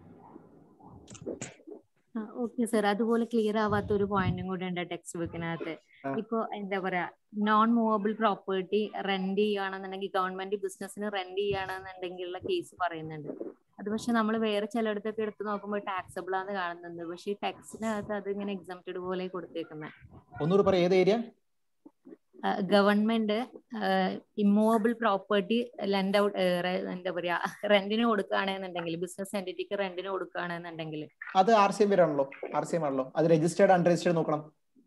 ഓക്കെ സർ, അതുപോലെ ക്ലിയർ ആവാത്ത ഒരു പോയിന്റും കൂടെ ഉണ്ട് ടെക്സ്റ്റ് ബുക്കിനകത്ത്. ഇപ്പൊ എന്താ പറയാ, നോൺ മൂവബിൾ പ്രോപ്പർട്ടി റെന്റ് ചെയ്യുകയാണെന്നുണ്ടെങ്കിൽ, ഗവൺമെന്റ് ബിസിനസിന് റെന്റ് ചെയ്യുകയാണെന്നുണ്ടെങ്കിലുള്ള കേസ് പറയുന്നുണ്ട്. അത് പക്ഷെ നമ്മൾ വേറെ ചിലയിടത്തൊക്കെ എടുത്ത് നോക്കുമ്പോൾ ടാക്സബിൾ ആണ് കാണുന്നത്. പക്ഷെ ഈ ടെക്സ്റ്റിനകത്ത് അത് ഇങ്ങനെ എക്സംപ്റ്റഡ് പോലെ കൊടുത്തേക്കുന്നത്. ഒന്നുകൂടെ പറയാം, ഏത് area? Government immovable property lend out എന്താ പറയാ റെന്റിന് കൊടുക്കുകയാണെന്നുണ്ടെങ്കിൽ, ബിസിനസ് എൻറ്റിറ്റിക്ക് റെന്റിന് കൊടുക്കുകയാണെന്നുണ്ടെങ്കിൽ അത് ആർ സി എം വരാണല്ലോ. ആർ സി എം ആണല്ലോ. അത് രജിസ്റ്റേർഡ് അൺരജിസ്റ്റേർഡ് നോക്കണം.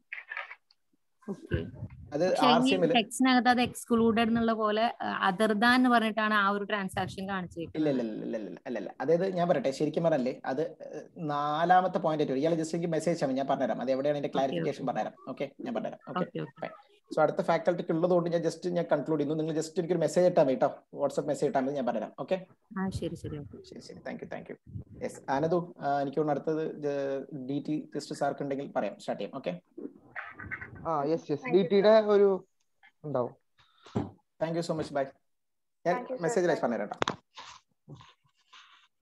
അത് ആർ സി എം ടെക്സ്റ്റിനകത്ത് അത് എക്സ്ക്ലൂഡഡ് എന്നുള്ള പോലെ അതർ ദാൻ എന്ന് പറഞ്ഞിട്ടാണ് ആ ഒരു ട്രാൻസാക്ഷൻ കാണിച്ചിരിക്കുന്നത്. ഇല്ല ഇല്ല ഇല്ല അല്ലല്ല. അതായത് ഞാൻ പറയട്ടെ, ശരിക്കും പറഞ്ഞല്ലേ അത് നാലാമത്തെ പോയിന്റ് ആയിട്ട് ഇയാൾ ജസ്റ്റ് എനിക്ക് മെസ്സേജ് ചെയ്യാം, ഞാൻ പറഞ്ഞുതരാം. അത് എവിടെയാണ് അതിന്റെ ക്ലാരിഫിക്കേഷൻ പറഞ്ഞുതരാം. ഓക്കെ, ഞാൻ പറഞ്ഞുതരാം. ഓക്കെ, സോ അടുത്ത ഫാക്കൽറ്റിക്ക് ഉള്ളതുകൊണ്ട് ഞാൻ ജസ്റ്റ് ഞാൻ കൺക്ലൂഡ് ചെയ്യുന്നു. നിങ്ങൾ ജസ്റ്റ് എനിക്കൊരു മെസ്സേജ് ഇട്ടാൽ മതി കേട്ടോ, വാട്സ്ആപ്പ് മെസ്സേജ് ഇട്ടാൽ മതി, ഞാൻ പറഞ്ഞുതരാം. ഓക്കെ ശരി ശരി ശരി ശരി thank you thank you. Yes Anandu, എനിക്ക് തോന്നുന്നു അടുത്തത് ഡി ടി ടെസ്റ്റ് സാർക്ക് ഉണ്ടെങ്കിൽ പറയാം, സ്റ്റാർട്ട് ചെയ്യാം. ഓക്കെ ആ യെസ് യെസ് ഡി ടിയുടെ ഒരു ഉണ്ടാവും. Thank you so much. Bye. ഞാൻ മെസ്സേജ് അയച്ച് പറഞ്ഞുതരാം കേട്ടോ.